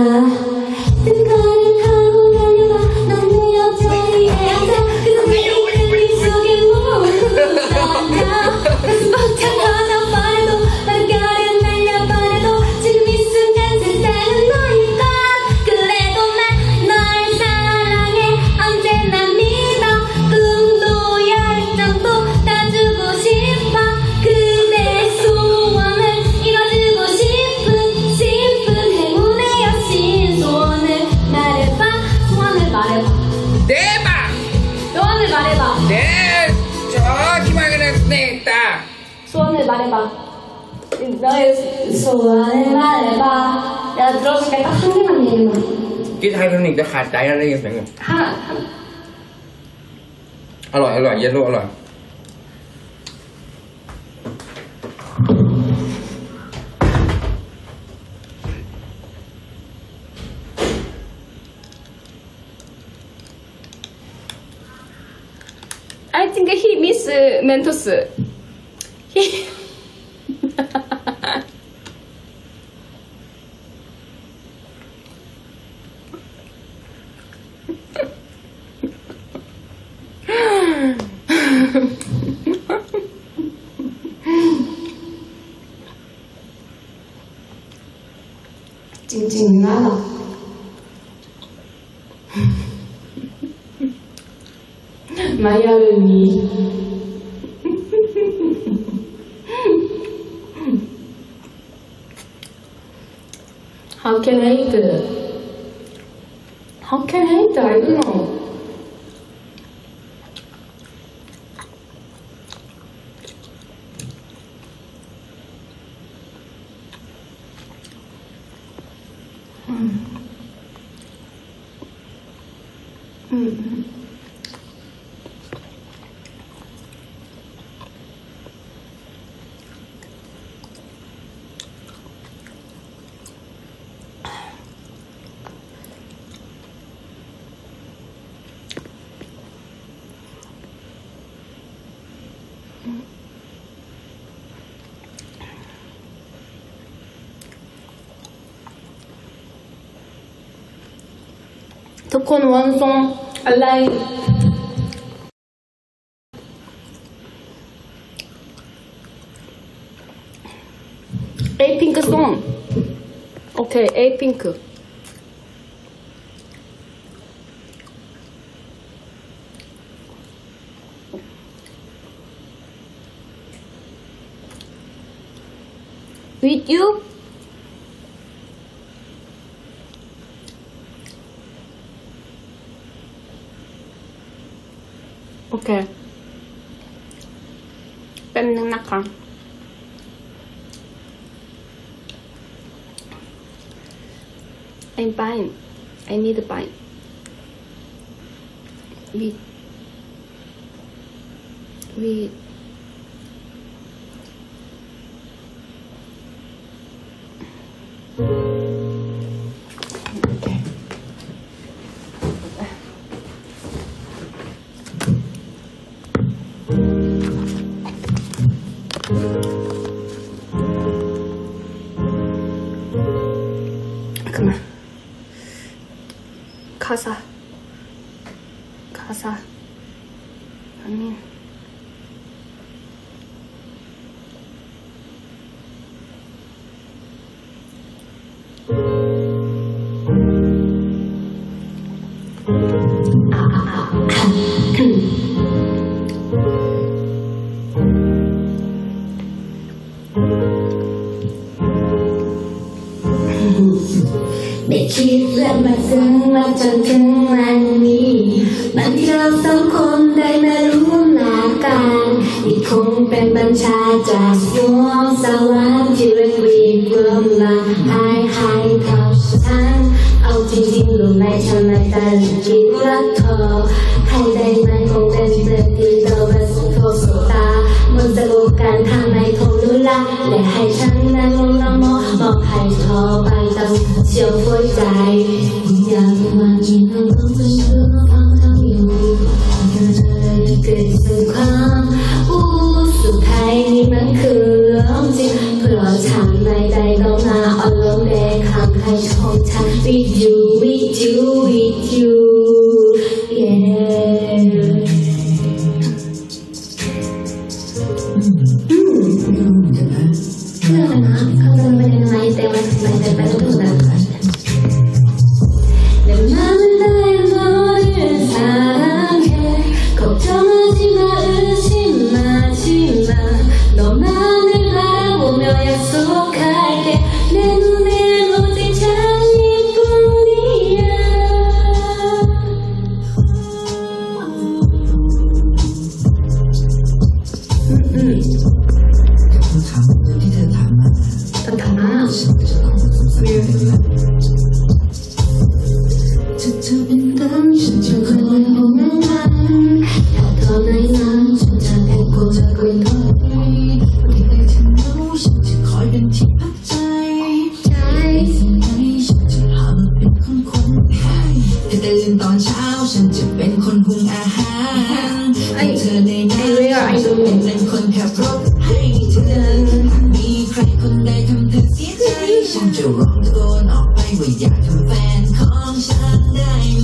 등가를 타고 달려봐. 넌 내 여자의 항상 그 내 속에 멈춘다. 가슴 벅찬 거저 버려도 나를 가려 날려버려도 지금 이 순간 세상은 너일 것. 그래도 난 널 사랑해. 언제나 믿어. 꿈도 열정도 다 주고 싶어. 그대 소원을 이뤄주고 싶은 싶은 행운의 여신. 소원을 말해봐. 소원을 말해봐.
대박!
소원을 말해봐.
네, 저기만 그랬네, 딱.
소원을 말해봐. 너의 소원을 말해봐. 내가 들어줄게. 딱 한 개만 얘기만.
กินไทยเป็นหนึ่งจะขาดใจอะไรอย่างเงี้ย
하나.
อร่อย อร่อย เยลโล่อร่อย
I think he miss Mentos. He
찡찡 나라. 마야르니. How can I eat it? How can I eat it? I don't know. 음. 음.
토콘 완성. 알라이. 에이핑크 송. 오케이, 에이핑크. With you? 오케이.แป๊บนึงนะคะ I'm fine. I need a bite. With with Come on. Casa. Casa. I mean.
ไม่คิดและมาซึ้งมาจนถึงวันนี้มันที่เราสองคนได้มาร่วมลากันนี่คงเป็นบัญชาจากดวงสวรรค์ที่เรียกวีกรมมาให้ให้เขาฉันเอาจริงๆรู้ไหมฉันไม่ได้คิดรักเธอให้ได้มันคงเป็นเรื่องที่เราประสบพบสุตามันจะรู้กันทำให้ทนรู้ละและให้ฉันนั้นลงละมอมอบให้เธอไปตามเชี่ยวหัวใจอยากมาจริงทั้งต้องเป็นเรื่องฟังทั้งอยู่เธอจะได้เกิดสิ่งความอู้สุดท้ายนี่มันคือเรื่องจริงเพราะฉันไม่ได้ต้องมาเอาลงแดงข้างใครชอบฉัน with you with you with you yeahไม่แต่ว่าไม่แต่ไปต้องแบบ내 맘은 나의 너를 사랑해 걱정하지 마 의심하지 마 너만을 바라보며 약속할게 내 눈에 오직 장미뿐이야 음, 음.
ถามเรื่องที่เธอถามมา
ต้องถามมา จะเธอเป็นดังฉันจะคอยห่วงมันอยากเธอในนั้นฉันจะเป็นคนจะคอยทนวันที่ใดที่รู้ฉันจะคอยเป็นที่พักใจใจสิ่งไหนฉันจะพามาเป็นคนคนให้แต่ตื่นตอนเช้าฉันจะเป็นคนหุงอาหารให้เธอในนั้นฉันจะเป็นคนขับรถให้เธอมีใครคนใดทำเธอเสียใจฉันจะร้องตะโกนออกไปว่าอยากทำแฟนของฉันได้ไหม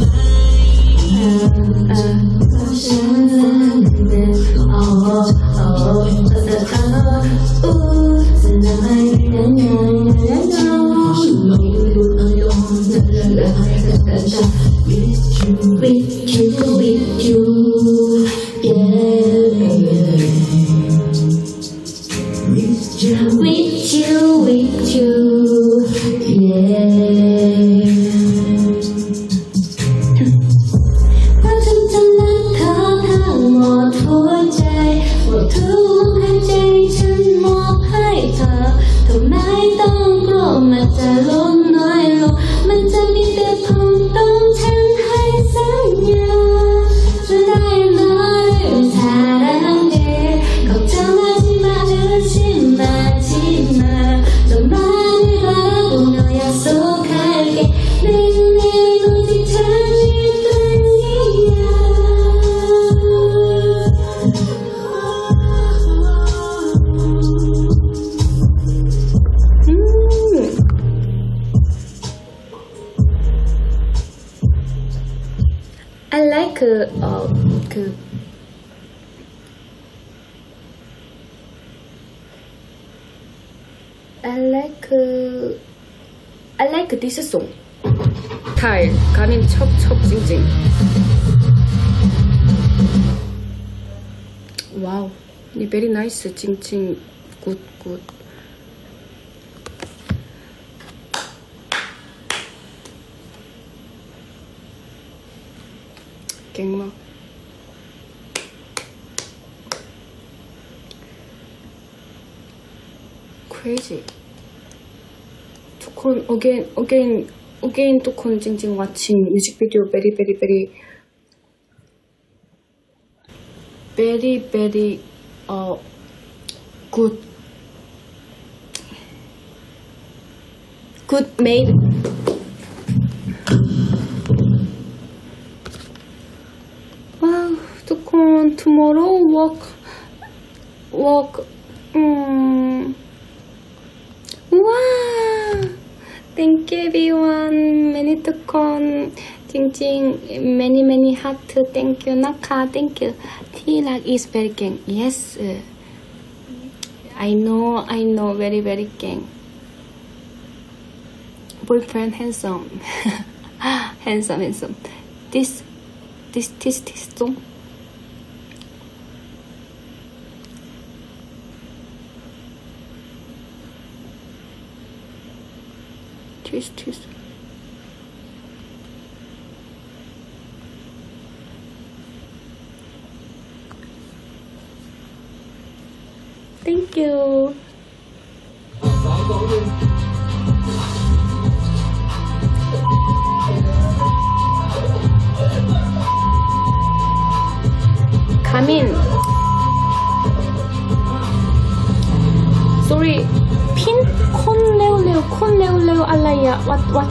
ฉันนั้นโอ้โอ้แต่เธออู้จะทำให้ยังไงยังไงฉันไม่รู้อารมณ์จะเลือกอะไรแต่จะ with you with you with you yeah with you with you with you yeahเพราะฉันจะรักเธอทั้งหมดหัวใจหมดทุกลมหายใจฉันมอบให้เธอเธอไม่ต้องกลัวมันจะลดน้อยลงมันจะมีแต่เพิ่มเติมฉันให้สัญญาจะได้ไหม사랑해 걱정하지 마 의심하지 마 너만을 바라보며 약속할게
I like I like this song. 달 가민 첩첩 찡찡. 와우, 이 very nice 찡찡 good good. 갱마. crazy. ทุกคน again again again ทุกคนจริงๆ watching music video very very very very very uh good good made. wow ทุกคน tomorrow work work um wow thank you everyone many ทุกคนจริงๆ many many heart thank you นะคะ thank you ที่รัก is very เก่ง yes I know I know very very เก่ง boyfriend handsome handsome handsome this this this this song twist twist thank you come in sorry 핀 콘 레오 레오 콘 레오 레오 알라이야 what what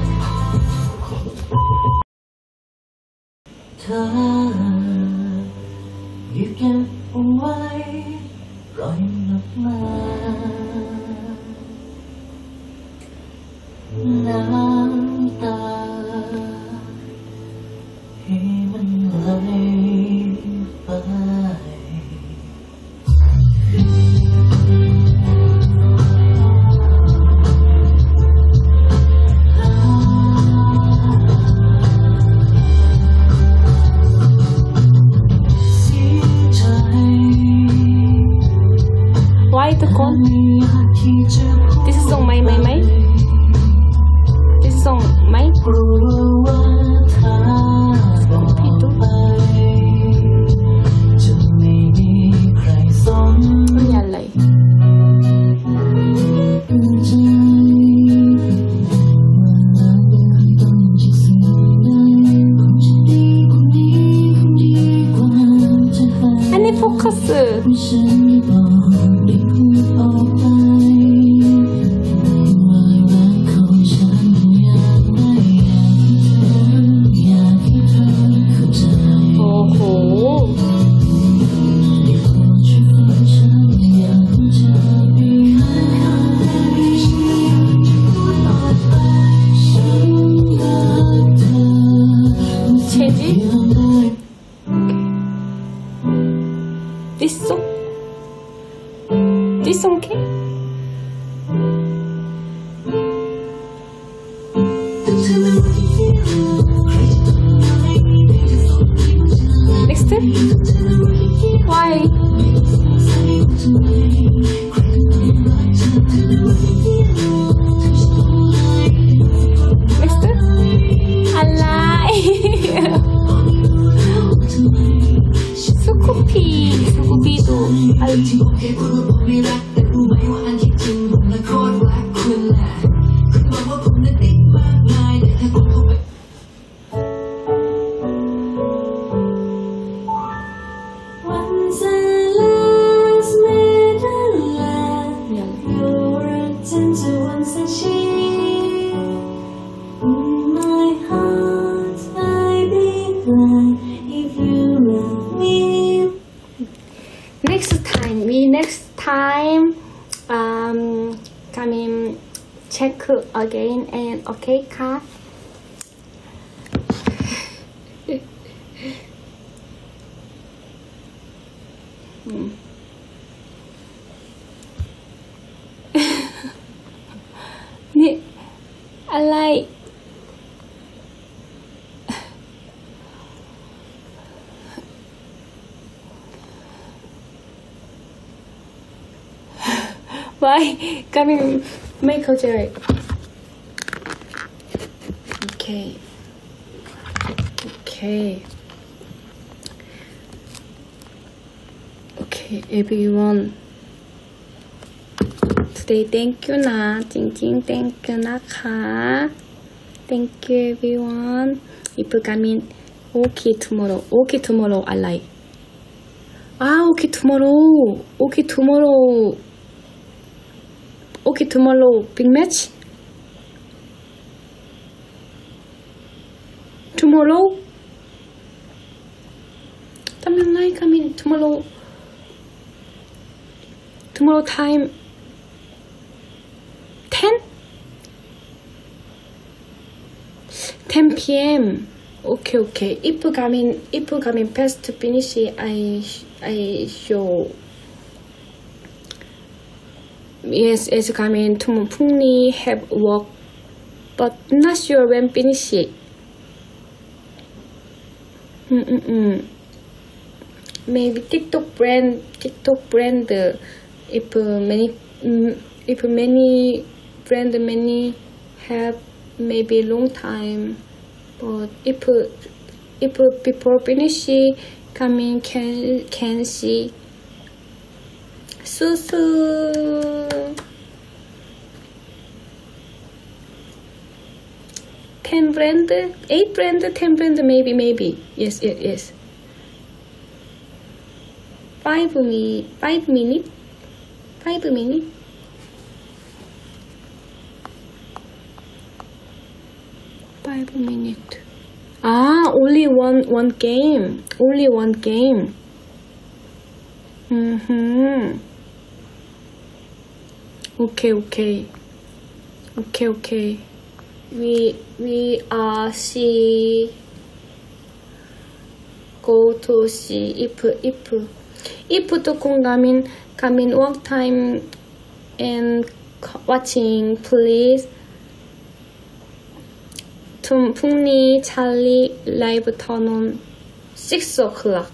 เธอหยิบเก็บเอาไว้ปล่อยมันออกมาน้ำตาให้มันไหลไป
ทุกคน This is song ไหมไหมไหม This is song ไหมพี่ตุ๊กมันยันเลยอันนี้โฟกัสThis song? This song okay? Next? Why? Next? Alright. 스쿠피 스쿠비도 알지 Next time, we next time um coming check again and okay, cut. hmm.
อะไร Why? Coming, make her do it. Okay. Okay. Okay, everyone. Today, thank you na. Jing Jing, thank you naka. Thank you, everyone. If coming, okay tomorrow. Okay tomorrow, I like. Ah, okay tomorrow. Okay tomorrow. Okay, tomorrow, big match? Tomorrow? Tamang nai kami tomorrow. Tomorrow time ten? ten p m Okay, okay. If coming, if coming past to finish, I I show. Yes, it's coming tomorrow. Pungni have work, but not sure when finish it. Mm mm mm. Maybe TikTok brand, TikTok brand. Uh, if uh, many, mm, if many brand many have maybe long time, but if uh, if uh, before finish it, coming can can see. Susu. Ten brand, eight brand, ten brand, maybe, maybe. Yes, yes, yes. Five me, five minute, five minute. Five minute. Ah, only one, one game. Only one game. Mm-hmm. Okay, okay. Okay, okay. We we are see go to see if if if to come come in work time and watching please. tum 풍리 Charlie live turn on six o'clock.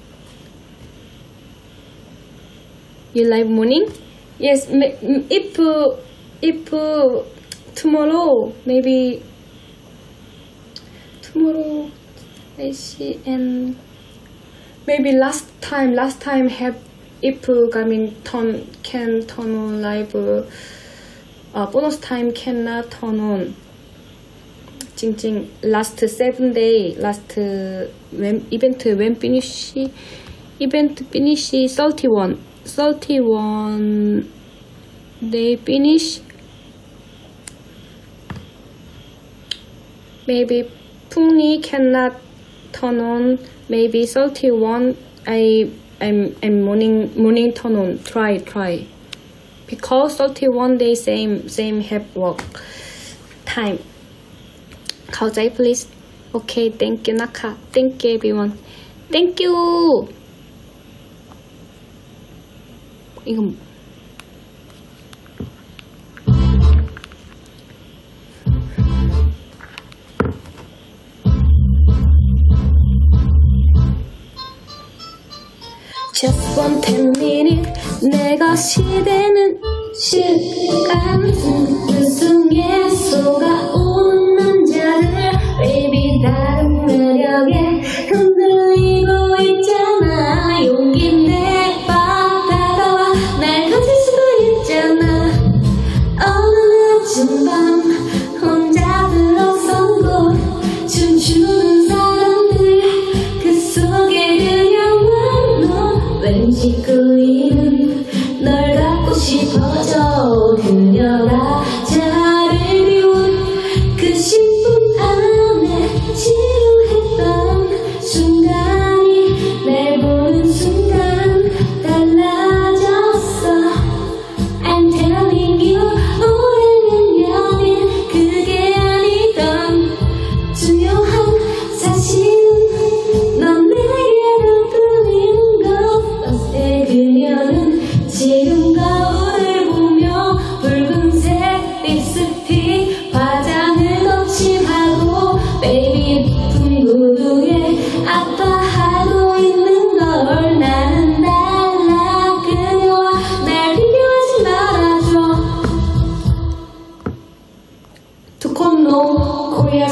You live morning? Yes. If if tomorrow maybe tomorrow I see and maybe last time last time have if coming turn can turn on live uh, bonus time cannot turn on. 징징 last seven day last when event when finish event finish thirty-one thirty-one they finish maybe 풍리 cannot turn on maybe thirty-one I I'm I'm morning morning turn on try try because thirty-one day same same have work time. เข้าใจ please okay thank you นะคะ thank you everyone thank you 이거 just one ten minute 내가 시대는 시간 숨에 속아오는 남자들 baby 다른 매력에 흔들리고 있잖아 용기 내봐 다가와 날 가질 수도 있잖아 어느 늦은 밤 혼자 들어선 곳 춤추는 사람들 그 속에 그려와 너 왠지 끌리는 널 갖고 싶어져 그녀가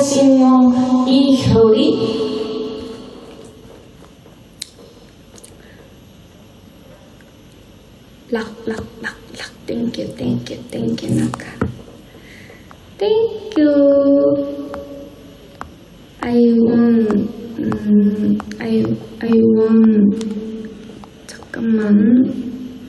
心我以后里。
락, 락, 락, 락, thank you, thank you, thank you, 나가. Thank you. I want, 음, I, I want, 잠깐만.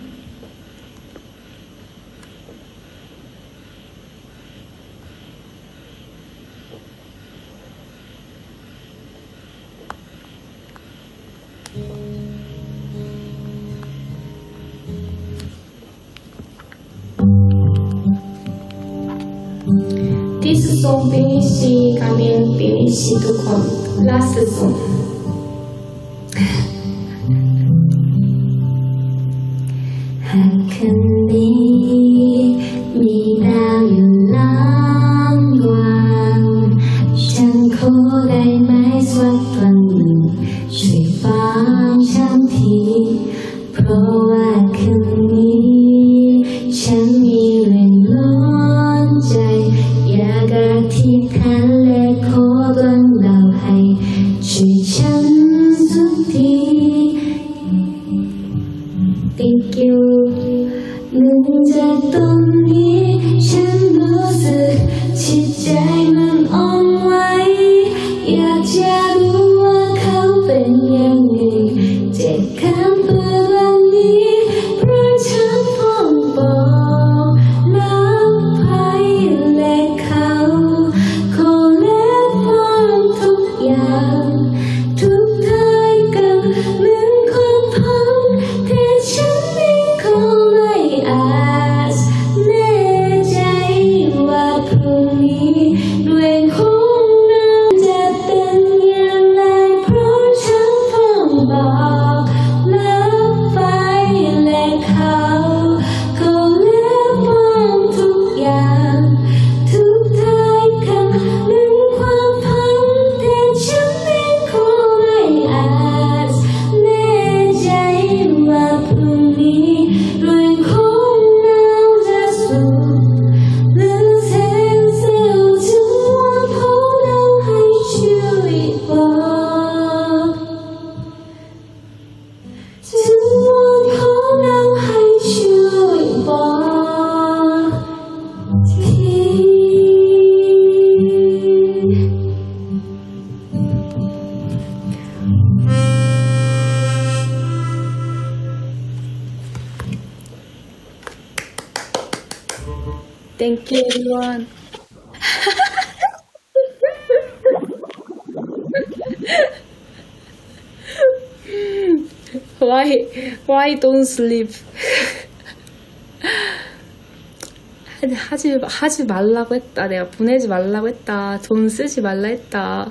This song finish, 가면 finish ทุกคน last song
หากคืนนี้มีดาวอยู่ล้านดวงฉันขอได้ไหมสักวันหนึ่งช่วยฟังฉันทีเพราะว่าคืนนี้ฉันมีเรื่องร้อนใจอยากอธิษฐานและขอดวงดาวให้ช่วยฉันสักที Thank you หนึ่งจากตรงนี้ฉันรู้สึกจิตใจมันอ่อนไหวอยากจะรู้ว่าเขาเป็นยังไงเจ็บคำเพื่อนนี้เพราะฉันฟ้องบอกแล้วใครและเขาขอและฟังทุกอย่างทุกท้ายกับเหมือนความพังแต่ฉันไม่ขอไม่อาจแน่ใจว่าพรุ่งนี้ด้วยของเราจะเป็นอย่างไรเพราะฉันฟ้องบอกแล้วไปและเขาขอและฟังทุกอย่างทุกท้ายคำเหมือนความพังแต่ฉันไม่ขอไม่อาจแน่ใจว่าพรุ่งนี้เรื่องของเราจะสุขหรือแสนเศร้าจึงวอนขอเราให้ช่วยบอกจึงวอนขอเราให้ช่วยบอกที
Thank you everyone Why, why don't sleep? 하지, 하지 말라고 했다. 내가 보내지 말라고 했다. 돈 쓰지 말라 했다.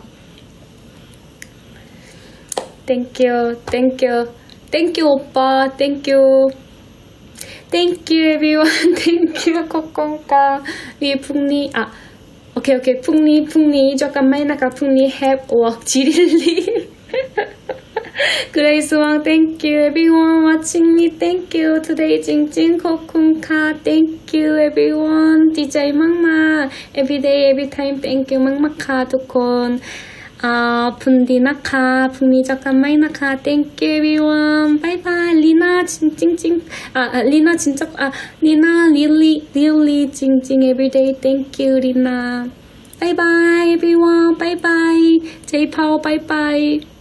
Thank you, thank you, thank you 오빠, thank you, thank you everyone, thank you 코콘카, 위 풍리, 아, 오케이 오케이 풍리 풍리, 잠깐만 나가 풍리 have work 지릴리. Grace Wang, thank you everyone watching me, thank you today 징징 코쿤카, thank you everyone 디제이 막막 everyday everytime thank you 막막카 ทุกคนอ่าพุ่นดีนะคะพรุ่งนี้เจอกันไหมนะคะ thank you everyone bye bye ลีน่าจริงจริงจริงอ่าลีน่าจริงจังอ่าลีน่า really really จริงจริง everyday thank you ลีน่า bye bye everyone bye bye เจพาว bye bye